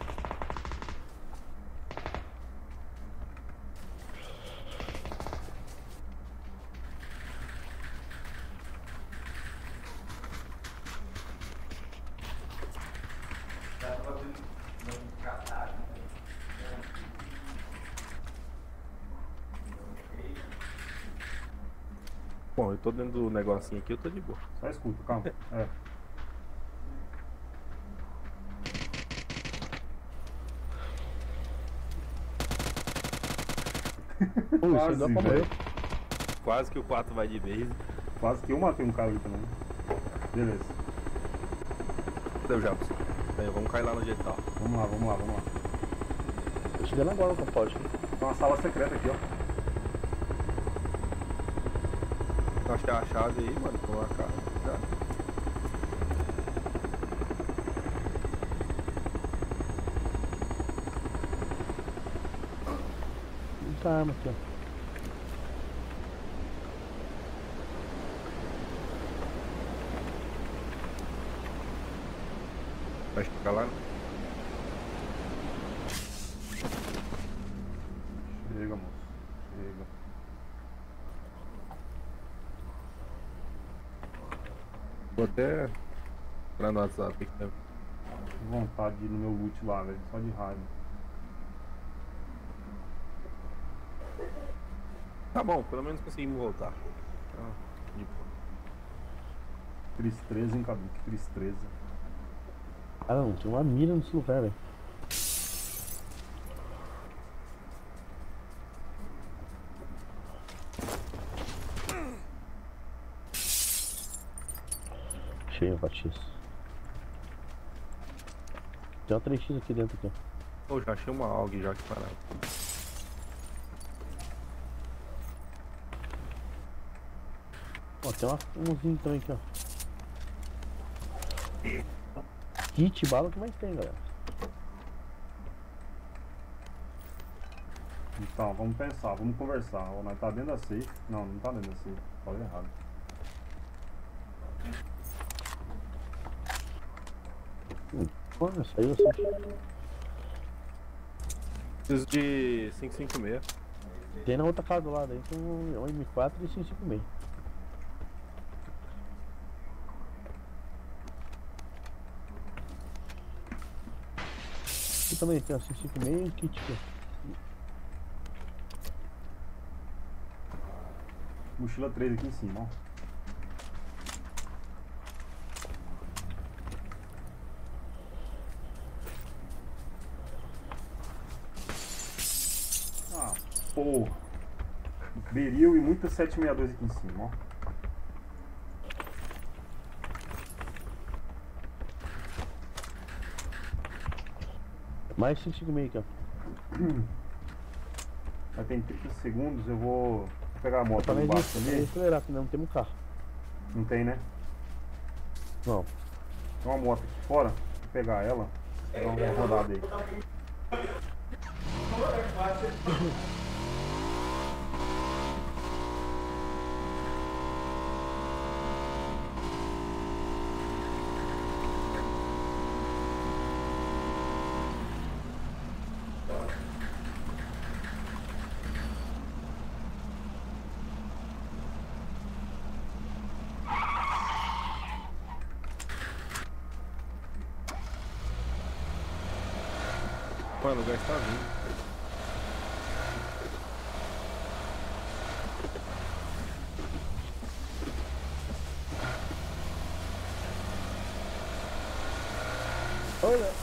Bom, eu tô dentro do negocinho aqui, eu tô de boa. Só escuta, calma. É. Pô, isso aí dá pra morrer. Quase que o 4 vai de vez. Quase que eu matei um cara ali também. Beleza. Deu já, pessoal. Vamos cair lá no digital. Vamos lá, vamos lá, vamos lá. Tô chegando agora com a pote. Tem uma sala secreta aqui, ó. Acho que é a chave aí, mano. Vou marcar. Já. Muita arma aqui, ó. Vai chegar lá. Chega, moço. Chega. Vou até entrar no WhatsApp aqui. Que vontade de ir no meu loot lá, velho. Só de raiva. Tá bom, pelo menos conseguimos voltar. Ah, de boa. Tristeza, hein, Cadu? Que tristeza. Cara, não tem uma mira nesse lugar, velho. Cheio, Patias. Tem uma 3x aqui dentro aqui, ó. Pô, já achei uma AUG já que parada. Ó, tem umzinho também aqui, ó. Kit, bala, o que mais tem, galera? Então, vamos pensar, vamos conversar. Ó, nós tá dentro da safe. Não, não tá dentro da safe. Falei errado. Pô, saiu assim. Preciso de 556. Tem na outra casa do lado aí, tem um M4 e 556. Aqui também tem, ó, 556 e um kit aqui. Mochila 3 aqui em cima, ó. Ah, porra. Beril e muita 762 aqui em cima, ó. Mais 5,5 aqui, ó. Aí tem 30 segundos, eu vou pegar a moto Pra ali nós embaixo ali. acelerar, senão não temos carro. Não tem, né? Não. Tem uma moto aqui fora, vou pegar ela, dar uma rodada aí. Mano, o gás tá vindo. Olha.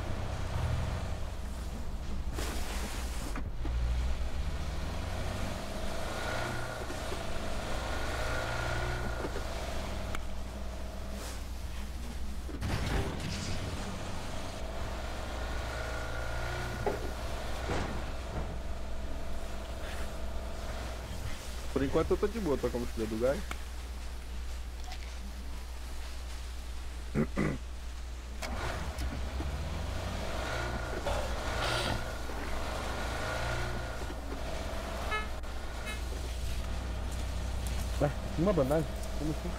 Por enquanto eu tô de boa, tô com a mochila do gás. Vai, uma bandagem. Vamos sim.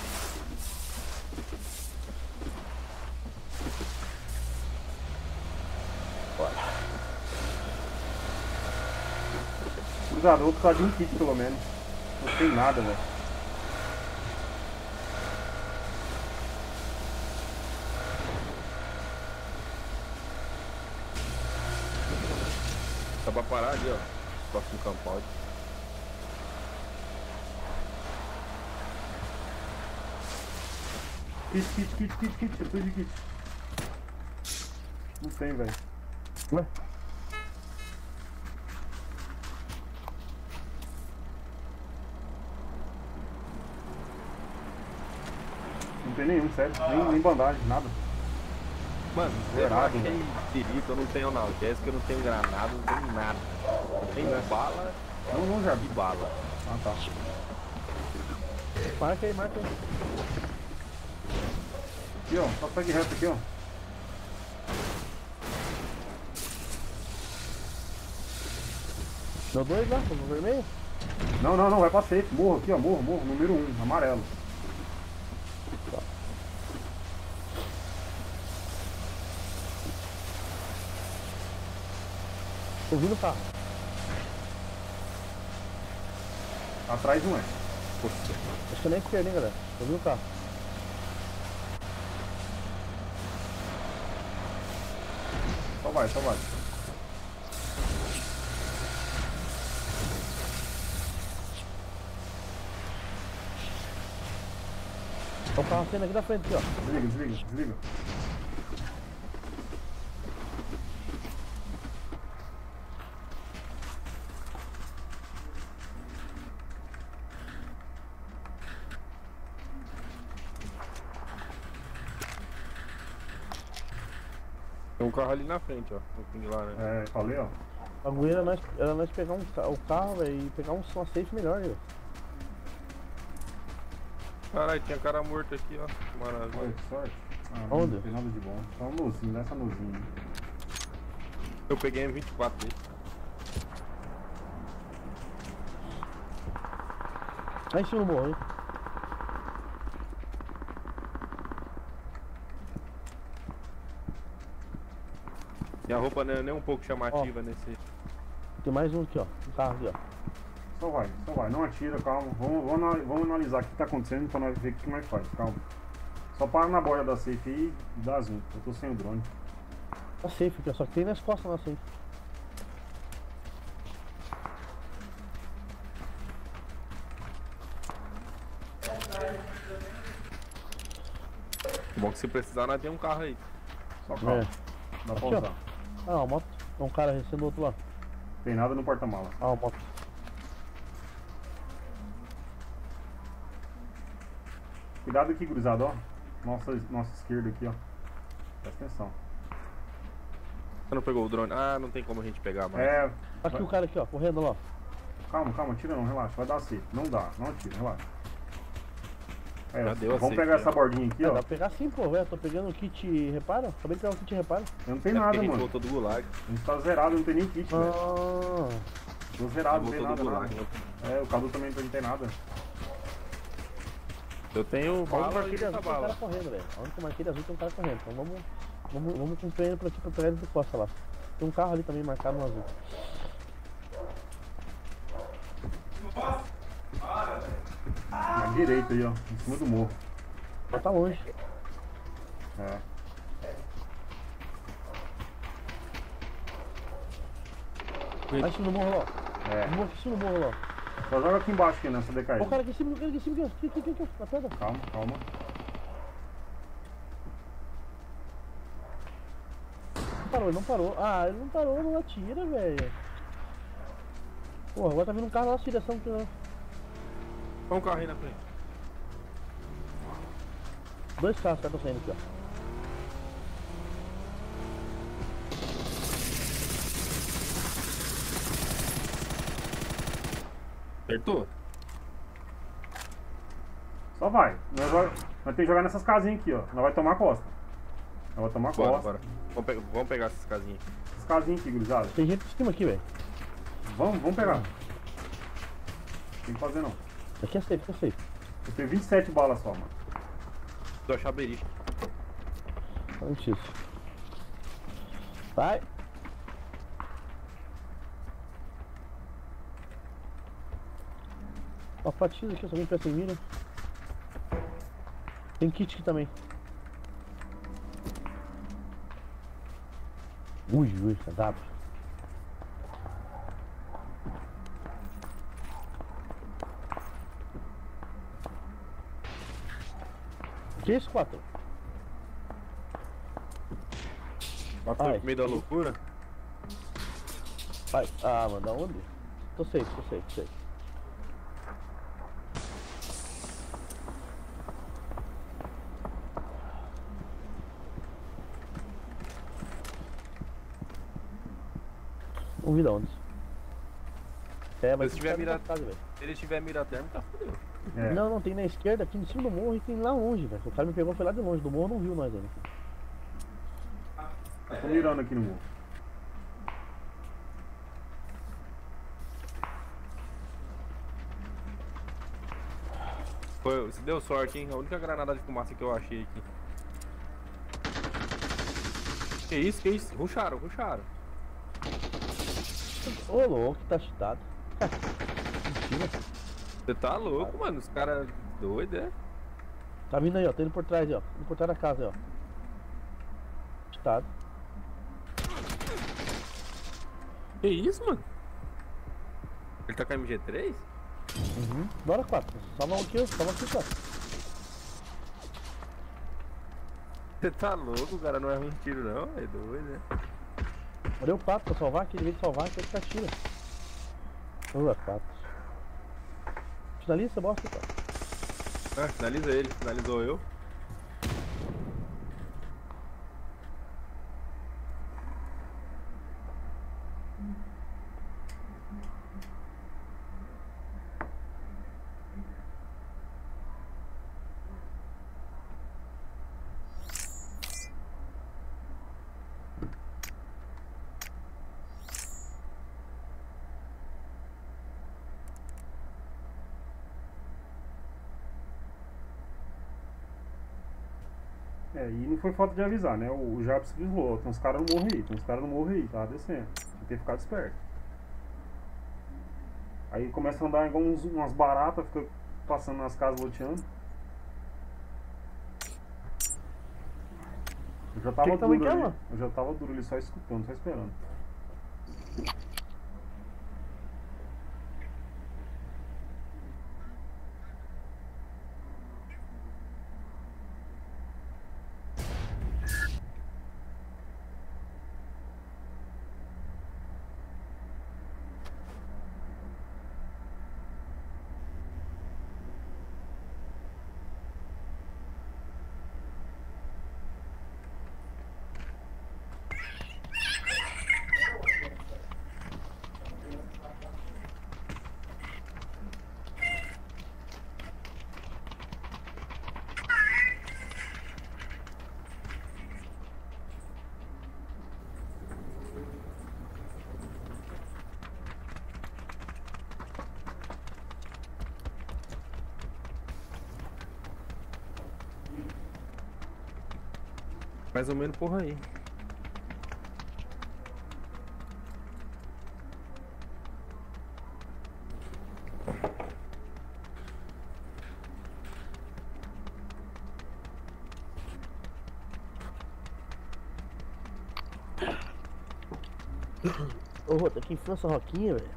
Cuidado, eu vou precisar de um kit pelo menos. Não tem nada, velho. Tá pra parar ali, ó. Próximo campo. Kit, eu preciso de kit. Não tem, velho. Ué? Não tem nenhum, sério. Nem bandagem, nada. Mano, Zerado, eu não tenho tirito, eu não tenho analgésico, eu não tenho granada, não tenho nada. Eu tenho bala Não, já e vi. bala. Ah, tá. Marca aí, marca aí. Aqui, ó. Só segue reto aqui, ó. Deu dois lá, no vermelho? Não, vai pra safe. Morro aqui, ó. Morro. Número 1, amarelo. Tô vindo o carro. Atrás não é. Acho que é na esquerda, hein, galera. Tô vindo o carro. Só vai. Ó o carro saindo aqui da frente, aqui, ó. Desliga. Tem um carro ali na frente, ó. No ping lá, né? É, falei, ó. A agulha era nós pegar o carro, velho, e pegar uma safe melhor, velho. Caralho, tinha cara morto aqui, ó. Olha Maravilha. que sorte. Ah, Onde? Não tem nada de bom. Só um nozinho, dá essa nozinha. Eu peguei M24 dele. Lá em cima do morro, hein. Minha roupa não é nem um pouco chamativa nesse. Tem mais um aqui, ó. Um carro aqui, ó. Só vai. Não atira, calma. Vamos analisar o que tá acontecendo pra nós ver o que nós faz. Calma. Só para na borda da safe aí e dá zoom. Eu tô sem o drone. Tá safe aqui, ó. Só que tem nas costas nossa aí. Bom que se precisar, nós tem um carro aí. Só calma. É. Dá pra Aqui, ó. usar. Ah, uma moto. Tem um cara recém do outro lá. Tem nada no porta-mala. Ah, uma moto. Cuidado aqui, gurizada, ó. Nossa esquerda aqui, ó. Presta atenção. Você não pegou o drone? Ah, não tem como a gente pegar mais. É. Aqui o cara aqui, ó, correndo lá, ó. Calma, tira não, relaxa. Vai dar C. Não dá, não atira, relaxa. É, Já deu a vamos C pegar aqui, essa ó. bordinha aqui, Dá ó. pra pegar sim, pô, velho. Tô pegando o kit repara. Acabei de pegar o kit repara. Eu não tenho É porque nada, a gente mano. voltou do gulag. A gente tá zerado, não tem nem kit, velho. Ah, Tô zerado, não tem Voltou do nada, gulag. nada. É, o Cadu também não tem nada. Eu tenho a única bala e marquilha azul muita tem um cara bala. correndo, velho. A única marquilha azul tem um cara correndo. Então vamos cumprir ele por aqui pra pegar ele de costa lá. Tem um carro ali também marcado no azul. Na direita aí, ó. Em cima do morro. Mas tá longe. É. Lá em cima do morro lá, ó. É. Em cima do morro lá, ó. Só joga aqui embaixo aqui nessa Ó, decaída. o cara aqui em cima, aqui, na pedra. Calma. Não parou. Ah, ele não parou, não atira, velho. Porra, agora tá vindo um carro na nossa direção aqui, né? Olha um carro aí na frente. Dois carros que estão saindo aqui, ó. Acertou? Só vai. Nós tem que jogar nessas casinhas aqui, ó. Nós vai tomar costa. Nós vai tomar Bora, costa. bora. Vamos pegar essas casinhas aqui. Essas casinhas aqui, gurizada. Tem gente em cima aqui, velho. Vamos pegar. Tem que fazer não. Aqui é safe, Eu tenho 27 balas só, mano. Do Chaberi. Olha isso. Vai. Ó, fatiza aqui, só vem peça em mira. Tem kit aqui também. Ui, dá. Que isso, 4? Passou Ai. no meio da loucura. Vai. Ah, mano, da onde? Tô safe. Vamos vir da onde? É, mas Se tiver mira- casa, velho. Se ele tiver mira térmica, fodeu. É. Não, tem na esquerda, aqui em cima do morro e tem lá longe, velho. O cara me pegou, foi lá de longe, do morro não viu nós ainda. Eu tô mirando aqui no morro. Você deu sorte, hein? A única granada de fumaça que eu achei aqui. Que isso? Ruxaram. Ô, louco, tá cheatado. Mentira. Você tá louco, mano? Os caras doidos, é? Tá vindo aí, ó. Tá indo por trás aí, ó. Indo por trás da casa aí, ó. Cheatado. Que isso, mano? Ele tá com a MG3? Bora, 4. Salva aqui, 4. Você tá louco, o cara não erra um tiro não, é doido, né? Deu 4 pra salvar, aquele veio de salvar, que ele tá tira. Boa, 4. Finaliza essa bosta, cara. Ah, finaliza ele, finalizou eu. É, e não foi falta de avisar, né? O Jabs avisou, tem uns caras no morro aí, tá descendo. Tem que ter ficado esperto. Aí começa a andar igual umas baratas, fica passando nas casas loteando. Eu já tava Que tamanho duro que é, ali. mano? Eu já tava duro ali, só escutando, só esperando. Mais ou menos porra aí. Ô, Rô, tá aqui em França a Roquinha, velho.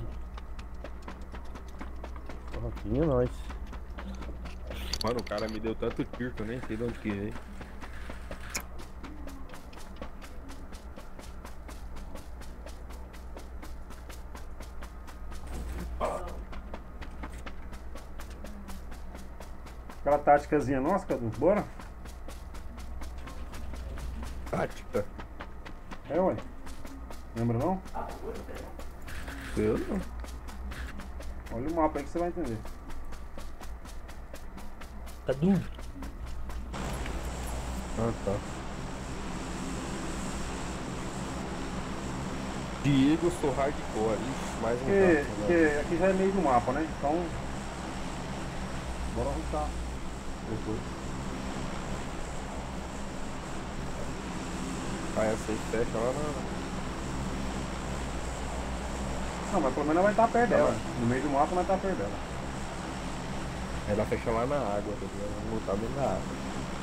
A Roquinha é nóis. Mano, o cara me deu tanto tiro que eu nem sei de onde que veio. Aquela táticazinha nossa, Cadu. Bora? Tática. É, ué. Lembra não? Eu não. Olha o mapa aí que você vai entender. Cadu. Ah, tá. Diego, sou hardcore. Ixi, mais um cara, Porque aqui já é meio do mapa, né? Então. Bora arrancar. Depois. Ah, essa aí fecha lá na... Não, mas pelo menos vai estar perto dela. No meio do mapa vai estar perto dela. Ela fecha lá na água, tá ligado? Vamos lutar dentro da água.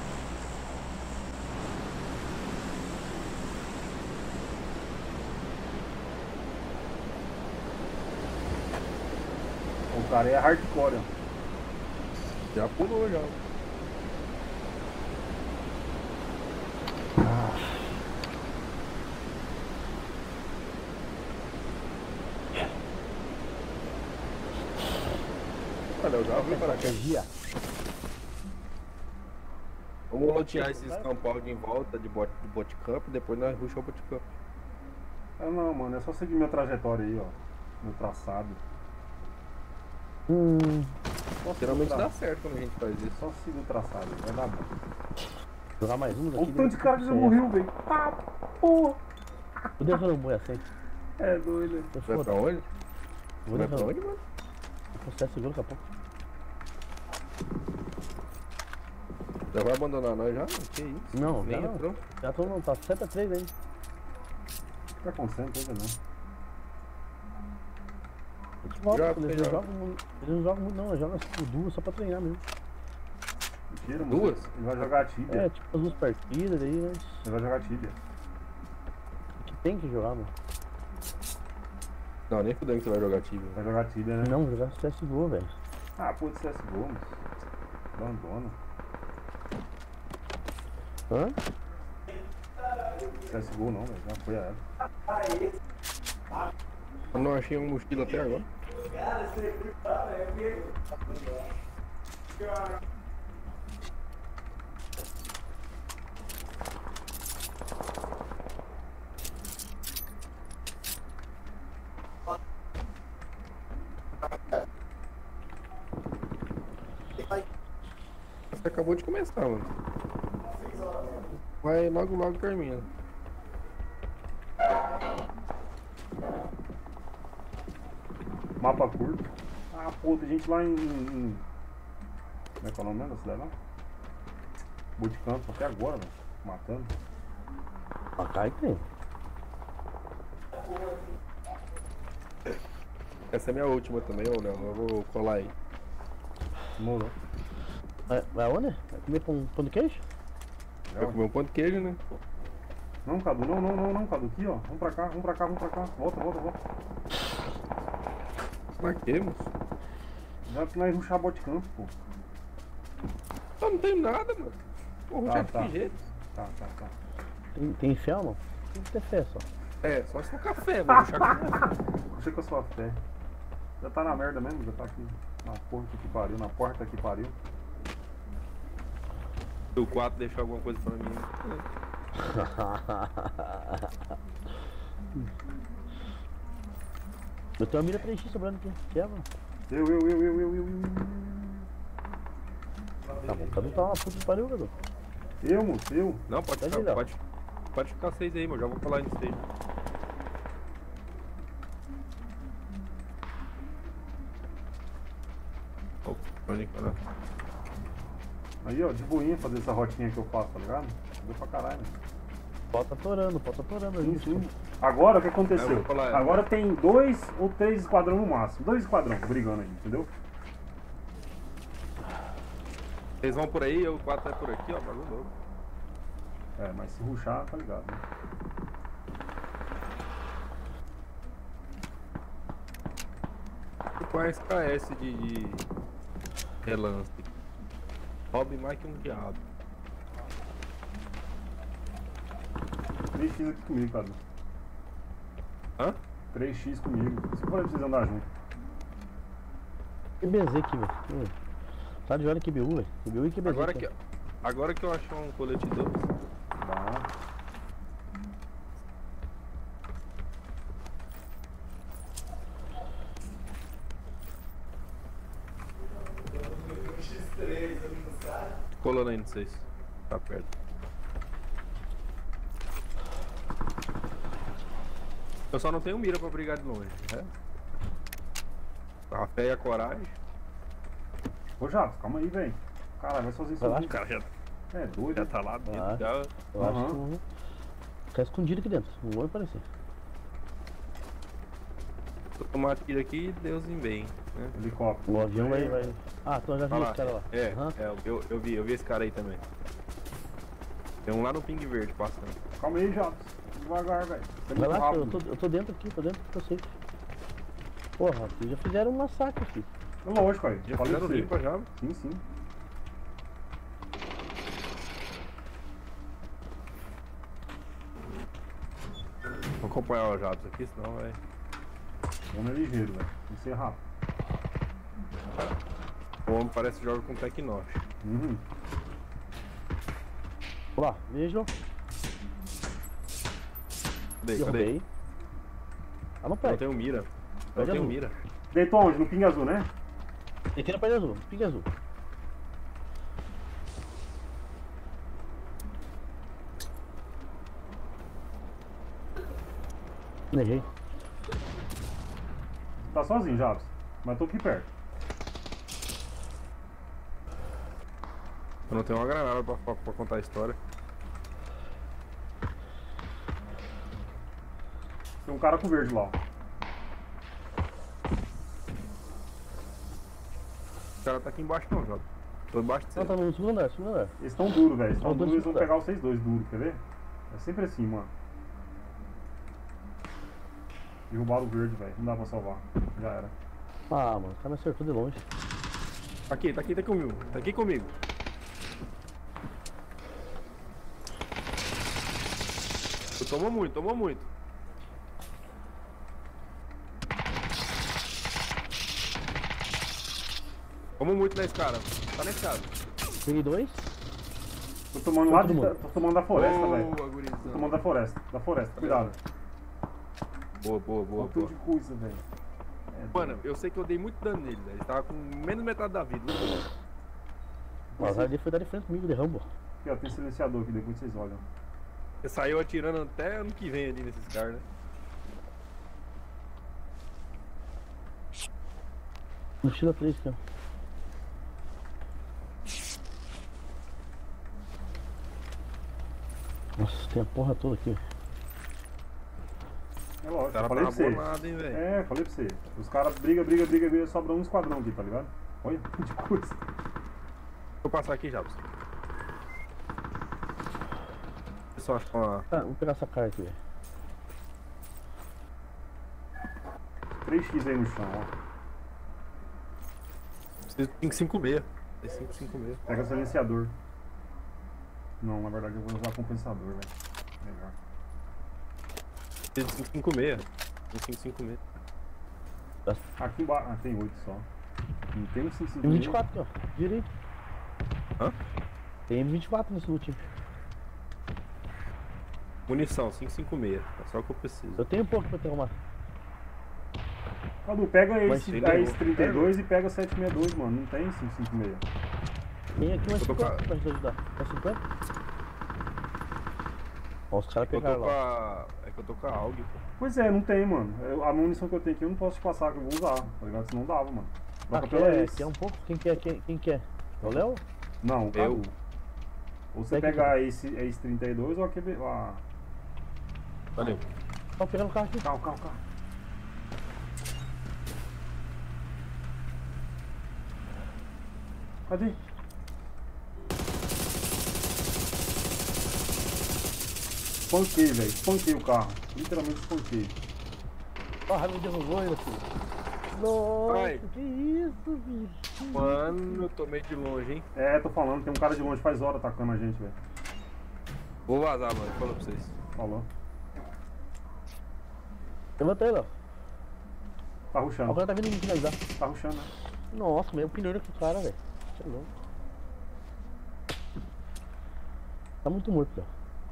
O cara é hardcore, ó. Já pulou já. Olha, eu já fui para cá. Vamos lotear esses campos de em volta de Boticamp, depois nós rushamos o Boticamp. Ah, não, mano, é só seguir minha trajetória aí, ó. Meu traçado. Só seguir Geralmente o dá certo quando a gente faz isso. Só seguir o traçado, vai dar bom. Jogar mais um Olha daqui. o tanto de cara que já morreu, velho. Ah, porra. Vou deixar no boi assim. É doido. Vai pra onde? Vou Vai deixar. pra onde, mano? Vou postar seguro daqui a pouco. Já vai abandonar nós já? Que isso? Não, Nem já não. entrou? Já tô não, tá 7-3 ainda. O que tá acontecendo? Coisa não. Eles voltam, Já, eles já. não jogam muito. Eles não jogam muito não, eles jogam tipo duas só pra treinar mesmo. Mentira, mano. Duas? Ele vai jogar Tibia. É, tipo as duas partidas aí, mas. Ele vai jogar Tibia. Que tem que jogar, mano. Não, nem fudendo que você vai jogar Tibia. Vai jogar Tibia, né? Não, vou jogar CSGO, velho. Ah, pô, de CSGO, mano. Abandona. Hã? CSGO não, velho. Já foi a época. Eu não achei uma mochila até agora. Você acabou de começar, mano. Vai logo logo termina. Mapa curto. Ah, pô, tem gente lá em... Como é que é o nome mesmo da cidade lá? Boticampo, até agora, velho. Matando. Pra cá tem. Essa é minha última também, ô Léo. Eu vou colar aí. Morou. Vai aonde? Vai comer pão de queijo? Eu comi um pão de queijo, né? Não, Cadu, não, Cadu. Aqui, ó. Vamos pra cá. Volta. Marquemos. Já que nós ruxar Boticampo, pô. Eu não tenho nada, mano. Porra, já de que jeito. Tá. Tem fé, mano? Tem que ter fé só. É, só se for café, mano. Ruxar café. Puxa com a sua fé. Já tá na merda mesmo, já tá aqui na porta que pariu. Se o 4 deixar alguma coisa pra mim. Eu tenho uma mira 3x sobrando aqui. Quer, mano? Eu. Tá bom, Cadu tá uma puta que pariu, Cadu. Eu, moço, eu. Não, pode Pode ficar, ir, Léo. pode ficar 6 aí, mano. Já vou falar nisso aí. Pode ir, cara. Aí, ó, de boinha fazer essa rotinha que eu faço, tá ligado? Deu pra caralho. Pode tá torando aí. Sim, sim. Agora o que Eu aconteceu? vou falar, Agora tem 2 ou 3 esquadrão no máximo. 2 esquadrão brigando aí, entendeu? Vocês vão por aí, eu 4 vai por aqui, ó, bagulho louco. É, mas se ruxar, tá ligado, né? Com a SKS de relance. Sobe mais que um diabo. 3x aqui comigo, cara. Hã? 3x comigo. Se for pra vocês andar junto. Que BZ aqui, velho. Tá de olho que BU, velho. QBU e QBZ. Agora que eu achei um colete 2. Tá. Colando aí, não sei se tá perto. Eu só não tenho mira pra brigar de longe, né? A fé e a coragem. Ô, Jacos, calma aí, velho. Cara, vai sozinho Vai lá, sozinho. O cara já, É doido. já tá lá dentro. Ah. Já... Eu acho Aham. que não. Tá escondido aqui dentro. Não vai aparecer. Vou tomar tiro aqui e Deus em bem, né? Helicóptero. O avião vai. Ah, então já vi Olha esse cara lá. É, Aham. eu vi esse cara aí também. Tem um lá no ping verde passando. Calma aí, Jacos. Devagar, velho. Tá Vai muito lá, rápido. eu tô dentro aqui, eu sei. Porra, aqui já fizeram um massacre aqui. É lógico, aí. Já Falei pra fizeram você. limpa já. Sim, sim. Vou acompanhar o Jabs aqui, senão vai. O homem é ligeiro, velho. Tem que ser rápido. O homem parece que joga com Tecnosh. Uhum. Olha lá, vejo. Cadê? Derrubei. Ah, não Eu não pega. tenho mira. Eu Pega não tenho azul. mira. Deitou onde? No ping azul, né? Aqui na página azul, pingue azul. Errei. Tá sozinho, Jabs. Mas tô aqui perto. Eu não tenho uma granada pra contar a história. Tem um cara com verde lá, ó. O cara tá aqui embaixo não, Jabs. Tô embaixo de você. Não, tá no segundo andar, segundo andar. Eles estão duros, velho. Eles estão Ó, dois duros, eles vão caras. pegar vocês dois duros, quer ver? É sempre assim, mano. Derrubaram o verde, velho. Não dá pra salvar. Já era. Ah, mano, o cara me acertou de longe. Tá aqui comigo. Tá aqui comigo. Tomou muito. Tomou muito na escada. Tá na escada. Peguei dois. Tô tomando lá Todo de. mundo. Tô tomando da floresta, velho. Boa, gurizão. Tô tomando da floresta. Da floresta, cuidado. Boa. Olha tudo de coisa, velho. É, Mano, eu sei que eu dei muito dano nele, velho. Ele tava com menos metade da vida. O azar dele foi dar de frente comigo de Rambo. aqui, ó, tem silenciador aqui, depois vocês olham. Você saiu atirando até ano que vem ali nesses caras, né? Mochila 3, cara. Nossa, tem a porra toda aqui. É lógico, O cara falei tá pra você. abonado, hein, velho. É, falei pra você. Os caras brigam, sobra um esquadrão aqui, tá ligado? Olha, de coisa. Vou passar aqui já, pessoal. Só achar uma... Ah, vou pegar essa carta aqui, velho. 3x aí no chão, ó. Preciso de 556. Tem 556. Pega silenciador. Não, na verdade eu vou usar compensador, velho. Melhor. Preciso de 556. Tem 556. Aqui embaixo. Ah, tem 8 só. Não tem um 556. Tem 24 aqui, ó. Vira aí. Hã? Tem 24 nesse loot. Munição, 556. É só o que eu preciso. Eu tenho pouco pra te arrumar. Cadu, pega Mas esse tem a nenhum. 32 e pega o 762, mano. Não tem 556. Tem aqui mais Eu tô 50 com a- pra te ajudar. Mais 50? Ó, os caras Eu tô pegaram com lá. a... É que eu tô com a AUG, pô. Pois é, não tem, mano. A munição que eu tenho aqui eu não posso te passar, que eu vou usar, tá ligado? Senão dava, mano. Ah, Troca pela quer esse. um pouco? Quem quer? Quem quer? É o Léo? Não, o Cadu. Eu? Ou você Tem que- pegar esse 32 ou aquele. Valeu. Tô pegando o carro aqui. Calma. Cadê? Espanquei, velho. Espanquei o carro. Literalmente espanquei. Ah, me derrubou ainda, filho. Nossa, Ai. que isso, bicho. Mano, eu tomei de longe, hein? É, tô falando, tem um cara de longe faz hora atacando a gente, velho. Vou vazar, mano. Falou pra vocês. Falou. Levantei, Léo. Tá O rushando. cara tá vindo me finalizar. Tá rushando, né? Nossa, meio pneu aqui, cara, velho. Você é louco. Tá muito morto, Léo.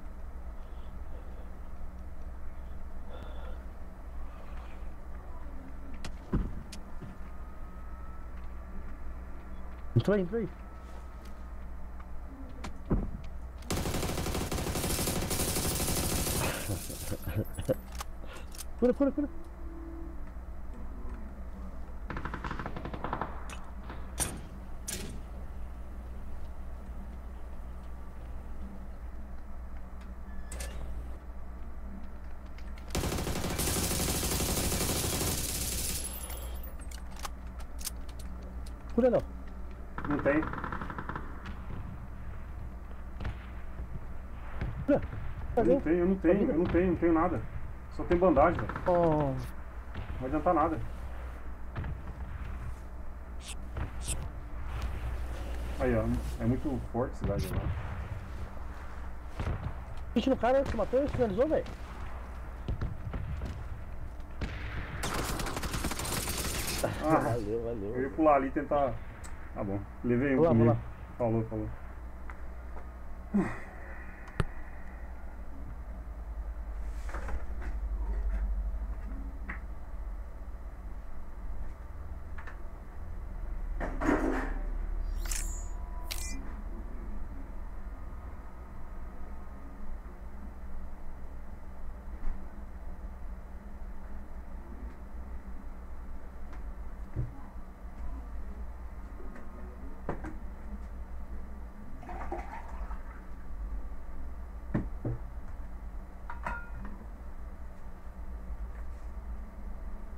Entrou aí. Cura. Cura não. Não tem. Cura. Eu não tenho nada. Só tem bandagem, velho. Oh. Não vai adiantar nada. Aí, ó. É muito forte a cidade agora. Bicho no cara que matou e finalizou, velho. Ah, Valeu. eu ia pular ali e tentar. Tá bom. Levei um Vamos lá, comigo. vamos Falou.